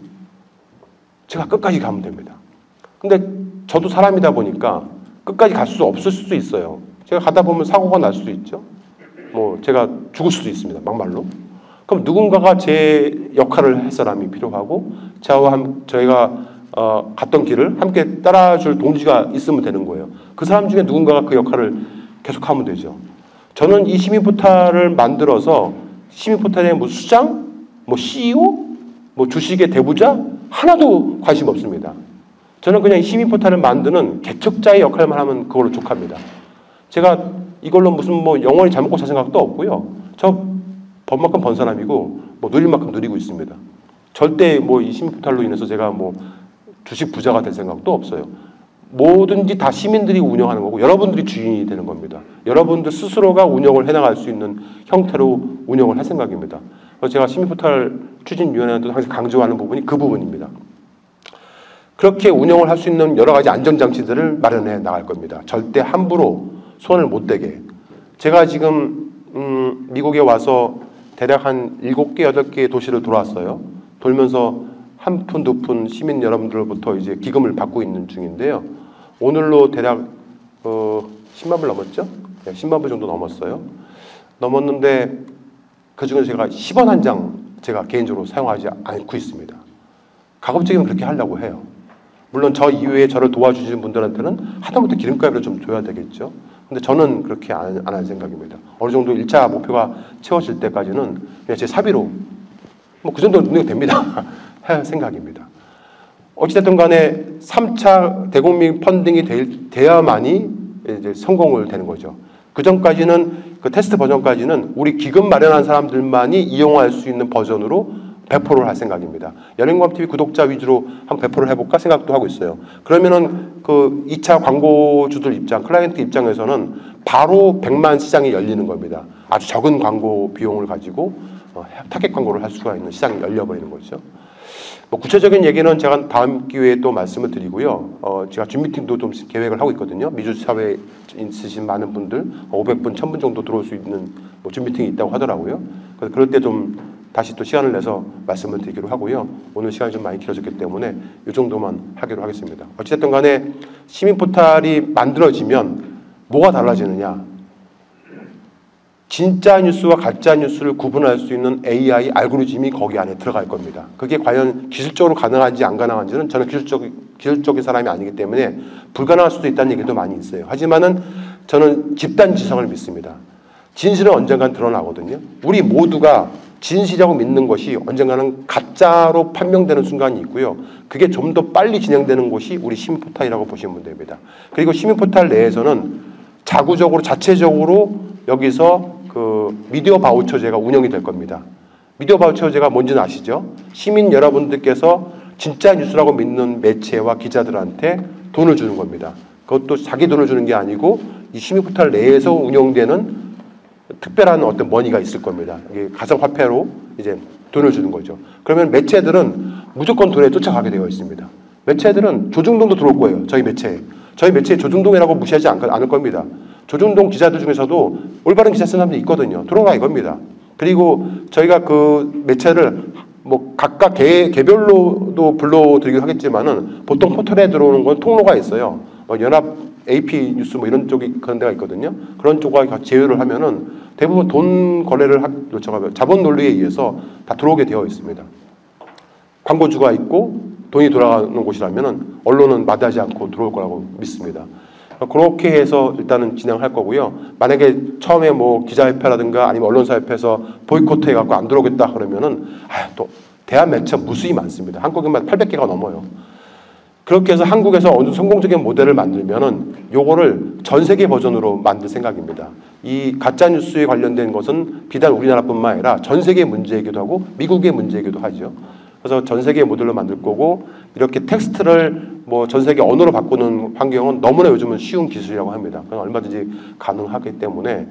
제가 끝까지 가면 됩니다. 근데 저도 사람이다 보니까 끝까지 갈 수 없을 수도 있어요. 제가 가다 보면 사고가 날 수도 있죠. 뭐 제가 죽을 수도 있습니다. 막말로. 그럼 누군가가 제 역할을 할 사람이 필요하고 저희가 갔던 길을 함께 따라줄 동지가 있으면 되는 거예요. 그 사람 중에 누군가가 그 역할을 계속하면 되죠. 저는 이 시민포탈을 만들어서 시민포탈의 뭐 수장, 뭐 CEO, 뭐 주식의 대부자 하나도 관심 없습니다. 저는 그냥 이 시민포탈을 만드는 개척자의 역할만 하면 그걸로 족합니다. 제가 이걸로 무슨 뭐 영원히 잘 먹고 살 생각도 없고요. 저 번만큼 번 사람이고 뭐 누릴 만큼 누리고 있습니다. 절대 뭐 이 시민포탈로 인해서 제가 뭐 주식 부자가 될 생각도 없어요. 뭐든지 다 시민들이 운영하는 거고 여러분들이 주인이 되는 겁니다. 여러분들 스스로가 운영을 해나갈 수 있는 형태로 운영을 할 생각입니다. 그래서 제가 시민포탈 추진위원회도 항상 강조하는 부분이 그 부분입니다. 그렇게 운영을 할 수 있는 여러 가지 안전장치들을 마련해 나갈 겁니다. 절대 함부로 손을 못 대게. 제가 지금 미국에 와서 대략 한 7개, 8개의 도시를 돌아왔어요. 돌면서 한 푼, 두 푼 시민 여러분들로부터 이제 기금을 받고 있는 중인데요. 오늘로 대략 10만 불 넘었죠? 네, 10만 불 정도 넘었어요. 넘었는데 그중에 제가 10원 한 장 제가 개인적으로 사용하지 않고 있습니다. 가급적이면 그렇게 하려고 해요. 물론 저 이외에 저를 도와주시는 분들한테는 하다못해 기름값이라도 좀 줘야 되겠죠. 근데 저는 그렇게 안 할 생각입니다. 어느 정도 1차 목표가 채워질 때까지는 그냥 제 사비로 뭐 그 정도 능력 됩니다. 할 생각입니다. 어찌됐든 간에 3차 대국민 펀딩이 돼야만이 이제 성공을 되는 거죠. 그 전까지는 그 테스트 버전까지는 우리 기금 마련한 사람들만이 이용할 수 있는 버전으로 배포를 할 생각입니다. 연예인광TV 구독자 위주로 한번 배포를 해볼까 생각도 하고 있어요. 그러면은 그 2차 광고주들 입장, 클라이언트 입장에서는 바로 100만 시장이 열리는 겁니다. 아주 적은 광고 비용을 가지고 타겟 광고를 할 수가 있는 시장이 열려버리는 거죠. 뭐 구체적인 얘기는 제가 다음 기회에 또 말씀을 드리고요. 제가 줌미팅도 좀 계획을 하고 있거든요. 미주 사회에 있으신 많은 분들, 500분, 1000분 정도 들어올 수 있는 뭐 줌미팅이 있다고 하더라고요. 그래서 그럴 때 좀 다시 또 시간을 내서 말씀을 드리기로 하고요. 오늘 시간이 좀 많이 길어졌기 때문에 이 정도만 하기로 하겠습니다. 어찌됐든 간에 시민포탈이 만들어지면 뭐가 달라지느냐. 진짜 뉴스와 가짜 뉴스를 구분할 수 있는 AI 알고리즘이 거기 안에 들어갈 겁니다. 그게 과연 기술적으로 가능한지 안 가능한지는 저는 기술적인 사람이 아니기 때문에 불가능할 수도 있다는 얘기도 많이 있어요. 하지만은 저는 집단 지성을 믿습니다. 진실은 언젠간 드러나거든요. 우리 모두가 진실이라고 믿는 것이 언젠가는 가짜로 판명되는 순간이 있고요. 그게 좀 더 빨리 진행되는 곳이 우리 시민포탈이라고 보시면 됩니다. 그리고 시민포탈 내에서는 자구적으로 자체적으로 여기서 그 미디어 바우처제가 운영이 될 겁니다. 미디어 바우처제가 뭔지는 아시죠? 시민 여러분들께서 진짜 뉴스라고 믿는 매체와 기자들한테 돈을 주는 겁니다. 그것도 자기 돈을 주는 게 아니고 이 시민포탈 내에서 운영되는 특별한 어떤 머니가 있을 겁니다. 이게 가상화폐로 이제 돈을 주는 거죠. 그러면 매체들은 무조건 돈에 쫓아가게 되어 있습니다. 매체들은 조중동도 들어올 거예요. 저희 매체에 조중동이라고 무시하지 않을 겁니다. 조중동 기자들 중에서도 올바른 기사 쓰는 사람들이 있거든요. 들어가 이겁니다. 그리고 저희가 그 매체를 뭐 각각 개별로도 불러드리긴 하겠지만은 보통 포털에 들어오는 건 통로가 있어요. 연합 AP 뉴스 뭐 이런 쪽이 그런 데가 있거든요. 그런 쪽과 제휴를 하면은 대부분 돈 거래를 자본 논리에 의해서 다 들어오게 되어 있습니다. 광고주가 있고 돈이 돌아가는 곳이라면은 언론은 마다하지 않고 들어올 거라고 믿습니다. 그렇게 해서 일단은 진행할 거고요. 만약에 처음에 뭐 기자협회라든가 아니면 언론사협회에서 보이콧 해갖고 안 들어오겠다 그러면은 또 대한 매체 무수히 많습니다. 한국에만 800개가 넘어요. 그렇게 해서 한국에서 어느 성공적인 모델을 만들면은 요거를 전 세계 버전으로 만들 생각입니다. 이 가짜 뉴스에 관련된 것은 비단 우리나라뿐만 아니라 전 세계 문제이기도 하고 미국의 문제이기도 하죠. 그래서 전 세계 모델로 만들 거고 이렇게 텍스트를 뭐 전 세계 언어로 바꾸는 환경은 너무나 요즘은 쉬운 기술이라고 합니다. 그건 얼마든지 가능하기 때문에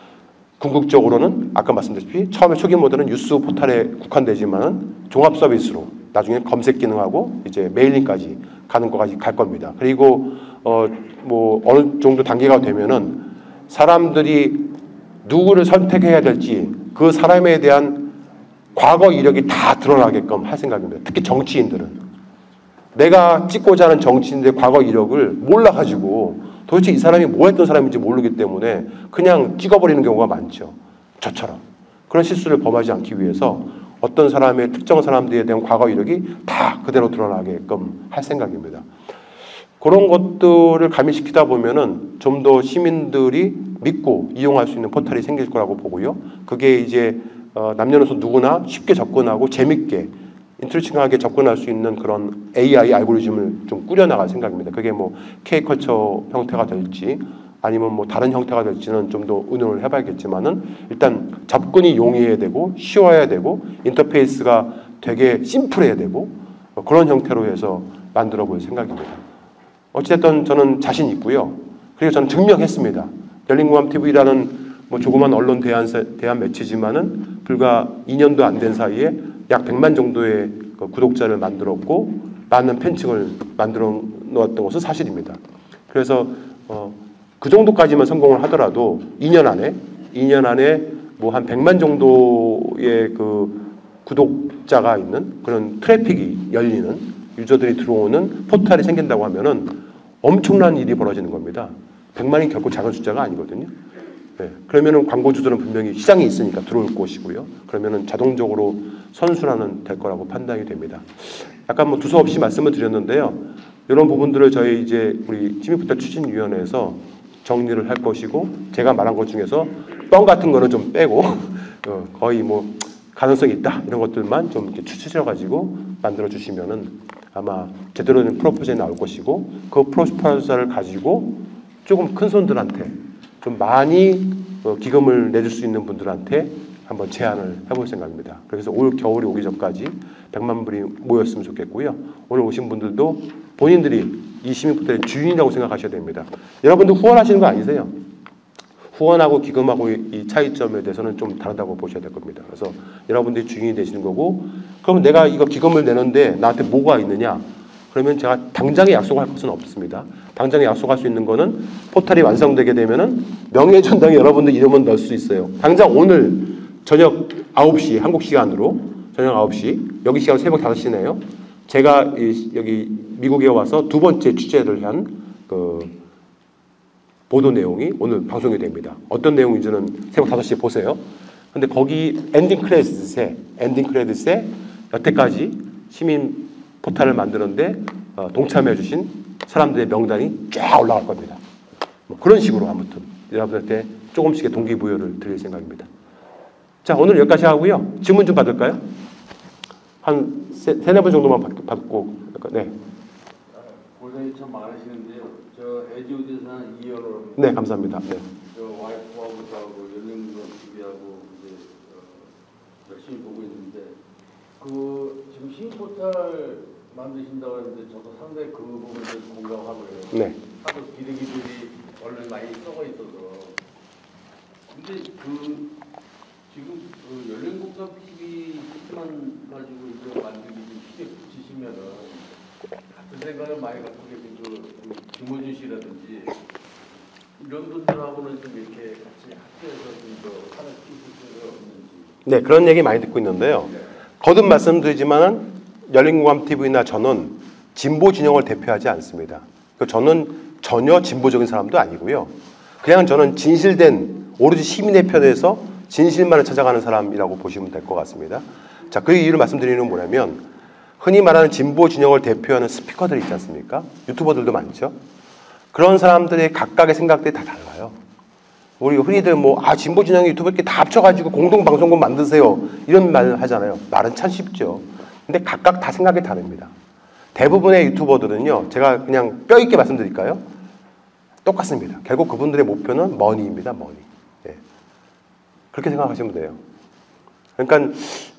궁극적으로는 아까 말씀드렸다시피 처음에 초기 모델은 뉴스 포털에 국한되지만은 종합 서비스로 나중에 검색 기능하고 이제 메일링까지 가는 것까지 갈 겁니다. 그리고 뭐 어느 정도 단계가 되면은 사람들이 누구를 선택해야 될지 그 사람에 대한 과거 이력이 다 드러나게끔 할 생각입니다. 특히 정치인들은. 내가 찍고자 하는 정치인들의 과거 이력을 몰라가지고 도대체 이 사람이 뭐 했던 사람인지 모르기 때문에 그냥 찍어버리는 경우가 많죠. 저처럼. 그런 실수를 범하지 않기 위해서 어떤 사람의 특정 사람들에 대한 과거 이력이 다 그대로 드러나게끔 할 생각입니다. 그런 것들을 가미시키다 보면은 좀 더 시민들이 믿고 이용할 수 있는 포털이 생길 거라고 보고요. 그게 이제 남녀노소 누구나 쉽게 접근하고 재밌게 인트리팅하게 접근할 수 있는 그런 AI 알고리즘을 좀 꾸려나갈 생각입니다. 그게 뭐 K컬처 형태가 될지 아니면 뭐 다른 형태가 될지는 좀 더 의논을 해봐야겠지만은 일단 접근이 용이해야 되고 쉬워야 되고 인터페이스가 되게 심플해야 되고 그런 형태로 해서 만들어 볼 생각입니다. 어찌됐든 저는 자신 있고요. 그리고 저는 증명했습니다. 열린공감TV라는 뭐 조그만 언론 대한 매체지만은 불과 2년도 안 된 사이에 약 100만 정도의 구독자를 만들었고 많은 팬층을 만들어 놓았던 것은 사실입니다. 그래서 그 정도까지만 성공을 하더라도 2년 안에 뭐 한 100만 정도의 그 구독자가 있는 그런 트래픽이 열리는 유저들이 들어오는 포털이 생긴다고 하면은 엄청난 일이 벌어지는 겁니다. 100만이 결코 작은 숫자가 아니거든요. 네. 그러면은 광고주들은 분명히 시장이 있으니까 들어올 것이고요. 그러면은 자동적으로 선순환은 될 거라고 판단이 됩니다. 약간 뭐 두서없이 말씀을 드렸는데요. 이런 부분들을 저희 이제 우리 시민포털 추진위원회에서 정리를 할 것이고 제가 말한 것 중에서 뻥 같은 거는 좀 빼고 거의 뭐 가능성이 있다 이런 것들만 좀 이렇게 추출해가지고 만들어 주시면은 아마 제대로 된 프로포즈에 나올 것이고 그 프로포즈를 가지고 조금 큰 손들한테 좀 많이 기금을 내줄 수 있는 분들한테 한번 제안을 해볼 생각입니다. 그래서 올 겨울이 오기 전까지 100만 불이 모였으면 좋겠고요. 오늘 오신 분들도 본인들이 이 시민포털의 주인이라고 생각하셔야 됩니다. 여러분들 후원하시는 거 아니세요? 후원하고 기금하고 이 차이점에 대해서는 좀 다르다고 보셔야 될 겁니다. 그래서 여러분들이 주인이 되시는 거고 그러면 내가 이거 기금을 내는데 나한테 뭐가 있느냐? 그러면 제가 당장에 약속할 것은 없습니다. 당장에 약속할 수 있는 거는 포털이 완성되게 되면은 명예전당에 여러분들 이름은 넣을 수 있어요. 당장 오늘 저녁 9시 한국 시간으로 저녁 9시 여기 시간 새벽 5시네요. 제가 여기 미국에 와서 두 번째 취재를 한 그 보도 내용이 오늘 방송이 됩니다. 어떤 내용인지는 새벽 5시에 보세요. 근데 거기 엔딩 크레딧에 여태까지 시민 포털을 만드는데 동참해 주신 사람들의 명단이 쫙 올라갈 겁니다. 뭐 그런 식으로 아무튼 여러분들한테 조금씩의 동기부여를 드릴 생각입니다. 자, 오늘 여기까지 하고요. 질문 좀 받을까요? 한 세네 번 정도만 받고 네. 고생이 참 많으시는데요. 저 에지오드에서는 이현호. 네, 감사합니다. 네. 저 와이프하고도 하고 열린공감TV하고 이제 열심히 보고 있는데 그 지금 신포털 만드신다고 했는데 저도 상당히 그 부분에 공감하고요. 네. 하도 기레기들이 얼른 많이 썩어 있어서. 근데 그 지금 그 열린공감TV 시스템만 가지고 이거 만들기 좀 힘에 붙이시면은 같은 생각을 많이 갖고 계신 그 김호준 씨라든지 이런 분들하고는 좀 이렇게 같이 학교에서 좀 더 하는 기술이 없는지. 네, 그런 얘기 많이 듣고 있는데요. 네. 거듭 말씀드리지만은 열린공감TV나 저는 진보 진영을 대표하지 않습니다. 저는 전혀 진보적인 사람도 아니고요. 그냥 저는 진실된 오로지 시민의 편에서 진실만을 찾아가는 사람이라고 보시면 될 것 같습니다. 자, 그 이유를 말씀드리는 건 뭐냐면 흔히 말하는 진보 진영을 대표하는 스피커들 있지 않습니까? 유튜버들도 많죠. 그런 사람들의 각각의 생각들이 다 달라요. 우리 흔히들 진보 진영의 유튜버끼리 다 합쳐가지고 공동방송국 만드세요. 이런 말을 하잖아요. 말은 참 쉽죠. 근데 각각 다 생각이 다릅니다. 대부분의 유튜버들은요, 제가 그냥 뼈 있게 말씀드릴까요? 똑같습니다. 결국 그분들의 목표는 머니입니다. 머니. 예. 그렇게 생각하시면 돼요. 그러니까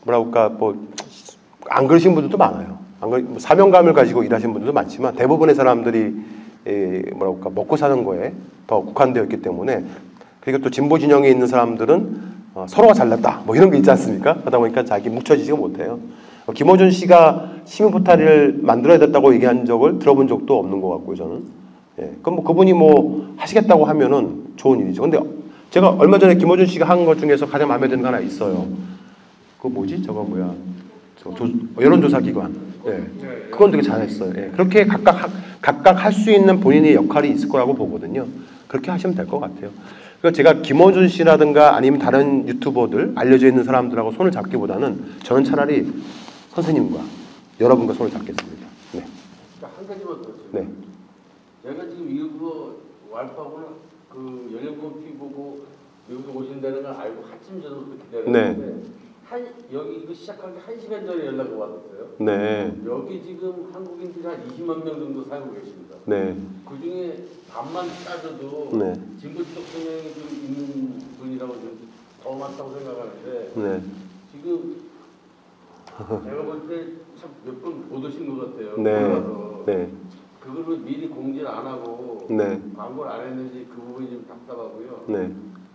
안 그러신 분들도 많아요. 사명감을 가지고 일하시는 분들도 많지만 대부분의 사람들이 먹고 사는 거에 더 국한되어 있기 때문에 그리고 또 진보 진영에 있는 사람들은 서로가 잘났다 이런 게 있지 않습니까? 그러다 보니까 자기 뭉쳐지지가 못해요. 김호준 씨가 시민포털을 만들어야 됐다고 얘기한 적을 들어본 적도 없는 것 같고요, 저는. 예. 그럼 그분이 하시겠다고 하면은 좋은 일이죠. 근데 제가 얼마 전에 김어준 씨가 한 것 중에서 가장 마음에 드는 거 하나 있어요. 그거 뭐지? 저거 뭐야? 여론조사 기관. 예. 그건 되게 잘했어요. 예. 그렇게 각각 할 수 있는 본인의 역할이 있을 거라고 보거든요. 그렇게 하시면 될 것 같아요. 그래서 제가 김어준 씨라든가 아니면 다른 유튜버들, 알려져 있는 사람들하고 손을 잡기보다는 저는 차라리 선생님과 여러분과 손을 잡겠습니다. 네. 한 가지만 더. 네. 제가 지금 일부러 와이프하고는 그 연령권 TV 보고 여기 오신다는 걸 알고 한참 전부터 기다렸는데 여기 이거 시작한 게 1시간 전에 연락이 왔었어요. 네. 여기 지금 한국인들이 한 20만 명 정도 살고 계십니다. 네. 그 중에 반만 따져도 네. 진보적 성향이 좀 있는 분이라고 좀 더 많다고 생각하는데 네. 지금 제가 볼 때 참 몇 번 못 오신 것 같아요. 네. 몰라서. 네. 그거를 미리 공지를 안 하고 네. 광고를 안 했는지 그 부분이 좀 답답하고요. 네.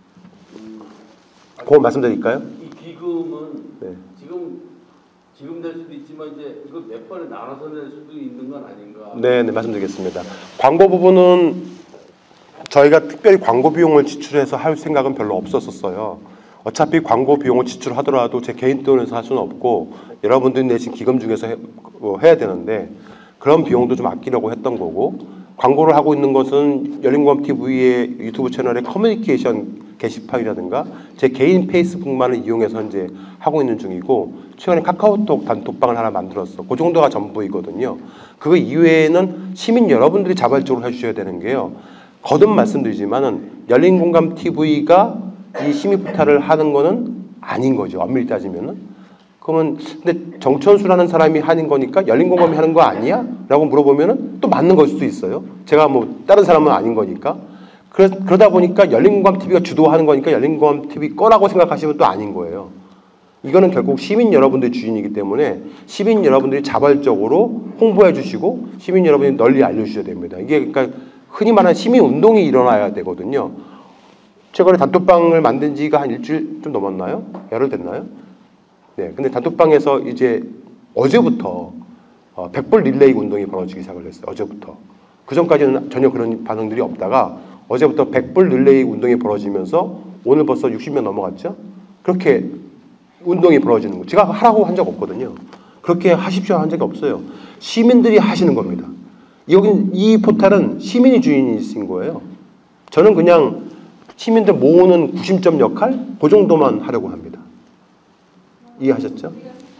그거 말씀드릴까요? 이 기금은 네. 지금 낼 수도 있지만 이제 이거 몇 번에 나눠서 낼 수도 있는 건 아닌가. 네, 네, 말씀드리겠습니다. 광고 부분은 저희가 특별히 광고 비용을 지출해서 할 생각은 별로 없었었어요. 어차피 광고 비용을 지출하더라도 제 개인 돈에서 할 수는 없고 여러분들이 내신 기금 중에서 해야 되는데 그런 비용도 좀 아끼려고 했던 거고, 광고를 하고 있는 것은 열린공감TV의 유튜브 채널의 커뮤니케이션 게시판이라든가 제 개인 페이스북만을 이용해서 이제 하고 있는 중이고, 최근에 카카오톡 단톡방을 하나 만들었어. 그 정도가 전부이거든요. 그거 이외에는 시민 여러분들이 자발적으로 해주셔야 되는 게요. 거듭 말씀드리지만은 열린공감TV가 이 시민 포탈을 하는 거는 아닌 거죠. 엄밀히 따지면은. 그러면 근데 정천수라는 사람이 하는 거니까 열린공감이 하는 거 아니야? 라고 물어보면은 또 맞는 걸 수도 있어요. 제가 뭐 다른 사람은 아닌 거니까. 그러다 보니까 열린공감TV가 주도하는 거니까 열린공감TV 거라고 생각하시면 또 아닌 거예요. 이거는 결국 시민 여러분들이 주인이기 때문에 시민 여러분들이 자발적으로 홍보해 주시고 시민 여러분이 널리 알려주셔야 됩니다. 이게 그러니까 흔히 말하는 시민 운동이 일어나야 되거든요. 최근에 단톡방을 만든 지가 한 일주일 좀 넘었나요? 열흘 됐나요? 네. 근데 단톡방에서 이제 어제부터 100불 릴레이 운동이 벌어지기 시작을 했어요. 어제부터. 그 전까지는 전혀 그런 반응들이 없다가 어제부터 100불 릴레이 운동이 벌어지면서 오늘 벌써 60명 넘어갔죠? 그렇게 운동이 벌어지는 거예요. 제가 하라고 한 적 없거든요. 그렇게 하십시오 한 적이 없어요. 시민들이 하시는 겁니다. 이 포탈은 시민이 주인이신 거예요. 저는 그냥 시민들 모으는 구심점 역할? 그 정도만 하려고 합니다. 이해하셨죠?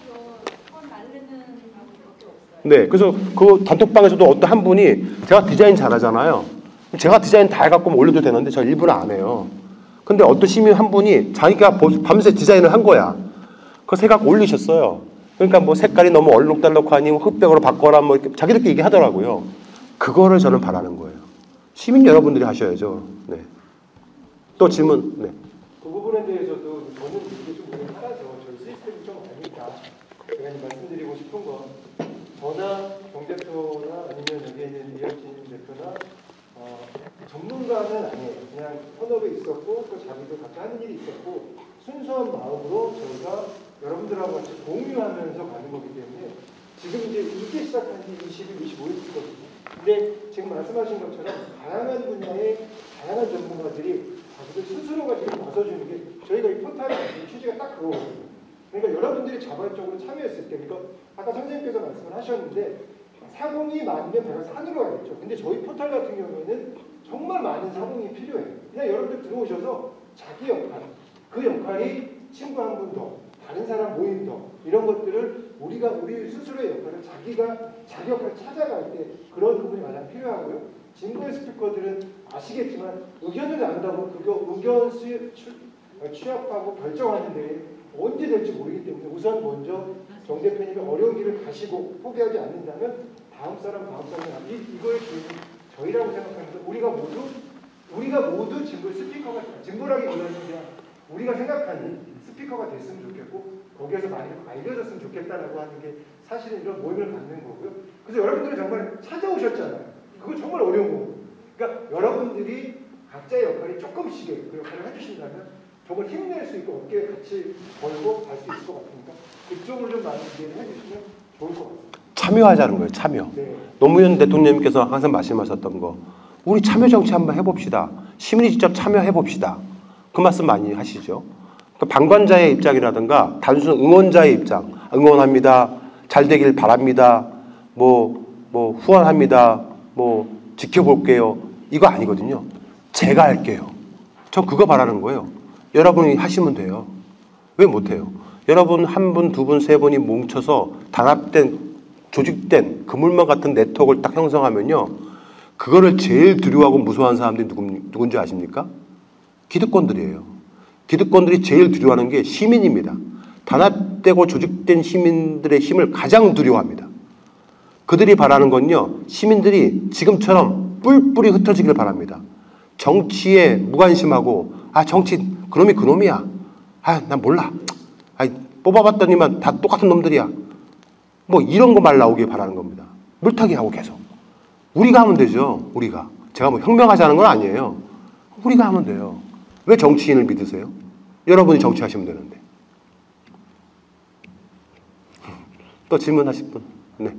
네, 그래서 그 단톡방에서도 어떤 한 분이 제가 디자인 잘하잖아요. 제가 디자인 다 해갖고 올려도 되는데 저 일부러 안 해요. 근데 어떤 시민 한 분이 자기가 밤새 디자인을 한 거야. 그거 해갖고 올리셨어요. 그러니까 뭐 색깔이 너무 얼룩달룩하니 흑백으로 바꿔라 뭐 이렇게 자기들끼리 얘기하더라고요. 그거를 저는 바라는 거예요. 시민 여러분들이 하셔야죠. 네. 또 질문. 네. 그 부분에 대해서도 저는 이게 좀 하나죠. 저희 시스템이 좀 아니까 제가 말씀드리고 싶은 건 저나 정 대표나 아니면 여기 있는 이혁진 대표나 전문가는 아니에요. 그냥 현업에 있었고 또 자기도 각자 하는 일이 있었고 순수한 마음으로 저희가 여러분들하고 같이 공유하면서 가는 거기 때문에 지금 이제 이게 시작한 지 20일, 25일이거든요. 근데 지금 말씀하신 것처럼 다양한 분야의 다양한 전문가들이 자기들 스스로가 지금 나서주는 게 저희가 이 포탈의 취지가 딱 그거거든요. 그러니까 여러분들이 자발적으로 참여했을 때, 그러니까 아까 선생님께서 말씀을 하셨는데 사공이 많으면 제가 산으로 가겠죠. 근데 저희 포탈 같은 경우에는 정말 많은 사공이 필요해요. 그냥 여러분들 들어오셔서 자기 역할, 그 역할이 친구 한 분 더, 다른 사람 모임 더, 이런 것들을 우리 스스로의 역할을 자기 역할을 찾아갈 때 그런 부분이 가장 필요하고요. 진보의 스피커들은 아시겠지만 의견을 나눈다고 그 의견 취합하고 결정하는데 언제 될지 모르기 때문에 우선 먼저 정 대표님이 어려운 길을 가시고 포기하지 않는다면 다음 사람 이거의 주인은 저희라고 생각하면서 우리가 모두 진보의 스피커가 진보라기보다는 그냥 우리가 생각하는 스피커가 됐으면 좋겠고 거기에서 많이 알려졌으면 좋겠다라고 하는 게 사실은 이런 모임을 갖는 거고요. 그래서 여러분들이 정말 찾아오셨잖아요. 그거 정말 어려운 거고. 그러니까 여러분들이 각자의 역할이 조금씩의 그 역할을 해주신다면 정말 힘낼 수 있고 어깨에 같이 걸고 갈 수 있을 것 같으니까 그쪽으로 좀 많이 기대를 해주시면 좋을 것 같습니다. 참여하자는 거예요. 참여. 네. 노무현 대통령님께서 항상 말씀하셨던 거. 우리 참여 정치 한번 해봅시다. 시민이 직접 참여해봅시다. 그 말씀 많이 하시죠. 그러니까 방관자의 입장이라든가 단순 응원자의 입장, 응원합니다, 잘 되길 바랍니다, 뭐 후원합니다, 뭐 지켜볼게요, 이거 아니거든요. 제가 할게요. 전 그거 바라는 거예요. 여러분이 하시면 돼요. 왜 못해요? 여러분 한 분, 두 분, 세 분이 뭉쳐서 단합된, 조직된 그물망 같은 네트워크를 딱 형성하면요, 그거를 제일 두려워하고 무서워하는 사람들이 누군지 아십니까? 기득권들이에요. 기득권들이 제일 두려워하는 게 시민입니다. 단합되고 조직된 시민들의 힘을 가장 두려워합니다. 그들이 바라는 건요, 시민들이 지금처럼 뿔뿔이 흩어지기를 바랍니다. 정치에 무관심하고, 아, 정치 그놈이 그놈이야, 아, 난 몰라, 아, 뽑아봤더니만 다 똑같은 놈들이야, 뭐 이런 거 말 나오길 바라는 겁니다. 물타기 하고 계속. 우리가 하면 되죠. 우리가. 제가 뭐 혁명하자는 건 아니에요. 우리가 하면 돼요. 왜 정치인을 믿으세요? 여러분이 정치하시면 되는데. 또 질문하실 분? 네.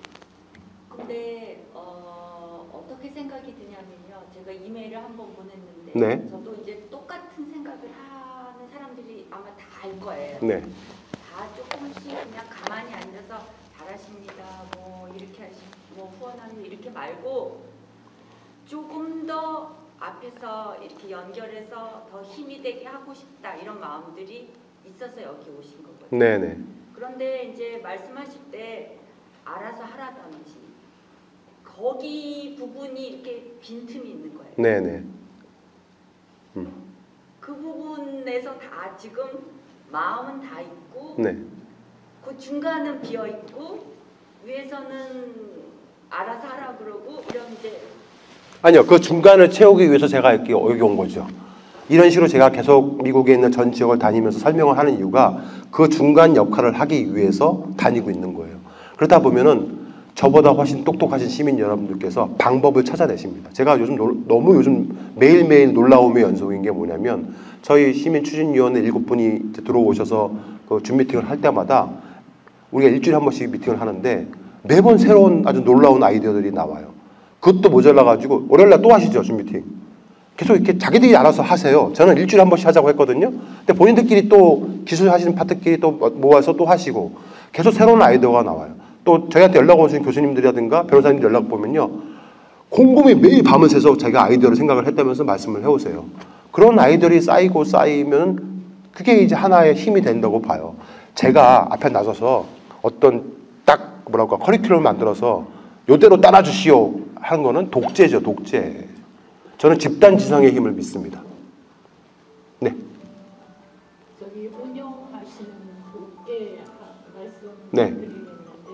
근데 어떻게 생각이 드냐면요. 제가 이메일을 한번 보냈는데 네. 저도 이제 똑같은 생각을 하는 사람들이 아마 다 알 거예요. 네. 다 조금씩 그냥 가만히 앉아서 잘하십니다, 뭐 이렇게 하시고 뭐 후원하는 이렇게 말고 조금 더 앞에서 이렇게 연결해서 더 힘이 되게 하고 싶다, 이런 마음들이 있어서 여기 오신 거거든요. 네네. 그런데 이제 말씀하실 때 알아서 하라든지 거기 부분이 이렇게 빈틈이 있는 거예요. 네네. 그 부분에서 다 지금 마음은 다 있고, 네. 그 중간은 비어 있고, 위에서는 알아서 하라 그러고, 이런 이제 아니요, 그 중간을 채우기 위해서 제가 여기 온 거죠. 이런 식으로 제가 계속 미국에 있는 전 지역을 다니면서 설명을 하는 이유가 그 중간 역할을 하기 위해서 다니고 있는 거예요. 그러다 보면은 저보다 훨씬 똑똑하신 시민 여러분들께서 방법을 찾아내십니다. 제가 요즘 매일매일 놀라움의 연속인 게 뭐냐면, 저희 시민추진위원회 7분이 이제 들어오셔서 그 줌 미팅을 할 때마다 우리가 일주일에 한 번씩 미팅을 하는데 매번 새로운 아주 놀라운 아이디어들이 나와요. 그것도 모자라가지고 월요일날 또 하시죠, 줌 미팅. 계속 이렇게 자기들이 알아서 하세요. 저는 일주일에 한 번씩 하자고 했거든요. 근데 본인들끼리 또 기술하시는 파트끼리 또 모아서 또 하시고 계속 새로운 아이디어가 나와요. 또 저희한테 연락 오신 교수님들이라든가 변호사님들 연락 보면요, 곰곰이 매일 밤을 새서 자기가 아이디어를 생각을 했다면서 말씀을 해오세요. 그런 아이디어들이 쌓이고 쌓이면 그게 이제 하나의 힘이 된다고 봐요. 제가 앞에 나서서 어떤 딱 뭐랄까 커리큘럼을 만들어서 요대로 따라주시오 하는 거는 독재죠, 독재. 저는 집단 지성의 힘을 믿습니다. 네. 저기 운영하시는 분께 네. 말씀드리겠는데,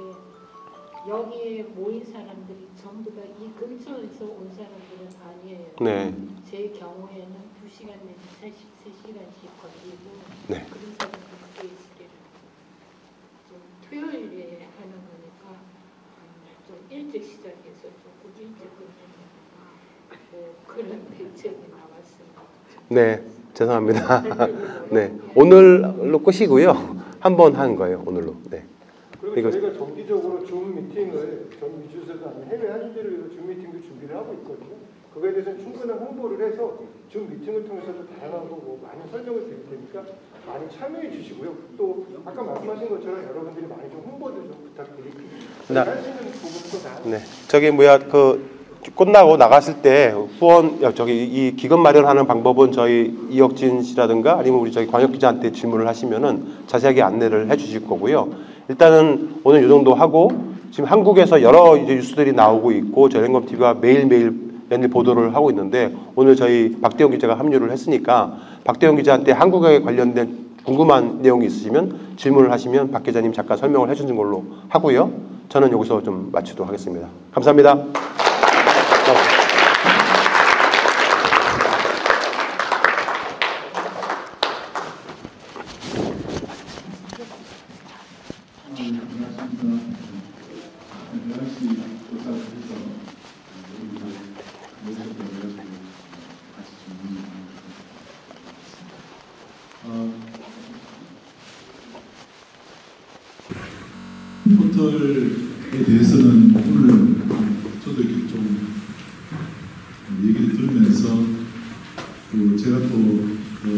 여기에 모인 사람들이 전부 다 이 근처에서 온 사람들은 아니에요. 네. 제 경우에는 2시간 내지 3시간씩 걸리고, 네. 그런 사람들이 꽤 있으려고. 좀 토요일에 하는 거니까 좀 일찍 시작해서 조금 일찍 끝내는 뭐 그런 대책이 나왔습니다. 네. 죄송합니다. 네. 오늘로 끝이고요. 한 번 한 거예요, 오늘로. 네. 그리고 저희가 정기적으로 줌 미팅을 전 미주에서도 아닌 해외 한인들을 위해서 줌 미팅도 준비를 하고 있거든요. 그거에 대해서는 충분한 홍보를 해서 줌 미팅을 통해서도 다양한 거 많은 설명을 드릴 테니까 많이 참여해 주시고요. 또 아까 말씀하신 것처럼 여러분들이 많이 좀 홍보도 좀 부탁드리겠습니다. 할 수 있는 부분도 다. 네. 저기 뭐야, 끝나고 나갔을 때 후원, 이 기금 마련하는 방법은 저희 이혁진 씨라든가 아니면 우리 저희 광역 기자한테 질문을 하시면은 자세하게 안내를 해 주실 거고요. 일단은 오늘 이 정도 하고, 지금 한국에서 여러 이제 뉴스들이 나오고 있고 저희 TV가 매일매일 연일 보도를 하고 있는데, 오늘 저희 박대영 기자가 합류를 했으니까 박대영 기자한테 한국에 관련된 궁금한 내용이 있으시면 질문을 하시면 박 기자님 잠깐 설명을 해주는 걸로 하고요. 저는 여기서 좀 마치도록 하겠습니다. 감사합니다. 포털에 대해서는 오늘 저도 이렇게 좀 얘기를 들으면서 또 제가 또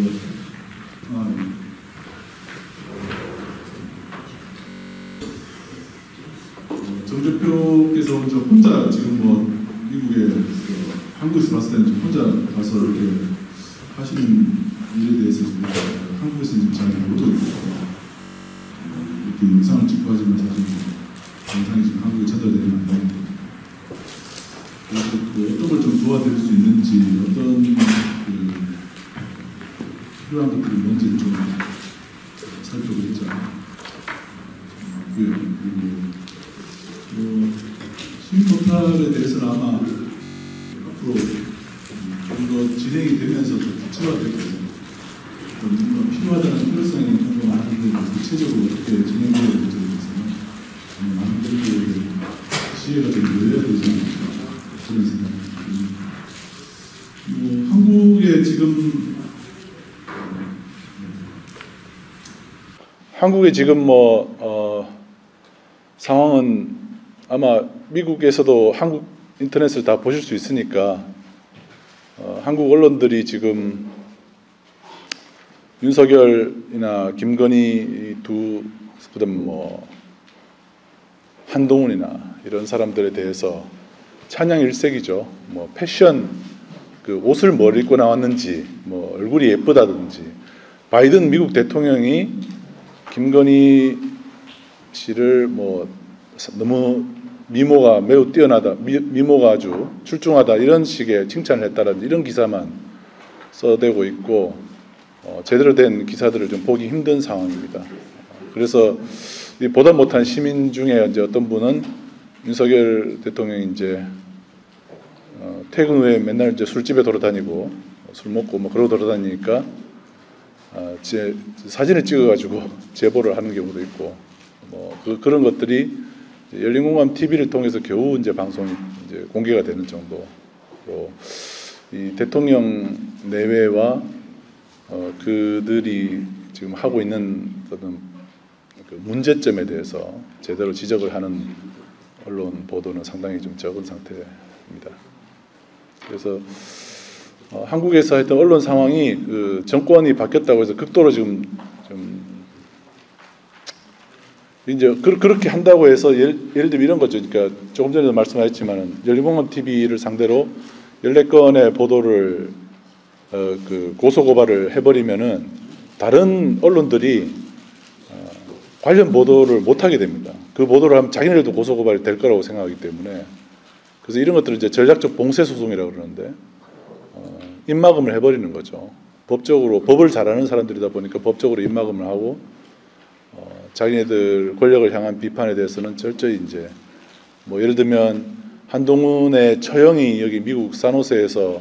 정 대표께서 먼저 혼자 지금 뭐 미국에 한국에서 봤을 때는 좀 혼자 가서 이렇게 하시는 일에 대해서 좀 한국에서 지금 잘 못하고 있어요. 이렇게 영상을 찍고 하지만 사실 영상이 지금 한국에 전달되면 안 되는데 그래서 그 어떤 걸 좀 도와드릴 수 있는지 어떤 그 필요한 것들이 뭔지 좀 살펴보자. 그리고 시민 포탈에 대해서는 아마 앞으로 좀 더 진행이 되면서 좀 구체화되고 좀 필요하다는 필요성이 좀 많은데 구체적으로 어떻게 진행되어야 될지에 대해서는 많은 분들이 시혜가 좀 열려야 되지 않을까 그런 생각이 듭니다. 한국에 지금 한국의 지금 상황은 아마 미국에서도 한국 인터넷을 다 보실 수 있으니까 한국 언론들이 지금 윤석열이나 김건희 그다음 한동훈이나 이런 사람들에 대해서 찬양 일색이죠. 패션 그 옷을 뭘 입고 나왔는지 얼굴이 예쁘다든지 바이든 미국 대통령이 김건희 씨를 너무 미모가 매우 뛰어나다, 미모가 아주 출중하다 이런 식의 칭찬을 했다라든지 이런 기사만 써대고 있고 제대로 된 기사들을 좀 보기 힘든 상황입니다. 그래서 보다 못한 시민 중에 이제 어떤 분은 윤석열 대통령이 이제 퇴근 후에 맨날 이제 술집에 돌아다니고 술 먹고 그러고 돌아다니니까 제 사진을 찍어가지고 제보를 하는 경우도 있고 그런 것들이 열린공감 TV를 통해서 겨우 이제 방송이 이제 공개가 되는 정도로 이 대통령 내외와 그들이 지금 하고 있는 어떤 그 문제점에 대해서 제대로 지적을 하는 언론 보도는 상당히 좀 적은 상태입니다. 그래서 한국에서 하여튼 언론 상황이 그 정권이 바뀌었다고 해서 극도로 지금 좀 이제 그렇게 한다고 해서 예를 들면 이런 거죠. 그러니까 조금 전에도 말씀하셨지만은 열린공감 TV를 상대로 14건의 보도를 그 고소 고발을 해버리면은 다른 언론들이 관련 보도를 못 하게 됩니다. 그 보도를 하면 자기네들도 고소 고발이 될 거라고 생각하기 때문에 그래서 이런 것들을 이제 전략적 봉쇄 소송이라고 그러는데 입막음을 해버리는 거죠. 법적으로 법을 잘하는 사람들이다 보니까 법적으로 입막음을 하고 자기네들 권력을 향한 비판에 대해서는 철저히 이제 예를 들면 한동훈의 처형이 여기 미국 산호세에서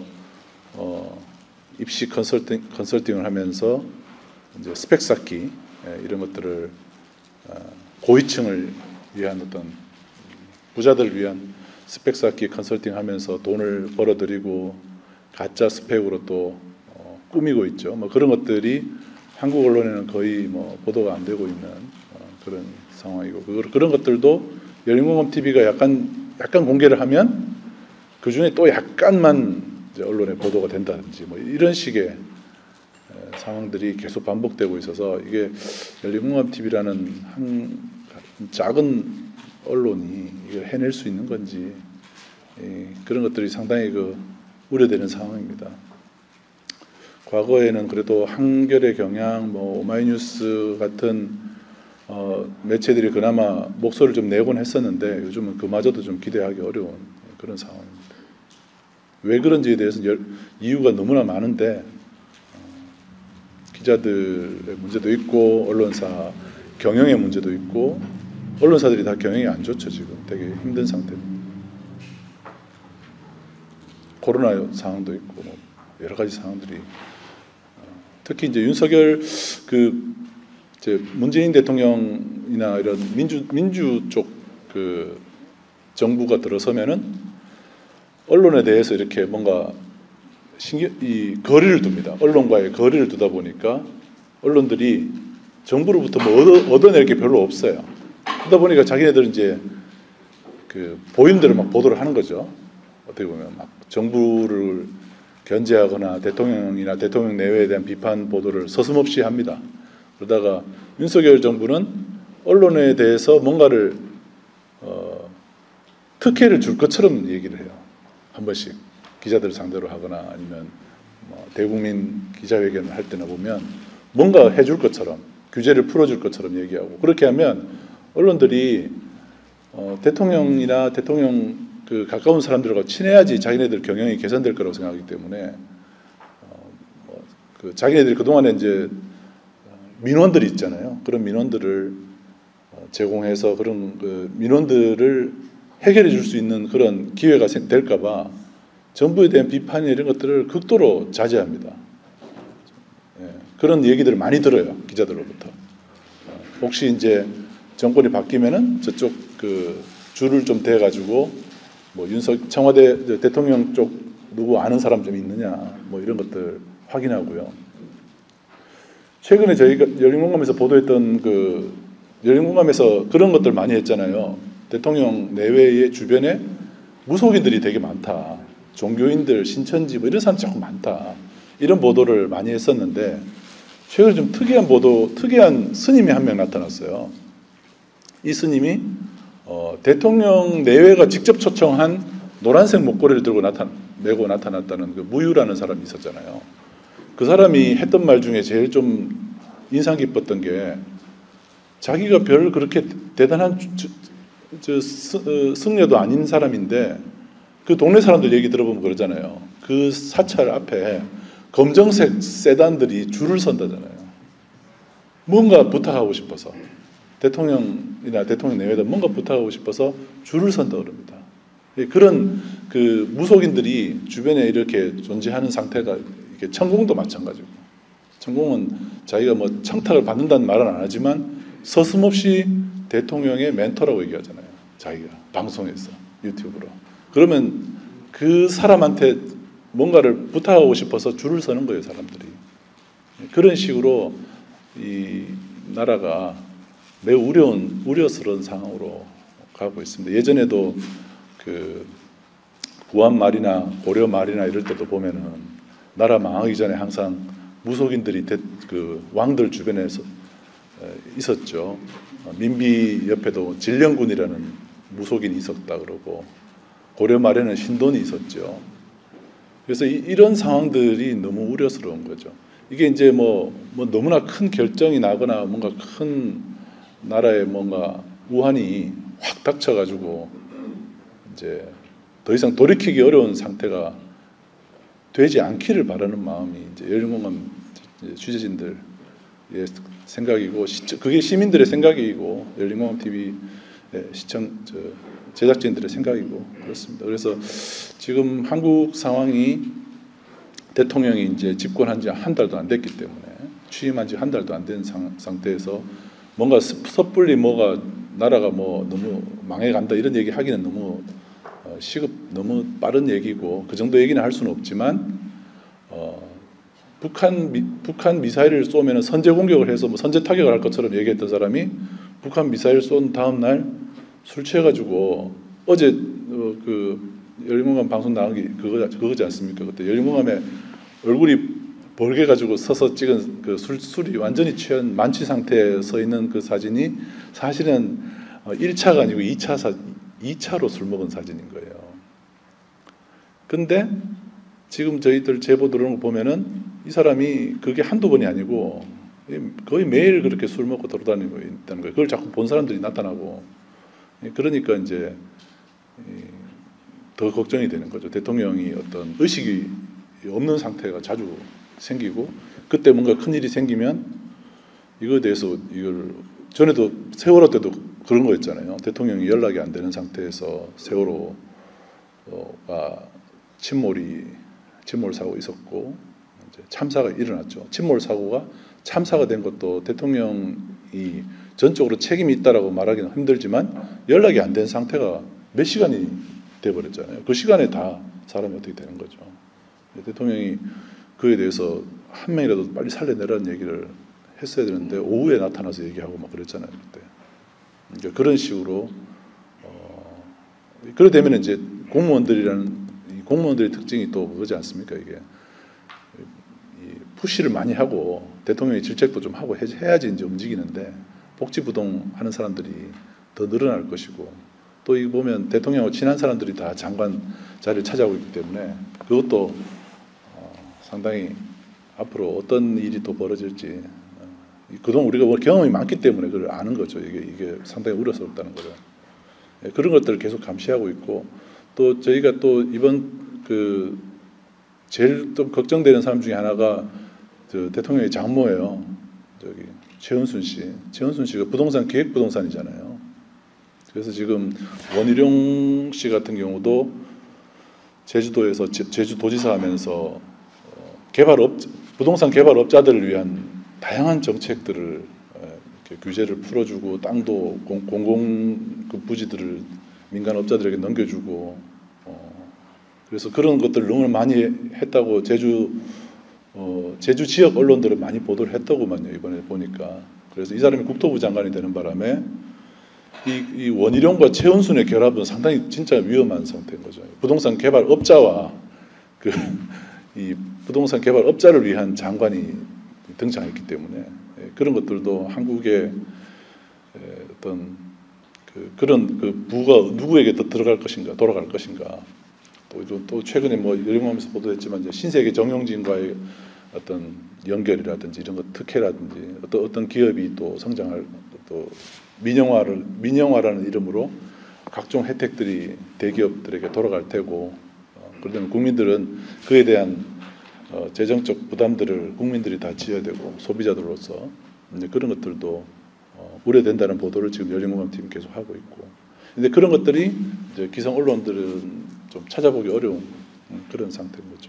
입시 컨설팅을 하면서 이제 스펙 쌓기 이런 것들을 고위층을 위한 어떤 부자들을 위한 스펙 쌓기 컨설팅하면서 돈을 벌어들이고 가짜 스펙으로 또 꾸미고 있죠. 그런 것들이 한국 언론에는 거의 보도가 안 되고 있는 그런 상황이고 그런 것들도 열린공감 TV가 약간 공개를 하면 그 중에 또 약간만 이제 언론에 보도가 된다든지 이런 식의 상황들이 계속 반복되고 있어서 이게 열린공감 TV라는 한 작은 언론이 이걸 해낼 수 있는 건지 그런 것들이 상당히 우려되는 상황입니다. 과거에는 그래도 한겨레 경향, 오마이뉴스 같은 매체들이 그나마 목소리를 좀 내곤 했었는데 요즘은 그마저도 좀 기대하기 어려운 그런 상황입니다. 왜 그런지에 대해서는 이유가 너무나 많은데 기자들의 문제도 있고 언론사 경영의 문제도 있고 언론사들이 다 경영이 안 좋죠. 지금 되게 힘든 상태입니다. 코로나 상황도 있고 여러 가지 상황들이 특히 이제 윤석열 이제 문재인 대통령이나 이런 민주 쪽 정부가 들어서면은 언론에 대해서 이렇게 뭔가 이 거리를 둡니다. 언론과의 거리를 두다 보니까 언론들이 정부로부터 얻어낼 게 별로 없어요. 그러다 보니까 자기네들은 이제 보임대로 막 보도를 하는 거죠. 어떻게 보면 막 정부를 견제하거나 대통령이나 대통령 내외에 대한 비판 보도를 서슴없이 합니다. 그러다가 윤석열 정부는 언론에 대해서 뭔가를 특혜를 줄 것처럼 얘기를 해요. 한 번씩 기자들 상대로 하거나 아니면 뭐 대국민 기자회견을 할 때나 보면 뭔가 해줄 것처럼 규제를 풀어줄 것처럼 얘기하고 그렇게 하면 언론들이 대통령이나 대통령 그 가까운 사람들과 친해야지 자기네들 경영이 개선될 거라고 생각하기 때문에 그 자기네들이 그동안에 이제 민원들이 있잖아요. 그런 민원들을 제공해서 그런 그 민원들을 해결해 줄 수 있는 그런 기회가 될까 봐 정부에 대한 비판이나 이런 것들을 극도로 자제합니다. 예, 그런 얘기들을 많이 들어요. 기자들로부터. 혹시 이제 정권이 바뀌면은 저쪽 그 줄을 좀 대가지고 뭐 청와대 대통령 쪽 누구 아는 사람 좀 있느냐 뭐 이런 것들 확인하고요. 최근에 저희가 열린공감에서 보도했던 그 열린공감에서 그런 것들 많이 했잖아요. 대통령 내외의 주변에 무속인들이 되게 많다. 종교인들, 신천지 뭐 이런 사람 자꾸 많다. 이런 보도를 많이 했었는데 최근에 좀 특이한 스님이 한 명 나타났어요. 이 스님이 대통령 내외가 직접 초청한 노란색 목걸이를 들고 메고 나타났다는 그 무유라는 사람이 있었잖아요. 그 사람이 했던 말 중에 제일 좀 인상 깊었던 게 자기가 별 그렇게 대단한 승려도 아닌 사람인데 그 동네 사람들 얘기 들어보면 그러잖아요. 그 사찰 앞에 검정색 세단들이 줄을 선다잖아요. 뭔가 부탁하고 싶어서 대통령이나 대통령 내외다 뭔가 부탁하고 싶어서 줄을 선다 그럽니다. 그런 그 무속인들이 주변에 이렇게 존재하는 상태가 이렇게 천공도 마찬가지고 천공은 자기가 뭐 청탁을 받는다는 말은 안 하지만 서슴없이 대통령의 멘토라고 얘기하잖아요. 자기가 방송에서 유튜브로. 그러면 그 사람한테 뭔가를 부탁하고 싶어서 줄을 서는 거예요, 사람들이. 그런 식으로 이 나라가 매우 우려스러운 상황으로 가고 있습니다. 예전에도 그 구한 말이나 고려 말이나 이럴 때도 보면은 나라 망하기 전에 항상 무속인들이 그 왕들 주변에서 있었죠. 민비 옆에도 진령군이라는 무속인이 있었다 그러고 고려 말에는 신돈이 있었죠. 그래서 이런 상황들이 너무 우려스러운 거죠. 이게 이제 뭐 너무나 큰 결정이 나거나 뭔가 큰 나라에 뭔가 우환이 확 닥쳐가지고 이제 더 이상 돌이키기 어려운 상태가 되지 않기를 바라는 마음이 이제 열린공감 취재진들의 생각이고 그게 시민들의 생각이고 열린공감 TV 제작진들의 생각이고 그렇습니다. 그래서 지금 한국 상황이 대통령이 이제 집권한 지 한 달도 안 됐기 때문에 취임한 지 한 달도 안 된 상태에서 뭔가 섣불리 뭐가 나라가 뭐 너무 망해간다 이런 얘기 하기는 너무 너무 빠른 얘기고 그 정도 얘기는 할 수는 없지만 북한 미사일을 쏘면 선제 공격을 해서 뭐 선제 타격을 할 것처럼 얘기했던 사람이 북한 미사일 쏜 다음 날 술 취해가지고 어제 그 열린공감 방송 나온 게 그거지 않습니까? 그때 열린공감에 얼굴이 벌게 가지고 서서 찍은 그 술이 완전히 취한 만취 상태에 서 있는 그 사진이 사실은 1차가 아니고 2차로 술 먹은 사진인 거예요. 근데 지금 저희들 제보 들어오는 거 보면은 이 사람이 그게 한두 번이 아니고 거의 매일 그렇게 술 먹고 돌아다니고 있다는 거예요. 그걸 자꾸 본 사람들이 나타나고 그러니까 이제 더 걱정이 되는 거죠. 대통령이 어떤 의식이 없는 상태가 자주 생기고 그때 뭔가 큰일이 생기면 이거에 대해서 이걸 전에도 세월호 때도 그런 거 있잖아요. 대통령이 연락이 안 되는 상태에서 세월호가 침몰 사고 있었고 이제 참사가 일어났죠. 침몰 사고가 참사가 된 것도 대통령이 전적으로 책임이 있다라고 말하기는 힘들지만 연락이 안 된 상태가 몇 시간이 돼버렸잖아요. 그 시간에 다 사람이 어떻게 되는 거죠. 대통령이 그에 대해서 한 명이라도 빨리 살려내라는 얘기를 했어야 되는데 오후에 나타나서 얘기하고 막 그랬잖아요. 그때. 그러니까 그런 식으로 그래 되면 이제 공무원들의 특징이 또 그거지 않습니까? 이게 푸시를 많이 하고 대통령이 질책도 좀 하고 해야지 이제 움직이는데 복지부동 하는 사람들이 더 늘어날 것이고 또 이 보면 대통령하고 친한 사람들이 다 장관 자리를 차지하고 있기 때문에 그것도 상당히 앞으로 어떤 일이 또 벌어질지 그동안 우리가 뭐 경험이 많기 때문에 그걸 아는 거죠. 이게 상당히 우려스럽다는 거죠. 그런 것들을 계속 감시하고 있고 또 저희가 또 이번 그 제일 좀 걱정되는 사람 중에 하나가 그 대통령의 장모예요. 저기 최은순 씨. 최은순 씨가 부동산 기획부동산이잖아요. 그래서 지금 원희룡 씨 같은 경우도 제주도에서 제주도지사 하면서 부동산 개발업자들을 위한 다양한 정책들을 이렇게 규제를 풀어주고 땅도 공공 그 부지들을 민간업자들에게 넘겨주고 그래서 그런 것들을 너무 많이 했다고 제주 지역 언론들은 많이 보도를 했더구만요. 이번에 보니까. 그래서 이 사람이 국토부 장관이 되는 바람에 이 원희룡과 최은순의 결합은 상당히 진짜 위험한 상태인 거죠. 부동산 개발업자와 이 부동산 개발업자를 위한 장관이 등장했기 때문에 그런 것들도 한국의 어떤 그런 부가 누구에게 더 돌아갈 것인가. 또 최근에 뭐 여름하면서 보도했지만 이제 신세계 정용진과의 어떤 연결이라든지 이런 것 특혜라든지 어떤 기업이 또 성장할 또 민영화라는 이름으로 각종 혜택들이 대기업들에게 돌아갈 테고 그러면 국민들은 그에 대한 재정적 부담들을 국민들이 다 지어야 되고 소비자들로서 이제 그런 것들도 우려된다는 보도를 지금 열린공감팀이 계속 하고 있고, 근데 그런 것들이 이제 기성 언론들은 좀 찾아보기 어려운 그런 상태인 거죠.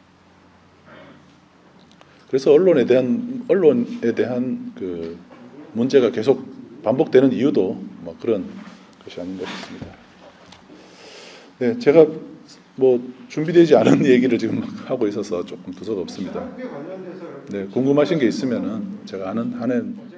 그래서 언론에 대한 그 문제가 계속 반복되는 이유도 뭐 그런 것이 아닌가 싶습니다. 네, 제가 뭐 준비되지 않은 얘기를 지금 하고 있어서 조금 두서가 없습니다. 네, 궁금하신 게 있으면은 제가 아는 한은